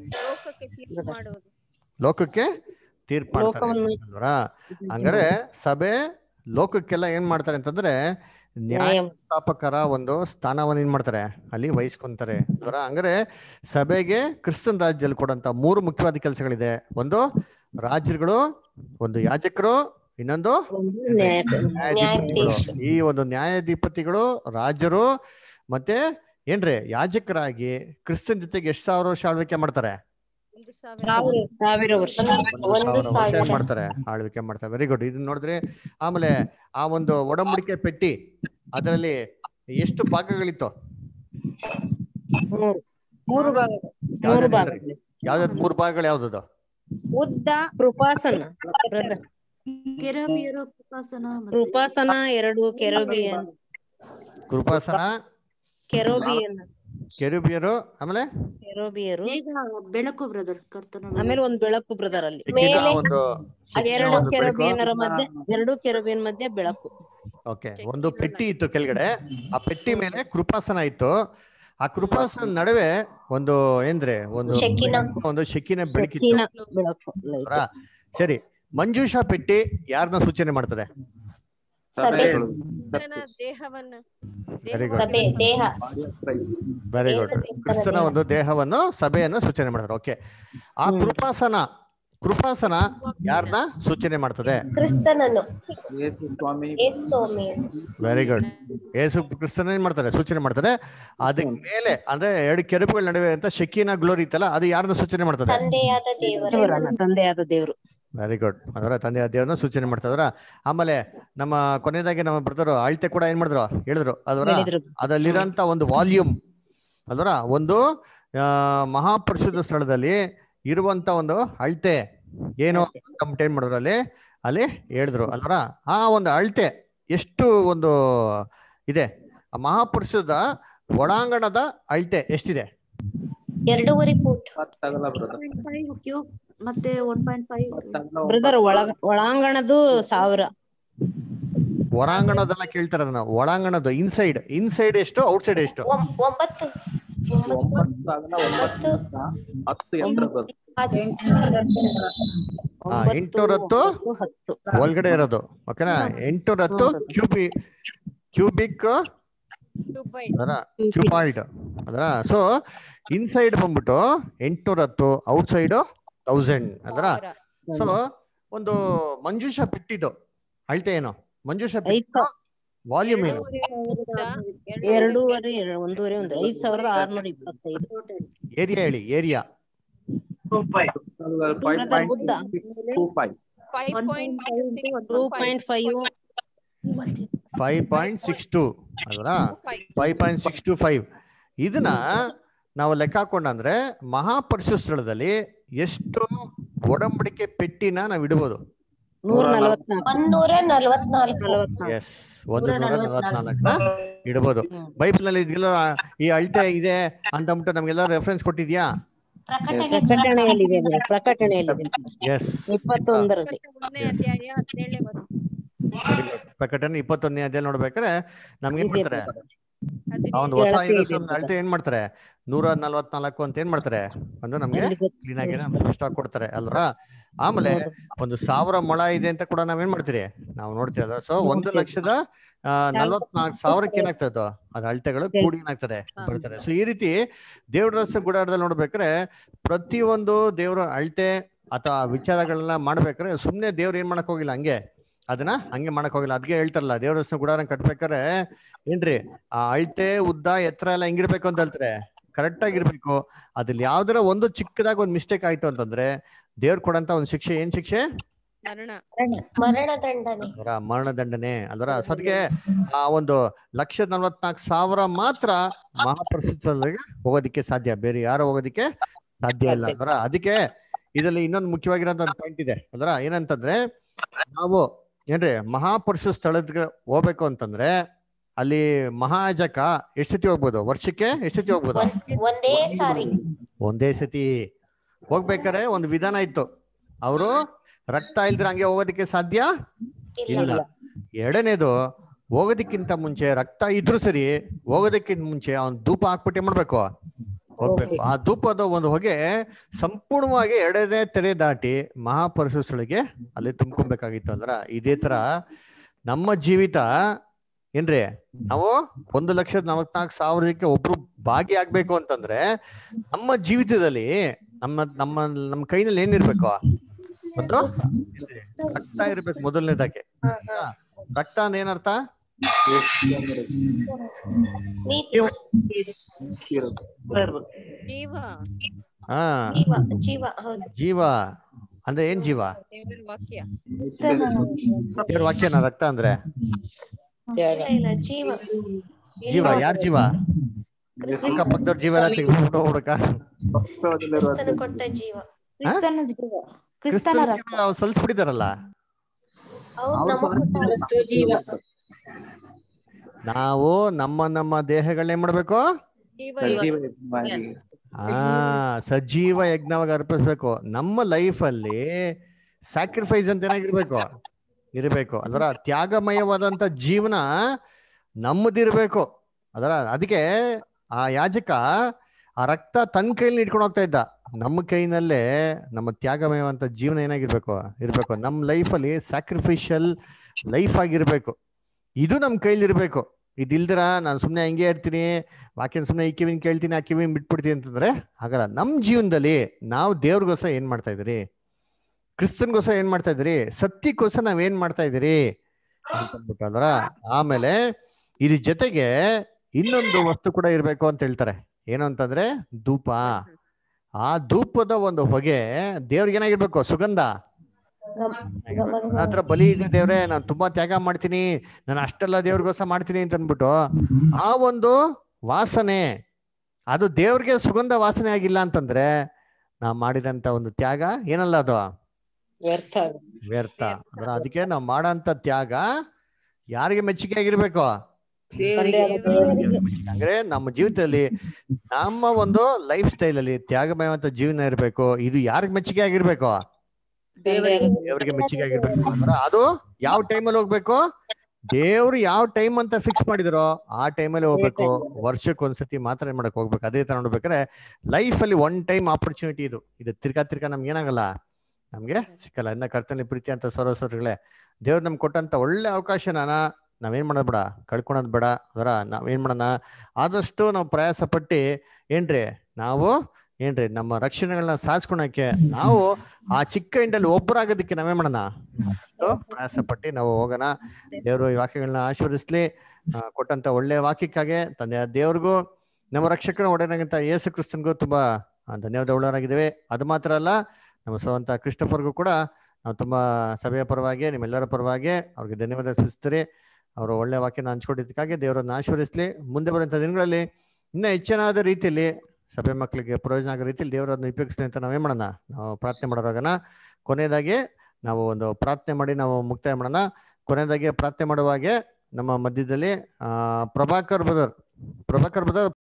ಲೋಕಕ್ಕೆ ತೀರ್ಪು ಅಲ್ವರ. ಹಂಗಾರೆ ಸಭೆ ಲೋಕಕ್ಕೆಲ್ಲ ಏನ್ ಮಾಡ್ತಾರೆ ಅಂತಂದ್ರೆ ನ್ಯಾಯ ಸ್ಥಾಪಕರ ಒಂದು ಸ್ಥಾನವನ್ನು ಏನ್ ಮಾಡ್ತಾರೆ ಅಲ್ಲಿ ವಹಿಸ್ಕೊಂತಾರೆ ಅಲ್ವರ. ಹಂಗಾರೆ ಸಭೆಗೆ ಕ್ರಿಸ್ತನ್ ರಾಜ್ಯದಲ್ಲಿ ಕೊಡಂತ 3 ಮುಖ್ಯವಾದ ಕೆಲಸಗಳಿದೆ. ಒಂದು ರಾಜ್ಯಗಳು, ಒಂದು ಯಾಜಕರು, ಇನ್ನೊಂದು ನ್ಯಾಯಾಧಿಪತಿಗಳು. ಈ ಒಂದು ನ್ಯಾಯಾಧಿಪತಿಗಳು, ರಾಜರು ಮತ್ತೆ ಏನ್ರಿ ಯಾಜಕರಾಗಿ ಕ್ರಿಸ್ತನ್ ಜೊತೆಗೆ ಎಷ್ಟು 1000 ವರ್ಷ ಆಳ್ವಿಕೆ ಮಾಡ್ತಾರೆ? 1000 ವರ್ಷ ಮಾಡ್ತಾರೆ, ಆಳ್ವಿಕೆ ಮಾಡ್ತಾರೆ. Very good. ಇದನ್ನ ನೋಡಿದ್ರೆ ಆಮೇಲೆ ಆ ಒಂದು ಒಡಂಬಡಿಕೆ ಪೆಟ್ಟಿ ಅದರಲ್ಲಿ ಎಷ್ಟು ಭಾಗಗಳಿತ್ತು? 3 ಭಾಗಗಳು. ಯಾವ್ದಾದ್ರು 3 ಭಾಗಗಳು ಯಾವ್ದು? ಉದ್ದ, ಕೃಪಾಸನ, ಕೃಪಾಸನ 2 ಕೆರೂಬಿಯನ್, ಕೃಪಾಸನ, ಕೆರೂಬಿಯರು, ಆಮೇಲೆ ಬೆಳಕು ಬ್ರದರ್, ಆಮೇಲೆ ಒಂದು ಬೆಳಕು ಬ್ರದರ್. ಅಲ್ಲಿ 2 ಕೆರೂಬಿಯನ್ನರ ಮಧ್ಯೆ 2 ಕೆರೂಬಿಯನ್ ಮಧ್ಯೆ ಬೆಳಕು. ಓಕೆ. ಒಂದು ಪೆಟ್ಟಿ ಇತ್ತು ಕೆಳಗಡೆ, ಆ ಪೆಟ್ಟಿ ಮೇಲೆ ಕೃಪಾಸನ ಇತ್ತು. ಆ ಕೃಪಾಸನ ನಡುವೆ ಒಂದು ಏನ್ರಿ ಒಂದು ಶೆಕಿನ ಬೆಳಕಿತ್ತು. ಸರಿ. ಮಂಜೂಷಾ ಪೆಟ್ಟಿ ಯಾರನ್ನ ಸೂಚನೆ ಮಾಡ್ತದೆ? Very good. ಕ್ರಿಸ್ತನ ಒಂದು ದೇಹವನ್ನು, ಸಭೆಯನ್ನು ಸೂಚನೆ ಮಾಡ್ತಾರೆ. ಓಕೆ. ಆ ಕೃಪಾಸನ ಯಾರನ್ನ ಸೂಚನೆ ಮಾಡ್ತದೆ? Very good. ಯೇಸು ಕ್ರಿಸ್ತನ ಏನ್ ಮಾಡ್ತಾರೆ ಸೂಚನೆ ಮಾಡ್ತಾರೆ. ಅದಕ್ಕೆ ಮೇಲೆ ಅಂದ್ರೆ 2 ಕೆರೂಬಿಗಳ ನಡುವೆ ಅಂತ ಶೆಕಿನ ಗ್ಲೋರಿ ಇತ್ತಲ್ಲ, ಅದು ಯಾರನ್ನ ಸೂಚನೆ ಮಾಡ್ತದೆ? ತಂದೆಯಾದ ದೇವರು. Very good. ಅದರ ತಂದೆಯ ದೇವರನ್ನ ಸೂಚನೆ ಮಾಡ್ತಾರ. ಆಮೇಲೆ ನಮ್ಮ ಕೊನೆಯದಾಗಿ ನಮ್ಮ ಬ್ರದರ್ ಅಳತೆ ಕೂಡ ಏನ್ ಮಾಡಿದ್ರು ಹೇಳಿದ್ರು ಅದರ. ಅದರಲ್ಲಿರೋಂಥ ಒಂದು ವಾಲ್ಯೂಮ್ ಅದರ ಒಂದು ಮಹಾಪರಿಶುದ್ಧ ಸ್ಥಳದಲ್ಲಿ ಇರುವಂತ ಒಂದು ಅಳತೆ ಏನು ಕಂಪ್ಲೇಂಟ್ ಮಾಡಿದ್ರು ಅಲ್ಲಿ ಹೇಳಿದ್ರು ಅಲ್ವರ. ಆ ಒಂದು ಅಳತೆ ಎಷ್ಟು ಒಂದು ಇದೆ? ಆ ಮಹಾಪರಿಶುದ್ಧ ಒಳಾಂಗಣದ ಅಳತೆ ಎಷ್ಟಿದೆ? 2.5 ಫೂಟ್. ಮತ್ತೆ 1.5 ಬ್ರದರ್ ಒಳಾಂಗಣದು 1000. ಹೊರಾಂಗಣದೆಲ್ಲ ಕೇಳ್ತಾರ ನಾವು. ಒಳಾಂಗಣದ್ದು ಇನ್ಸೈಡ್ ಎಷ್ಟು, ಔಟ್ಸೈಡ್ ಎಷ್ಟು? 9 810 ಒಳಗಡೆ ಇರೋದು. ಓಕೆನಾ? 810 ಕ್ಯೂಬಿಕ್ ಕ್ಯೂಬಾಯ್ಡ್ ಅದರ. ಸೊ ಇನ್ಸೈಡ್ ಬಂದ್ಬಿಟ್ಟು 810, ಔಟ್ಸೈಡ್ 1000 ಅದರ. ಸೊ ಒಂದು ಮಂಜೂಷ ಪೆಟ್ಟಿದ್ದು ಅಳತೆ ಏನು? ಮಂಜೂಷ ಪೆಟ್ಟಿದ್ದು ವಾಲ್ಯೂಮ್ ಏನು? 5,625. ಏರಿಯಾ ಹೇಳಿ, ಏರಿಯಾ. 5.62 ಅದರ. 5.625 ಇದನ್ನ ನಾವು ಲೆಕ್ಕ ಹಾಕೊಂಡ್ರೆ ಮಹಾಪರಿಶುದ್ಧ ಸ್ಥಳದಲ್ಲಿ ಎಷ್ಟು ಒಡಂಬಡಿಕೆ ಪೆಟ್ಟಿನ ನಾವು ಇಡಬಹುದು? 144 ಎಸ್, 144 ಇಡಬಹುದು. ಬೈಬಲ್ ನಲ್ಲಿ ಇದೆಲ್ಲ ಈ ಅಳತೆ ಇದೆ ಅಂತ ಅಂದ್ಬಿಟ್ಟು ನಮ್ಗೆಲ್ಲ ರೆಫರೆನ್ಸ್ ಕೊಟ್ಟಿದ್ಯಾ? ಪ್ರಕಟಣೆಯಲ್ಲಿ ಎಸ್, 21ರಲ್ಲಿ. ಪ್ರಕಟಣೆ 21ನೇ ಅಧ್ಯಾಯ ನೋಡ್ಬೇಕಾದ್ರೆ ನಮ್ಗೆ ಏನ್ ಮಾಡ್ತಾರೆ, ಆ ಒಂದು ಹೊಸ ಅಳತೆ ಏನ್ ಮಾಡ್ತಾರೆ, 144 ಅಂತ ಏನ್ ಮಾಡ್ತಾರೆ ಅಂದ್ರೆ ನಮ್ಗೆ ಕ್ಲೀನ್ ಆಗಿ ಇಷ್ಟ ಕೊಡ್ತಾರೆ ಅಲ್ವಾ? ಆಮೇಲೆ 1,000 ಮೊಳ ಇದೆ ಅಂತ ಕೂಡ ನಾವೇನ್ ಮಾಡ್ತೀರಿ, ನಾವು ನೋಡ್ತೀವಿ ಅಲ್ವಾ? ಸೊ 1,44,000 ಏನಾಗ್ತದೆ, ಅದು ಅಳತೆಗಳು ಕೂಡಿ ಏನಾಗ್ತದೆ ಬರ್ತಾರೆ. ಸೊ ಈ ರೀತಿ ದೇವ್ರ ರಹಸ್ಯ ಗುಡಾರದಲ್ಲಿ ನೋಡ್ಬೇಕಾದ್ರೆ ಪ್ರತಿಯೊಂದು ದೇವ್ರ ಅಳತೆ ಅಥವಾ ವಿಚಾರಗಳನ್ನ ಮಾಡ್ಬೇಕಾದ್ರೆ ಸುಮ್ನೆ ದೇವ್ರು ಏನ್ ಮಾಡಕ್ ಹೋಗಿಲ್ಲ, ಅದನ್ನ ಹಂಗೆ ಮಾಡಕ್ ಹೋಗಿಲ್ಲ. ಅದ್ಗೆ ಹೇಳ್ತಾರಲ್ಲ, ದೇವ್ರ ರಹಸ್ಯ ಗುಡಾರ ಕಟ್ಬೇಕಾರೆ ಏನ್ರಿ ಆ ಅಳತೆ ಉದ್ದ ಎತ್ತರ ಎಲ್ಲ ಹೆಂಗಿರ್ಬೇಕು ಅಂತ ಹೇಳ್ತಾರೆ, ಕರೆಕ್ಟ್ ಆಗಿರ್ಬೇಕು. ಅದ್ರಲ್ಲಿ ಯಾವ್ದಾರ ಒಂದು ಚಿಕ್ಕದಾಗ ಒಂದು ಮಿಸ್ಟೇಕ್ ಆಯ್ತು ಅಂತಂದ್ರೆ ದೇವ್ರು ಕೊಡಂತ ಒಂದು ಶಿಕ್ಷೆ ಏನ್ ಶಿಕ್ಷೆ? ಮರಣ ದಂಡನೆ ಅಲ್ವರ. ಸದ್ಗೆ ಆ ಒಂದು 1,44,000 ಮಾತ್ರ ಮಹಾಪರಿಶುದ್ಧರಿಗೆ ಹೋಗೋದಿಕ್ಕೆ ಸಾಧ್ಯ, ಬೇರೆ ಯಾರು ಹೋಗೋದಿಕ್ಕೆ ಸಾಧ್ಯ ಇಲ್ಲ ಅಲ್ವರ. ಅದಕ್ಕೆ ಇದರಲ್ಲಿ ಇನ್ನೊಂದು ಮುಖ್ಯವಾಗಿರೋಂಥ ಒಂದು ಪಾಯಿಂಟ್ ಇದೆ ಅಲ್ವರ. ಏನಂತಂದ್ರೆ ನಾವು ಏನ್ರಿ ಮಹಾಪರಿಶುದ್ಧ ಸ್ಥಳಕ್ಕೆ ಹೋಗ್ಬೇಕು ಅಂತಂದ್ರೆ ಅಲ್ಲಿ ಮಹಾಯಾಜಕ ಎಷ್ಟು ಸತಿ ಹೋಗ್ಬೋದು? ವರ್ಷಕ್ಕೆ ಎಷ್ಟು ಸತಿ ಹೋಗ್ಬೋದು? ಒಂದೇ ಸತಿ ಹೋಗ್ಬೇಕಾರೆ ಒಂದು ವಿಧಾನ ಇತ್ತು. ಅವರು ರಕ್ತ ಇಲ್ದ್ರೆ ಹಂಗೆ ಹೋಗೋದಿಕ್ಕೆ ಸಾಧ್ಯ ಇಲ್ಲ. ಎರಡನೇದು, ಹೋಗೋದಕ್ಕಿಂತ ಮುಂಚೆ ರಕ್ತ ಇದ್ರು ಸರಿ, ಹೋಗೋದಕ್ಕಿಂತ ಮುಂಚೆ ಅವ್ನು ಧೂಪ ಹಾಕ್ಬಿಟ್ಟು ಏನ್ ಮಾಡ್ಬೇಕು, ಹೋಗ್ಬೇಕು. ಆ ಧೂಪದ ಒಂದು ಹೊಗೆ ಸಂಪೂರ್ಣವಾಗಿ ಎರಡನೇ ತೆರೆ ದಾಟಿ ಮಹಾಪರಿಶುದ್ಧ ಸ್ಥಳಕ್ಕೆ ಅಲ್ಲಿ ತುಂಬ್ಕೊಬೇಕಾಗಿತ್ತು. ಅಂದ್ರ ಇದೇ ತರ ನಮ್ಮ ಜೀವಿತ ಏನ್ರಿ, ನಾವು 1,44,000 ಒಬ್ರು ಭಾಗಿಯಾಗ್ಬೇಕು ಅಂತಂದ್ರೆ ನಮ್ಮ ಜೀವಿತದಲ್ಲಿ ನಮ್ಮ ಕೈನಲ್ಲಿ ಏನಿರ್ಬೇಕು, ಒಂದು ರಕ್ತ ಇರ್ಬೇಕು. ಮೊದಲನೇದಾಗಿ ರಕ್ತ ಅಂದ್ರೆ ಏನರ್ಥ? ಜೀವ ಅಂದ್ರೆ ಏನ್ ಜೀವ? ದೇವ್ರ ವಾಕ್ಯನ ರಕ್ತ ಅಂದ್ರೆ ಜೀವ. ಯಾರ ಜೀವ? ಅಕ್ಕಪಕ್ಕದವ್ರ ಜೀವ ಎಲ್ಲ ತೆಗೆದು ಹುಡುಕ ಸಲ್ಸ್ಬಿಟ್ಟಿದಾರಲ್ಲ. ನಾವು ನಮ್ಮ ದೇಹಗಳನ್ನೇ ಮಾಡ್ಬೇಕು, ಸಜೀವ ಯಜ್ಞವಾಗಿ ಅರ್ಪಿಸ್ಬೇಕು. ನಮ್ಮ ಲೈಫ್ ಅಲ್ಲಿ ಸ್ಯಾಕ್ರಿಫೈಸ್ ಅಂತ ಏನಾಗಿರ್ಬೇಕು, ಇರಬೇಕು. ಅದರ ತ್ಯಾಗಮಯವಾದಂತ ಜೀವನ ನಮ್ಮದಿರ್ಬೇಕು. ಅದಕ್ಕೆ ಆ ಯಾಜಕ ಆ ರಕ್ತ ತನ್ನ ಕೈಲಿ ಇಟ್ಕೊಂಡು ಹೋಗ್ತಾ ಇದ್ದ. ನಮ್ಮ ಕೈನಲ್ಲೇ ನಮ್ಮ ತ್ಯಾಗಮಯವಂತ ಜೀವನ ಇರ್ಬೇಕು. ನಮ್ಮ ಲೈಫಲ್ಲಿ ಸ್ಯಾಕ್ರಿಫಿಷಿಯಲ್ ಲೈಫ್ ಆಗಿರ್ಬೇಕು. ಇದು ನಮ್ಮ ಕೈಲಿರ್ಬೇಕು. ಇದಿಲ್ದಿರ ನಾನು ಸುಮ್ಮನೆ ಹಂಗೆ ಇರ್ತೀನಿ, ವಾಕ್ಯನ ಸುಮ್ಮನೆ ಈ ಕಿವಿನ ಕೇಳ್ತೀನಿ, ಆ ಕಿವಿನ ಬಿಟ್ಬಿಡ್ತೀನಿ ಅಂತಂದ್ರೆ ಆಗಲ್ಲ. ನಮ್ಮ ಜೀವನದಲ್ಲಿ ನಾವು ದೇವ್ರಿಗೋಸ್ಕರ ಏನ್ ಮಾಡ್ತಾ ಇದ್ರಿ, ಕ್ರಿಸ್ತನ್ಗೋಸ್ಕರ ಏನ್ ಮಾಡ್ತಾ ಇದ್ರಿ, ಸತ್ಯಕ್ಕೋಸ್ಕರ ನಾವೇನ್ ಮಾಡ್ತಾ ಇದ್ದೀರಿ ಅಂತಂದ್ಬಿಟ್ಟಲ್ರ. ಆಮೇಲೆ ಇದ್ರ ಜೊತೆಗೆ ಇನ್ನೊಂದು ವಸ್ತು ಕೂಡ ಇರ್ಬೇಕು ಅಂತ ಹೇಳ್ತಾರೆ. ಏನು ಅಂತಂದ್ರೆ ಧೂಪ. ಆ ಧೂಪದ ಒಂದು ಹೊಗೆ ದೇವ್ರಿಗೆ ಏನಾಗಿರ್ಬೇಕು, ಸುಗಂಧ. ಹತ್ರ ಬಲಿ ಇದೆ ದೇವ್ರೆ, ನಾನು ತುಂಬಾ ತ್ಯಾಗ ಮಾಡ್ತೀನಿ, ನಾನು ಅಷ್ಟೆಲ್ಲ ದೇವ್ರಿಗೋಸ್ಕರ ಮಾಡ್ತೀನಿ ಅಂತ ಅಂದ್ಬಿಟ್ಟು ಆ ಒಂದು ವಾಸನೆ ಅದು ದೇವ್ರಿಗೆ ಸುಗಂಧ ವಾಸನೆ ಆಗಿಲ್ಲ ಅಂತಂದ್ರೆ ನಾವ್ ಮಾಡಿದಂತ ಒಂದು ತ್ಯಾಗ ಏನಲ್ಲ, ಅದು ವ್ಯರ್ಥ. ಅದಕ್ಕೆ ನಾವ್ ಮಾಡಂತ ತ್ಯಾಗ ಯಾರಿಗೆ ಮೆಚ್ಚುಗೆ ಆಗಿರ್ಬೇಕು, ಅಂದ್ರೆ ನಮ್ಮ ಜೀವಿತದಲ್ಲಿ ನಮ್ಮ ಒಂದು ಲೈಫ್ ಸ್ಟೈಲ್ ಅಲ್ಲಿ ತ್ಯಾಗಮಯವಂತ ಜೀವನ ಇರ್ಬೇಕು. ಇದು ಯಾರಿಗ್ ಮೆಚ್ಚುಗೆ ಆಗಿರ್ಬೇಕು? ದೇವರಿಗೆ ಮೆಚ್ಚುಗೆ ಆಗಿರ್ಬೇಕು. ಅದು ಯಾವ ಟೈಮಲ್ಲಿ ಹೋಗ್ಬೇಕು? ದೇವ್ರು ಯಾವ ಟೈಮ್ ಅಂತ ಫಿಕ್ಸ್ ಮಾಡಿದಾರೋ ಆ ಟೈಮಲ್ಲಿ ಹೋಗ್ಬೇಕು. ವರ್ಷಕ್ಕೆ ಒಂದ್ಸತಿ ಮಾತ್ರ ಏನ್ ಮಾಡಕ್ ಹೋಗ್ಬೇಕು. ಅದೇ ತರ ನೋಡ್ಬೇಕಾದ್ರೆ ಲೈಫ್ ಅಲ್ಲಿ ಒನ್ ಟೈಮ್ ಆಪರ್ಚುನಿಟಿ ಇದು ತಿರ್ಗಾ ನಮ್ಗೆ ಏನಾಗಲ್ಲ, ನಮ್ಗೆ ಸಿಕ್ಕಲ್ಲ. ಇನ್ನ ಕರ್ತನಲ್ಲಿ ಪ್ರೀತಿ ಅಂತ ಸೋದರಗಳೇ, ದೇವ್ರು ನಮ್ಗೆ ಕೊಟ್ಟಂತ ಒಳ್ಳೆ ಅವಕಾಶನ ನಾವೇನ್ ಮಾಡೋದ್ ಬೇಡ, ಕಳ್ಕೊಳೋದ್ ಬೇಡ. ಅದರ ನಾವೇನ್ ಮಾಡೋಣ, ಆದಷ್ಟು ನಾವು ಪ್ರಯಾಸ ಪಟ್ಟಿ ನಾವು ನಮ್ಮ ರಕ್ಷಣೆಗಳನ್ನ ಸಾಧಿಸ್ಕೊಳಕ್ಕೆ ನಾವು ಆ ಚಿಕ್ಕ ಇಂಡಲ್ಲಿ ಒಬ್ಬರಾಗೋದಕ್ಕೆ ನಾವೇನ್ ಮಾಡೋಣ, ಪ್ರಯಾಸ ಪಟ್ಟಿ ನಾವು ಹೋಗೋಣ. ದೇವರು ಈ ವಾಕ್ಯಗಳನ್ನ ಆಶೀರ್ವದಿಸ್ಲಿ. ಕೊಟ್ಟಂತ ಒಳ್ಳೆ ವಾಕ್ಯಕ್ಕಾಗೆ ತಂದೆ ದೇವ್ರಿಗೂ ನಮ್ಮ ರಕ್ಷಕರ ಒಡೆಯನಾಗಂತ ಯೇಸು ಕ್ರಿಸ್ತನ್ಗೂ ತುಂಬಾ ಧನ್ಯವಾದ ಉಳ್ಳವರಾಗಿದ್ದೇವೆ. ಅದು ಮಾತ್ರ ಅಲ್ಲ, ನಮ್ಮ ಸ್ವಂತ ಕ್ರಿಸ್ಟಫರ್ಗೂ ಕೂಡ ನಾವು ತುಂಬಾ ಸಭೆಯ ಪರವಾಗಿ ನಿಮ್ಮೆಲ್ಲರ ಪರವಾಗಿ ಅವ್ರಿಗೆ ಧನ್ಯವಾದ ಸಲ್ಲಿಸ್ತೀರಿ. ಅವರು ಒಳ್ಳೆ ವಾಕ್ಯನ ಹಂಚ್ಕೊಂಡಿದ್ದಕ್ಕಾಗಿ ದೇವರನ್ನ ಆಶೀರ್ವದಿಸ್ಲಿ. ಮುಂದೆ ಬರುವಂತ ದಿನಗಳಲ್ಲಿ ಇನ್ನೂ ಹೆಚ್ಚಿನಾದ ರೀತಿಯಲ್ಲಿ ಸಭೆ ಮಕ್ಕಳಿಗೆ ಪ್ರಯೋಜನ ಆಗೋ ರೀತಿಯಲ್ಲಿ ದೇವರನ್ನು ಉಪಯೋಗಿಸ್ಲಿ ಅಂತ ನಾವೇನ್ ಮಾಡೋಣ, ನಾವು ಪ್ರಾರ್ಥನೆ ಮಾಡೋರಾಗನ. ಕೊನೆಯದಾಗಿ ನಾವು ಒಂದು ಪ್ರಾರ್ಥನೆ ಮಾಡಿ ನಾವು ಮುಕ್ತಾಯ ಮಾಡೋಣ. ಕೊನೆಯದಾಗಿ ಪ್ರಾರ್ಥನೆ ಮಾಡುವಾಗೆ ನಮ್ಮ ಮಧ್ಯದಲ್ಲಿ ಪ್ರಭಾಕರ್ ಬ್ರದರ್